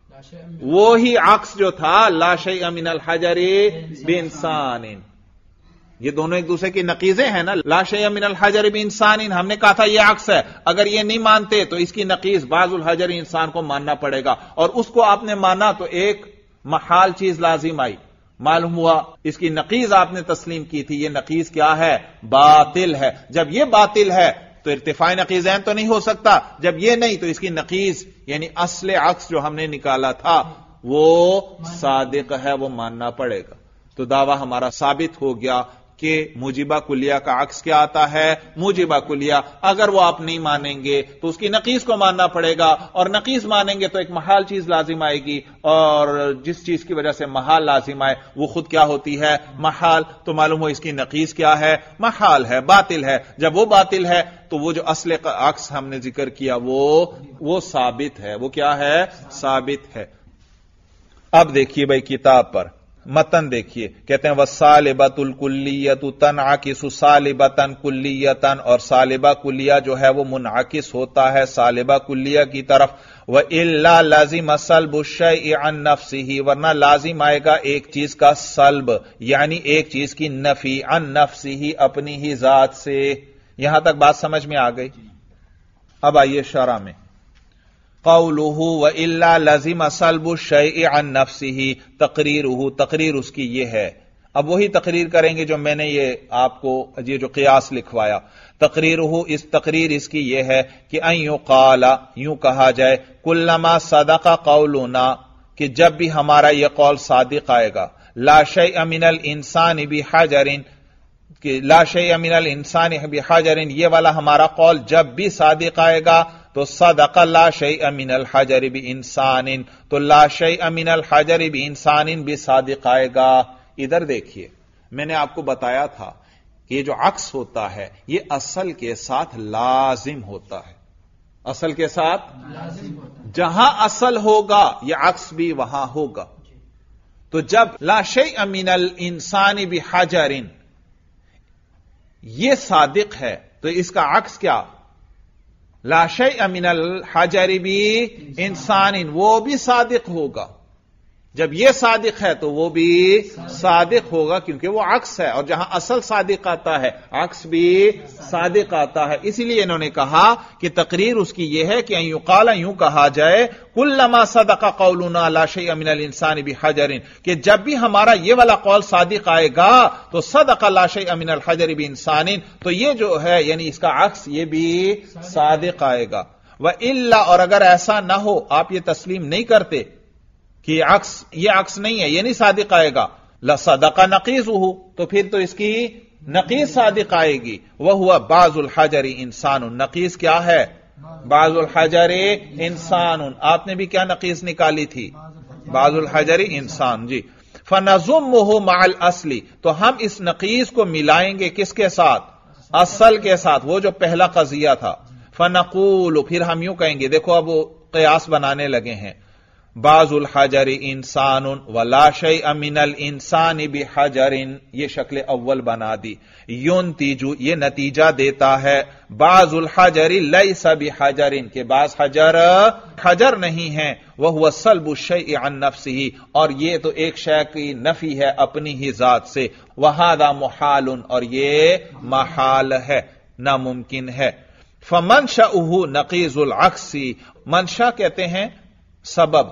وہی عکس جو تھا لا شیء من الحجر بانسان. یہ دونوں ایک دوسرے کی نقیضیں ہیں نا. لا شیء من الحجر بانسان، ہم نے کہا تھا یہ عکس ہے. اگر یہ نہیں مانتے تو اس کی نقیض بعض الحجر انسان کو ماننا پڑے گا، اور اس کو آپ نے مانا تو ایک محال چیز لازم آئی. معلوم ہوا اس کی نقیض آپ نے تسلیم کی تھی، یہ نقیض کیا ہے؟ باطل ہے. جب یہ باطل ہے تو ارتفاع نقیضین تو نہیں ہو سکتا. جب یہ نہیں تو اس کی نقیض یعنی اصل عکس جو ہم نے نکالا تھا وہ صادق ہے، وہ ماننا پڑے گا. تو دعویٰ ہمارا ثابت ہو گیا کہ موجبہ کلیہ کا عکس کیا آتا ہے؟ موجبہ کلیہ. اگر وہ آپ نہیں مانیں گے تو اس کی نقیض کو ماننا پڑے گا، اور نقیض مانیں گے تو ایک محال چیز لازم آئے گی، اور جس چیز کی وجہ سے محال لازم آئے وہ خود کیا ہوتی ہے؟ محال. تو معلوم ہو اس کی نقیض کیا ہے؟ محال ہے، باطل ہے. جب وہ باطل ہے تو وہ جو اصل عکس ہم نے ذکر کیا وہ ثابت ہے. وہ کیا ہے؟ ثابت ہے. اب دیکھیے بھائی کتاب پر متن دیکھیے، کہتے ہیں وَالصَّالِبَةُ الْكُلِّيَّةُ تَنْعَكِسُ صَالِبَةً كُلِّيَّةً، اور صالبہ کلیہ جو ہے وہ منعکس ہوتا ہے صالبہ کلیہ کی طرف. وَإِلَّا لَازِمَ سَلْبُ الشَّيْءِ عَن نَفْسِهِ، ورنہ لازم آئے گا ایک چیز کا سلب، یعنی ایک چیز کی نفی، عن نفسه، اپنی ہی ذات سے. یہاں تک بات سمجھ میں آ گئی؟ اب آئیے شرح میں. قوله وَإِلَّا لَزِمَ سَلْبُ الشَّيْءِ عَن نَفْسِهِ، تقریرہ، تقریر اس کی یہ ہے. اب وہی تقریر کریں گے جو میں نے یہ آپ کو یہ جو قیاس لکھوایا. تقریرہ، اس تقریر اس کی یہ ہے کہ ان یقال، یوں کہا جائے، کلما صدق قولنا، کہ جب بھی ہمارا یہ قول صادق آئے گا، لا شیء من الانسان بحجر، کہ لا شیء من الانسان بحجر، یہ والا ہمارا قول جب بھی صادق آئے گا تو صدق لا شیء من الحجر بانسان، تو لا شیء من الحجر بانسان بھی صادق آئے گا. ادھر دیکھیے، میں نے آپ کو بتایا تھا کہ یہ جو عکس ہوتا ہے یہ اصل کے ساتھ لازم ہوتا ہے. اصل کے ساتھ لازم ہوتا ہے. جہاں اصل ہوگا یہ عکس بھی وہاں ہوگا. تو جب لا شیء من الانسان بحجر یہ صادق ہے تو اس کا عکس کیا؟ لا شیء من الحجر بانسان، وہ بھی صادق ہوگا. جب یہ صادق ہے تو وہ بھی صادق ہوگا، کیونکہ وہ عکس ہے، اور جہاں اصل صادق آتا ہے عکس بھی صادق آتا ہے. اسی لیے انہوں نے کہا کہ تقریر اس کی یہ ہے کہ ان یقال، یوں کہا جائے، کلما صدق قولنا لا شیء من الانسان بحجر، کہ جب بھی ہمارا یہ والا قول صادق آئے گا تو صدق لا شیء من الحجر بانسان، تو یہ جو ہے یعنی اس کا عکس یہ بھی صادق آئے گا. وَإِلَّا اور اگر ایسا نہ ہو، آپ یہ تسلیم نہیں کرتے کہ یہ عکس نہیں ہے، یہ نہیں صادق آئے گا، لَصَدَقَ نَقِيزُهُ تو پھر تو اس کی نقیز صادق آئے گی. وَهُوَ بَعْضُ الْحَجَرِ إِنسَانٌ نقیز کیا ہے؟ بعض الحجر انسان. آپ نے بھی کیا نقیز نکالی تھی؟ بعض الحجر انسان. جی. فَنَضُمُّهُ مَعَ الْأَصْلِ تو ہم اس نقیز کو ملائیں گے کس کے ساتھ؟ اصل کے ساتھ، وہ جو پہلا قضیہ تھا. فَنَقُولُ پھر ہم یوں کہیں گے، دیکھو اب وہ قیاس بنانے لگے ہیں. بعض الحجر انسان ولا شیء من الانسان بحجر، یہ شکل اول بنا دی. ينتج یہ نتیجہ دیتا ہے بعض الحجر لیس بحجر کہ بعض حجر نہیں ہیں. وهو سلب الشیء عن نفسه اور یہ تو ایک شے کی نفی ہے اپنی ہی ذات سے. وهذا محال اور یہ محال ہے، ناممکن ہے. فمنشأه نقیض العکس، منشا کہتے ہیں سبب.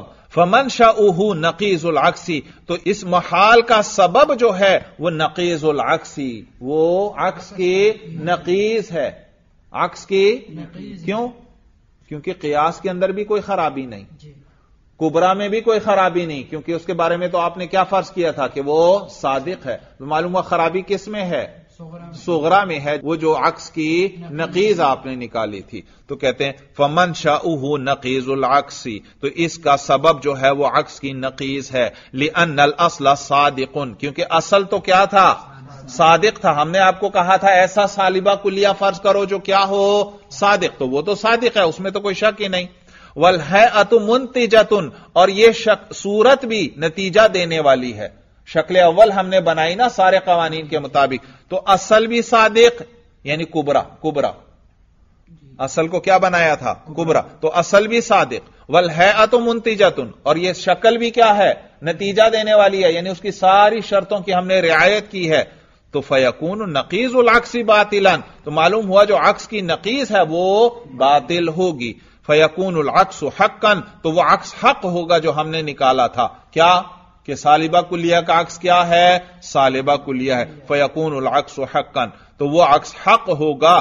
فمنشأه نقیض العکسی تو اس محال کا سبب جو ہے وہ نقیض العکسی، وہ عکس کی نقیض ہے. عکس کی کیوں؟ کیونکہ قیاس کے اندر بھی کوئی خرابی نہیں، کبرا میں بھی کوئی خرابی نہیں، کیونکہ اس کے بارے میں تو آپ نے کیا فرض کیا تھا کہ وہ صادق ہے. معلوم ہوا خرابی کس میں ہے؟ صغرا میں ہے، وہ جو عکس کی نقیض آپ نے نکالی تھی. تو کہتے ہیں فمنشأه نقیض العکس تو اس کا سبب جو ہے وہ عکس کی نقیض ہے. لأن الاصل صادق کیونکہ اصل تو کیا تھا؟ صادق تھا. ہم نے آپ کو کہا تھا ایسا سالبہ کلیہ فرض کرو جو کیا ہو؟ صادق. تو وہ تو صادق ہے، اس میں تو کوئی شک ہی نہیں. والہیئۃ منتجۃ اور یہ صورت بھی نتیجہ دینے والی ہے. شکل اول ہم نے بنائی نا سارے قوانین کے مطابق، تو اصل بھی صادق یعنی کبرا. اصل کو کیا بنایا تھا؟ کبرا. تو اصل بھی صادق. والہیئۃ منتجۃ اور یہ شکل بھی کیا ہے؟ نتیجہ دینے والی ہے، یعنی اس کی ساری شرطوں کی ہم نے رعایت کی ہے. تو فیکون نقیض العکس باطلا تو معلوم ہوا جو عکس کی نقیض ہے وہ باطل ہوگی. فیکون العکس حقا تو وہ عکس حق ہوگا جو ہم نے نکالا تھا. کیا کہ سالبہ کلیہ کا عکس کیا ہے؟ سالبہ کلیہ ہے. فیکون العکس حقا تو وہ عکس حق ہوگا.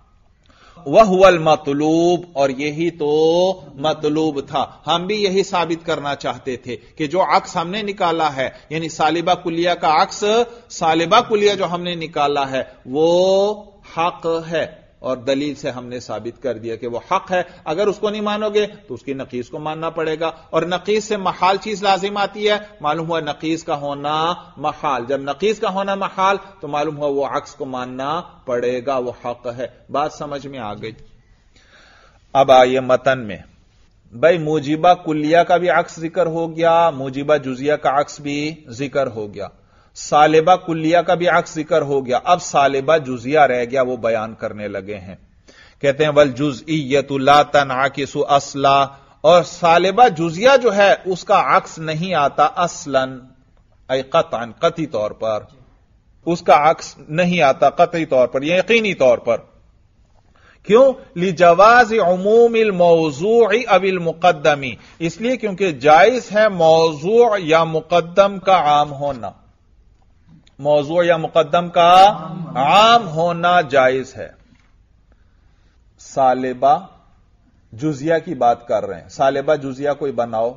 وَهُوَ الْمَطْلُوب اور یہی تو مطلوب تھا. ہم بھی یہی ثابت کرنا چاہتے تھے کہ جو عکس ہم نے نکالا ہے یعنی سالبہ کلیہ کا عکس، سالبہ کلیہ جو ہم نے نکالا ہے وہ حق ہے، اور دلیل سے ہم نے ثابت کر دیا کہ وہ حق ہے. اگر اس کو نہیں مانو گے تو اس کی نقیض کو ماننا پڑے گا، اور نقیض سے محال چیز لازم آتی ہے. معلوم ہوا نقیض کا ہونا محال، جب نقیض کا ہونا محال تو معلوم ہوا وہ عکس کو ماننا پڑے گا، وہ حق ہے. بات سمجھ میں آ گئی. اب آئیے متن میں. بھائی موجبہ کلیہ کا بھی عکس ذکر ہو گیا، موجبہ جزیہ کا عکس بھی ذکر ہو گیا، سالبہ کلیہ کا بھی عکس ذکر ہو گیا. اب سالبہ جزیہ رہ گیا، وہ بیان کرنے لگے ہیں. کہتے ہیں والجزئیۃ لا تنعکس اصلا اور سالبہ جزیہ جو ہے اس کا عکس نہیں آتا اصلا، ای قطعا قطعی طور پر اس کا عکس نہیں آتا، قطعی طور پر، یقینی طور پر. کیوں؟ لجواز عموم الموضوع او المقدم اس لیے کیونکہ جائز ہے موضوع یا مقدم کا عام ہونا. موضوع یا مقدم کا عام ہونا جائز ہے. سالبہ جزیہ کی بات کر رہے ہیں. سالبہ جزیہ کوئی بناؤ.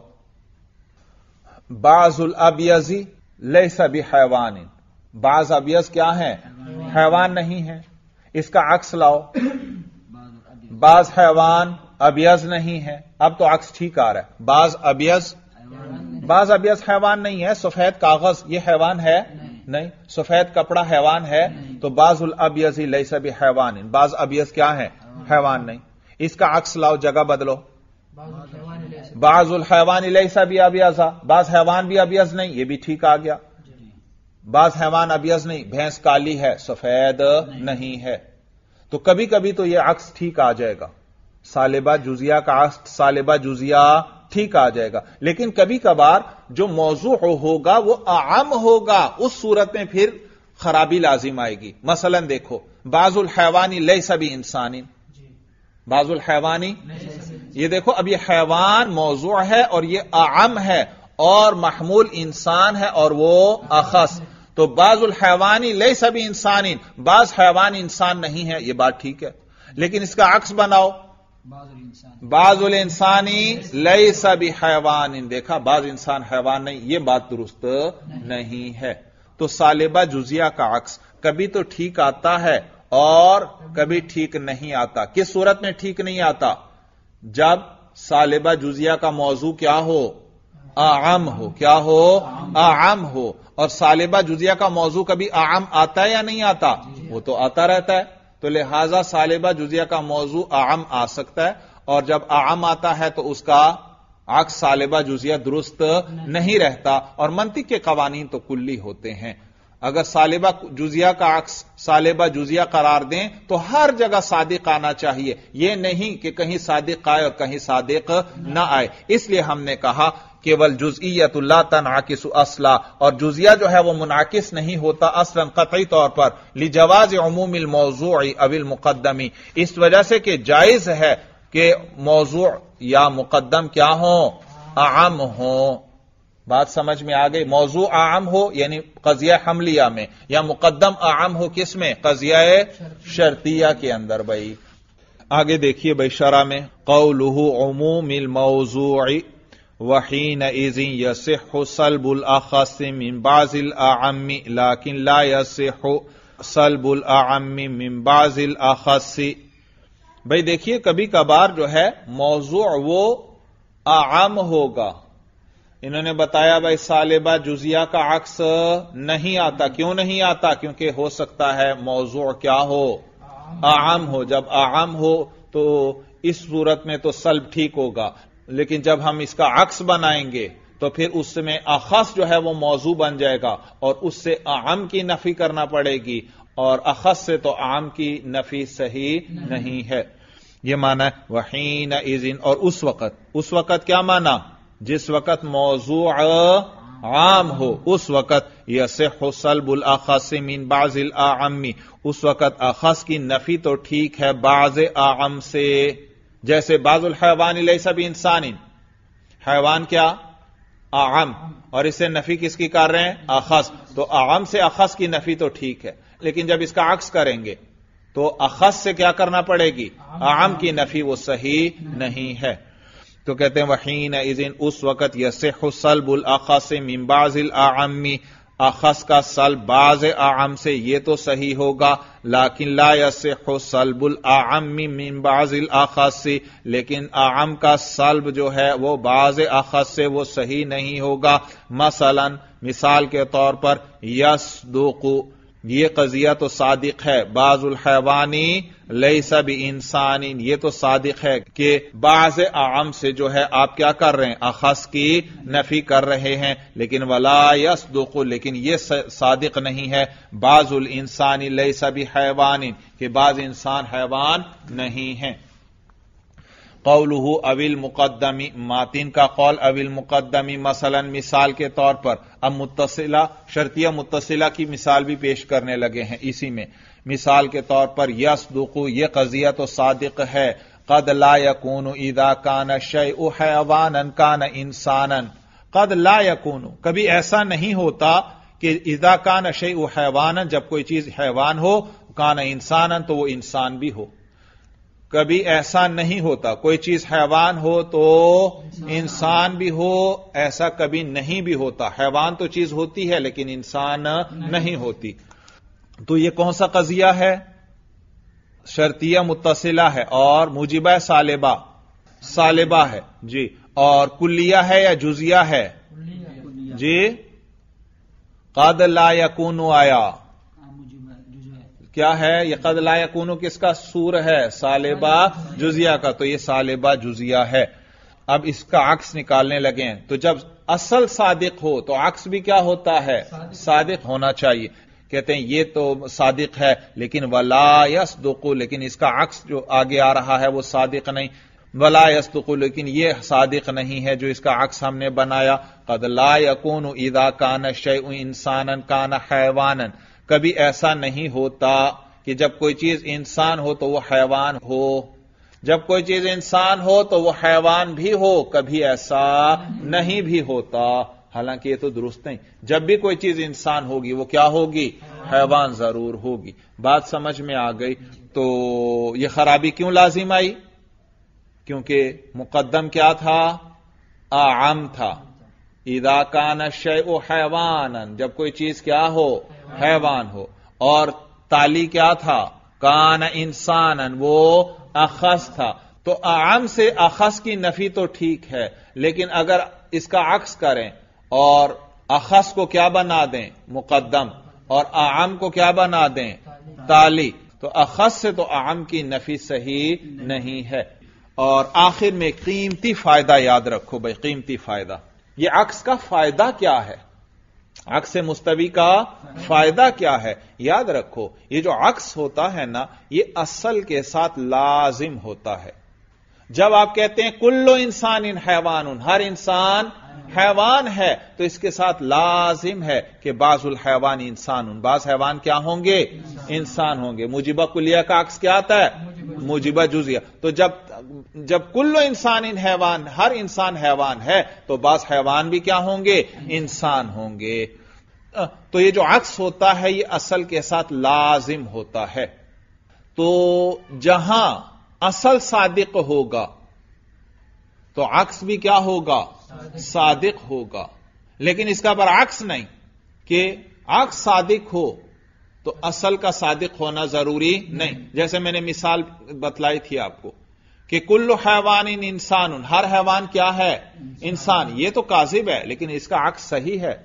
بعض الابیض لیس بحیوان، بعض ابیض کیا ہیں؟ حیوان نہیں ہے. اس کا عکس لاؤ. بعض حیوان ابیض نہیں ہے. اب تو عکس ٹھیک آ رہا ہے. بعض ابیض حیوان نہیں ہے. سفید کاغذ یہ حیوان ہے؟ نہیں. سفید کپڑا حیوان ہے؟ تو بعض الابیض لیس بحیوان، بعض ابیض کیا ہے؟ حیوان نہیں. اس کا عکس لاؤ، جگہ بدلو. بعض الحیوان لیس بابیض، بعض حیوان بھی ابیض نہیں، یہ بھی ٹھیک آ گیا. بعض حیوان ابیض نہیں، بھینس کالی ہے سفید نہیں ہے. تو کبھی کبھی تو یہ عکس ٹھیک آ جائے گا. سالبہ جزیہ کا عکس سالبہ جزیہ ٹھیک آ جائے گا. لیکن کبھی کبھار جو موضوع ہوگا وہ اعم ہوگا، اس صورت میں پھر خرابی لازم آئے گی. مثلا دیکھو بعض الحیوان لیس بانسان، بعض الحیوان یہ دیکھو اب یہ حیوان موضوع ہے اور یہ اعم ہے اور محمول انسان ہے اور وہ اخص. تو بعض الحیوان لیس بانسان، بعض حیوان انسان نہیں ہے، یہ بات ٹھیک ہے. لیکن اس کا عکس بناؤ. بعض الانسانی لیس بحیوان، دیکھا بعض انسان حیوان نہیں، یہ بات درست نہیں ہے۔ تو سالبہ جزیہ کا عکس کبھی تو ٹھیک آتا ہے اور کبھی ٹھیک نہیں آتا۔ کس صورت میں ٹھیک نہیں آتا؟ جب سالبہ جزیہ کا موضوع کیا ہو؟ اعم ہو۔ کیا ہو؟ اعم ہو۔ اور سالبہ جزیہ کا موضوع کبھی اعم آتا ہے یا نہیں آتا؟ وہ تو آتا رہتا ہے، تو لہذا سالبہ جزیہ کا موضوع اعم آ سکتا ہے، اور جب اعم آتا ہے تو اس کا عکس سالبہ جزیہ درست نہیں رہتا، اور منطق کے قوانین تو کلی ہوتے ہیں۔ اگر سالبہ جزیہ کا عکس سالبہ جزیہ قرار دیں تو ہر جگہ صادق آنا چاہیے، یہ نہیں کہ کہیں صادق آئے اور کہیں صادق نہ آئے۔ اس لیے ہم نے کہا کیول جزئیت لا تنعکس اصلا، اور جزیہ جو ہے وہ منعکس نہیں ہوتا اصلا قطعی طور پر، لجواز عموم الموضوع او المقدمی، اس وجہ سے کہ جائز ہے کہ موضوع یا مقدم کیا ہوں؟ اعم ہوں۔ بات سمجھ میں آ گئی؟ موضوع اعم ہو یعنی قضیہ حملیہ میں، یا مقدم اعم ہو کس میں؟ قضیہ شرطیہ کے اندر۔ بھائی آگے دیکھیے بھائی شرح میں، قولہ عموم الموضوع وحینئذ یصح سلب الاخص من بعض الاعم لیکن لا یصح سلب الاعم من بعض الاخص۔ بھائی دیکھیے کبھی کبھار جو ہے موضوع وہ اعم ہوگا۔ انہوں نے بتایا بھائی سالبہ جزیہ کا عکس نہیں آتا، کیوں نہیں آتا؟ کیونکہ ہو سکتا ہے موضوع کیا ہو؟ اعم ہو۔ جب اعم ہو تو اس صورت میں تو سلب ٹھیک ہوگا، لیکن جب ہم اس کا عکس بنائیں گے تو پھر اس میں اخص جو ہے وہ موضوع بن جائے گا، اور اس سے اعم کی نفی کرنا پڑے گی، اور اخص سے تو عام کی نفی صحیح نہیں ہے۔ یہ معنی ہے وحینئذ، اور اس وقت کیا معنی؟ جس وقت موضوع عام ہو اس وقت یصح سلب الاخص من بعض الاعم، اس وقت اخص کی نفی تو ٹھیک ہے بعض اعم سے، جیسے بعض الحیوان لیس بانسان، حیوان کیا؟ اعم، اور اس سے نفی کس کی کر رہے ہیں؟ اخص، تو اعم سے اخص کی نفی تو ٹھیک ہے، لیکن جب اس کا عکس کریں گے تو اخص سے کیا کرنا پڑے گی؟ اعم کی نفی وہ صحیح نہیں ہے۔ تو کہتے ہیں وحینئذ، اس وقت یصح سلب الاخص من بعض الاعم، اخص کا سلب بعض اعم سے یہ تو صحیح ہوگا، لیکن لا یصح سلب الاعم من بعض الاخص، لیکن اعم کا سلب جو ہے وہ بعض اخص سے وہ صحیح نہیں ہوگا۔ مثلا مثال کے طور پر یصدق، یہ قضیہ تو صادق ہے، بعض الحیوانی لیس بانسان، یہ تو صادق ہے کہ بعض اعم سے جو ہے آپ کیا کر رہے ہیں؟ اخص کی نفی کر رہے ہیں، لیکن ولا یصدق، لیکن یہ صادق نہیں ہے بعض الانسان لیس بحیوان، کہ بعض انسان حیوان نہیں ہیں۔ قولہ او المقدمی، ماتن کا قول او المقدمی، مثلا مثال کے طور پر، اب متصلہ شرطیہ متصلہ کی مثال بھی پیش کرنے لگے ہیں اسی میں۔ مثال کے طور پر یصدق، یہ قضیہ تو صادق ہے، قد لا یکون اذا کان الشیء حیوانا کان انسانا، قد لا یکون، کبھی ایسا نہیں ہوتا کہ اذا کان الشیء حیوانا، جب کوئی چیز حیوان ہو، کان انسانا تو وہ انسان بھی ہو۔ کبھی ایسا نہیں ہوتا کوئی چیز حیوان ہو تو انسان بھی ہو، ایسا کبھی نہیں بھی ہوتا۔ حیوان تو چیز ہوتی ہے لیکن انسان نہیں ہوتی۔ تو یہ کون سا قضیہ ہے؟ شرطیہ متصلہ ہے، اور موجبہ سالبہ ہے جی، اور کلیہ ہے یا جزیہ ہے؟ جی قد لا یکون آیا کیا ہے؟ یہ قد لا یکون کس کا سور ہے؟ سالبہ جزیہ کا، تو یہ سالبہ جزیہ ہے۔ اب اس کا عکس نکالنے لگے ہیں، تو جب اصل صادق ہو تو عکس بھی کیا ہوتا ہے؟ صادق ہونا چاہیے۔ کہتے ہیں یہ تو صادق ہے لیکن ولا یصدق، لیکن اس کا عکس جو آگے آ رہا ہے وہ صادق نہیں، ولا یصدق، لیکن یہ صادق نہیں ہے جو اس کا عکس ہم نے بنایا۔ قد لا یکون اذا کان الشیء انسانا کان حیوانا، کبھی ایسا نہیں ہوتا کہ جب کوئی چیز انسان ہو تو وہ حیوان ہو، جب کوئی چیز انسان ہو تو وہ حیوان بھی ہو، کبھی ایسا نہیں بھی ہوتا۔ حالانکہ یہ تو درست نہیں، جب بھی کوئی چیز انسان ہوگی وہ کیا ہوگی؟ حیوان ضرور ہوگی۔ بات سمجھ میں آ گئی؟ تو یہ خرابی کیوں لازم آئی؟ کیونکہ مقدم کیا تھا؟ اعم تھا. اذا کان الشیء حیوانا، جب کوئی چیز کیا ہو؟ حیوان ہو. اور تالی کیا تھا؟ کان انسانا، وہ اخص تھا. تو اعم سے اخص کی نفی تو ٹھیک ہے، لیکن اگر اس کا عکس کریں اور اخص کو کیا بنا دیں؟ مقدم، اور اعم کو کیا بنا دیں؟ تالی، تو اخص سے تو اعم کی نفی صحیح نہیں ہے. اور آخر میں قیمتی فائدہ یاد رکھو بھائی، قیمتی فائدہ. یہ عکس کا فائدہ کیا ہے؟ عکس مستوی کا فائدہ کیا ہے؟ یاد رکھو، یہ جو عکس ہوتا ہے نا، یہ اصل کے ساتھ لازم ہوتا ہے. جب آپ کہتے ہیں کلو انسان حیوان، ہر انسان حیوان ہے، تو اس کے ساتھ لازم ہے کہ بعض الحیوان انسان، بعض حیوان کیا ہوں گے؟ انسان ہوں گے. موجبہ کلیہ کا عکس کیا آتا ہے؟ موجبہ جزیہ. تو جب کلو انسان حیوان، ہر انسان حیوان ہے، تو بعض حیوان بھی کیا ہوں گے؟ انسان ہوں گے. تو یہ جو عکس ہوتا ہے، یہ اصل کے ساتھ لازم ہوتا ہے. تو جہاں اصل صادق ہوگا تو عکس بھی کیا ہوگا؟ صادق ہوگا. لیکن اس کا برعکس نہیں کہ عکس صادق ہو تو اصل کا صادق ہونا ضروری نہیں. جیسے میں نے مثال بتلائی تھی آپ کو کہ کل حیوان انسان، ہر حیوان کیا ہے؟ انسان. یہ تو کاذب ہے، لیکن اس کا عکس صحیح ہے.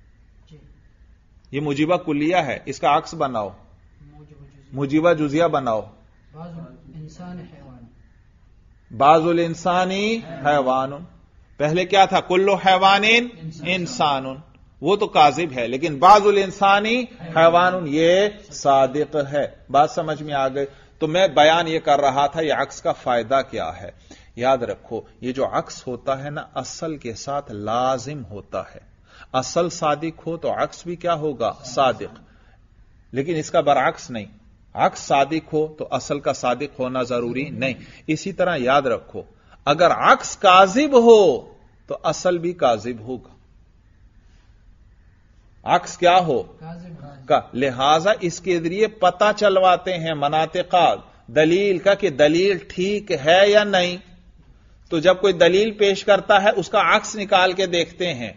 یہ موجبہ کلیہ ہے، اس کا عکس بناؤ، موجبہ جزیہ بناؤ. بعض الانسانی حیوان، پہلے کیا تھا؟ کلو حیوان انسان، وہ تو کاذب ہے، لیکن بعض الانسانی حیوان یہ صادق ہے. بات سمجھ میں آ گئی؟ تو میں بیان یہ کر رہا تھا، یہ عکس کا فائدہ کیا ہے. یاد رکھو، یہ جو عکس ہوتا ہے نا، اصل کے ساتھ لازم ہوتا ہے. اصل صادق ہو تو عکس بھی کیا ہوگا؟ صادق. لیکن اس کا برعکس نہیں، عکس صادق ہو تو اصل کا صادق ہونا ضروری نہیں. اسی طرح یاد رکھو، اگر عکس کاذب ہو تو اصل بھی کاذب ہوگا. عکس کیا ہو؟ لہذا اس کے ذریعے پتہ چلواتے ہیں مناطق دلیل کا کہ دلیل ٹھیک ہے یا نہیں. تو جب کوئی دلیل پیش کرتا ہے، اس کا عکس نکال کے دیکھتے ہیں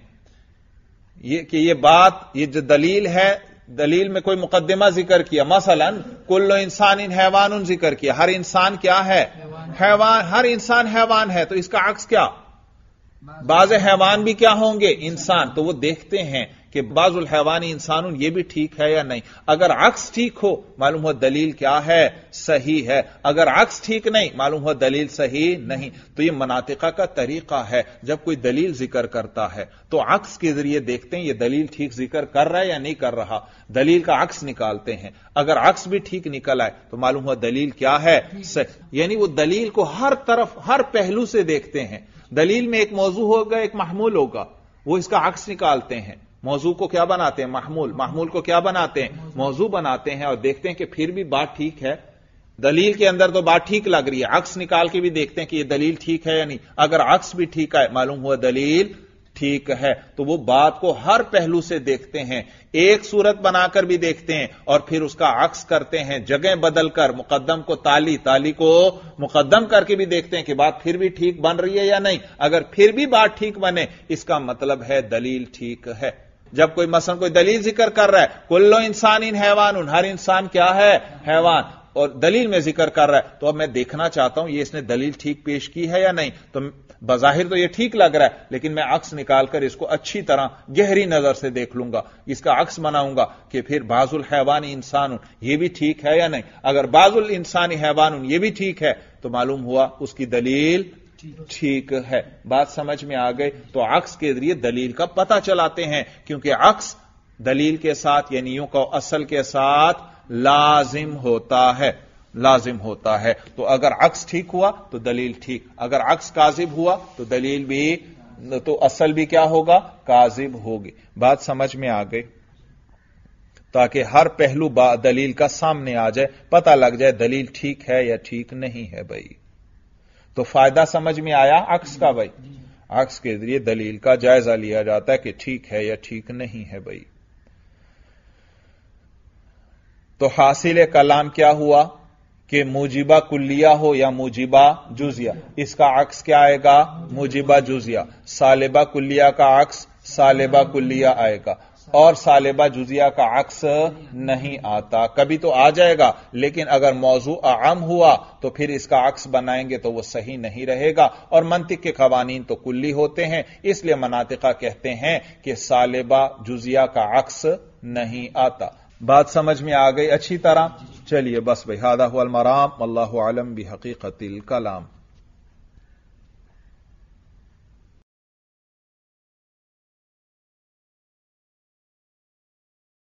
کہ یہ بات، یہ جو دلیل ہے، دلیل میں کوئی مقدمہ ذکر کیا، مثلا کل انسان حیوان ذکر کیا، ہر انسان کیا ہے؟ حیوان. ہر انسان حیوان ہے، تو اس کا عکس کیا؟ بعض حیوان بھی کیا ہوں گے؟ انسان. تو وہ دیکھتے ہیں کہ بعض الحیوان انسان، یہ بھی ٹھیک ہے یا نہیں. اگر عکس ٹھیک ہو، معلوم ہو دلیل کیا ہے؟ صحیح ہے. اگر عکس ٹھیک نہیں، معلوم ہو دلیل صحیح نہیں. تو یہ مناطقہ کا طریقہ ہے. جب کوئی دلیل ذکر کرتا ہے تو عکس کے ذریعے دیکھتے ہیں یہ دلیل ٹھیک ذکر کر رہا ہے یا نہیں کر رہا. دلیل کا عکس نکالتے ہیں. اگر عکس بھی ٹھیک نکل آئے تو معلوم ہو دلیل کیا ہے؟ یعنی وہ دلیل کو ہر طرف، ہر پہلو سے دیکھتے ہیں. دلیل میں ایک موضوع ہوگا، ایک محمول ہوگا، وہ اس کا عکس نکالتے ہیں. موضوع کو کیا بناتے ہیں؟ محمول. محمول کو کیا بناتے ہیں؟ موضوع بناتے ہیں. اور دیکھتے ہیں کہ پھر بھی بات ٹھیک ہے. دلیل کے اندر تو بات ٹھیک لگ رہی ہے، عکس نکال کے بھی دیکھتے ہیں کہ یہ دلیل ٹھیک ہے یا نہیں. اگر عکس بھی ٹھیک ہے، معلوم ہوا دلیل ٹھیک ہے. تو وہ بات کو ہر پہلو سے دیکھتے ہیں، ایک صورت بنا کر بھی دیکھتے ہیں، اور پھر اس کا عکس کرتے ہیں، جگہ بدل کر، مقدم کو تالی، تالی کو مقدم کر کے بھی دیکھتے ہیں کہ بات پھر بھی ٹھیک بن رہی ہے یا نہیں. اگر پھر بھی بات ٹھیک بنے، اس کا مطلب ہے دلیل ٹھیک ہے. جب کوئی مثلا کوئی دلیل ذکر کر رہا ہے، کلو انسان حیوان، ہر انسان کیا ہے؟ حیوان، اور دلیل میں ذکر کر رہا ہے، تو اب میں دیکھنا چاہتا ہوں یہ اس نے دلیل ٹھیک پیش کی ہے یا نہیں. تو بظاہر تو یہ ٹھیک لگ رہا ہے، لیکن میں عکس نکال کر اس کو اچھی طرح گہری نظر سے دیکھ لوں گا، اس کا عکس بناؤں گا کہ پھر بعض الحیوان انسان، یہ بھی ٹھیک ہے یا نہیں. اگر بعض الانسان حیوان، یہ بھی ٹھیک ہے، تو معلوم ہوا اس کی دلیل ٹھیک ہے. بات سمجھ میں آ گئی؟ تو عکس کے ذریعے دلیل کا پتہ چلاتے ہیں، کیونکہ عکس دلیل کے ساتھ، یعنی یوں کہ اصل کے ساتھ لازم ہوتا ہے. لازم ہوتا ہے. تو اگر عکس ٹھیک ہوا تو دلیل ٹھیک، اگر عکس کاذب ہوا تو دلیل بھی، تو اصل بھی کیا ہوگا؟ کاذب ہوگی. بات سمجھ میں آ گئی؟ تاکہ ہر پہلو دلیل کا سامنے آ جائے، پتہ لگ جائے دلیل ٹھیک ہے یا ٹھیک نہیں ہے. بھائی تو فائدہ سمجھ میں آیا عکس کا؟ بھائی عکس کے ذریعے دلیل کا جائزہ لیا جاتا ہے کہ ٹھیک ہے یا ٹھیک نہیں ہے. بھائی تو حاصل کلام کیا ہوا کہ موجبہ کلیہ ہو یا موجبہ جزیہ، اس کا عکس کیا آئے گا؟ موجبہ جزیہ۔ سالبہ کلیہ کا عکس سالبہ کلیہ آئے گا، اور سالبہ جزیہ کا عکس نہیں آتا۔ کبھی تو آ جائے گا، لیکن اگر موضوع عام ہوا تو پھر اس کا عکس بنائیں گے تو وہ صحیح نہیں رہے گا، اور منطق کے قوانین تو کلی ہوتے ہیں، اس لیے مناطقہ کہتے ہیں کہ سالبہ جزیہ کا عکس نہیں آتا۔ بات سمجھ میں آ گئی اچھی طرح؟ چلیے بس بھائی، ھذا ھو المرام، واللہ اعلم بحقیقت الکلام۔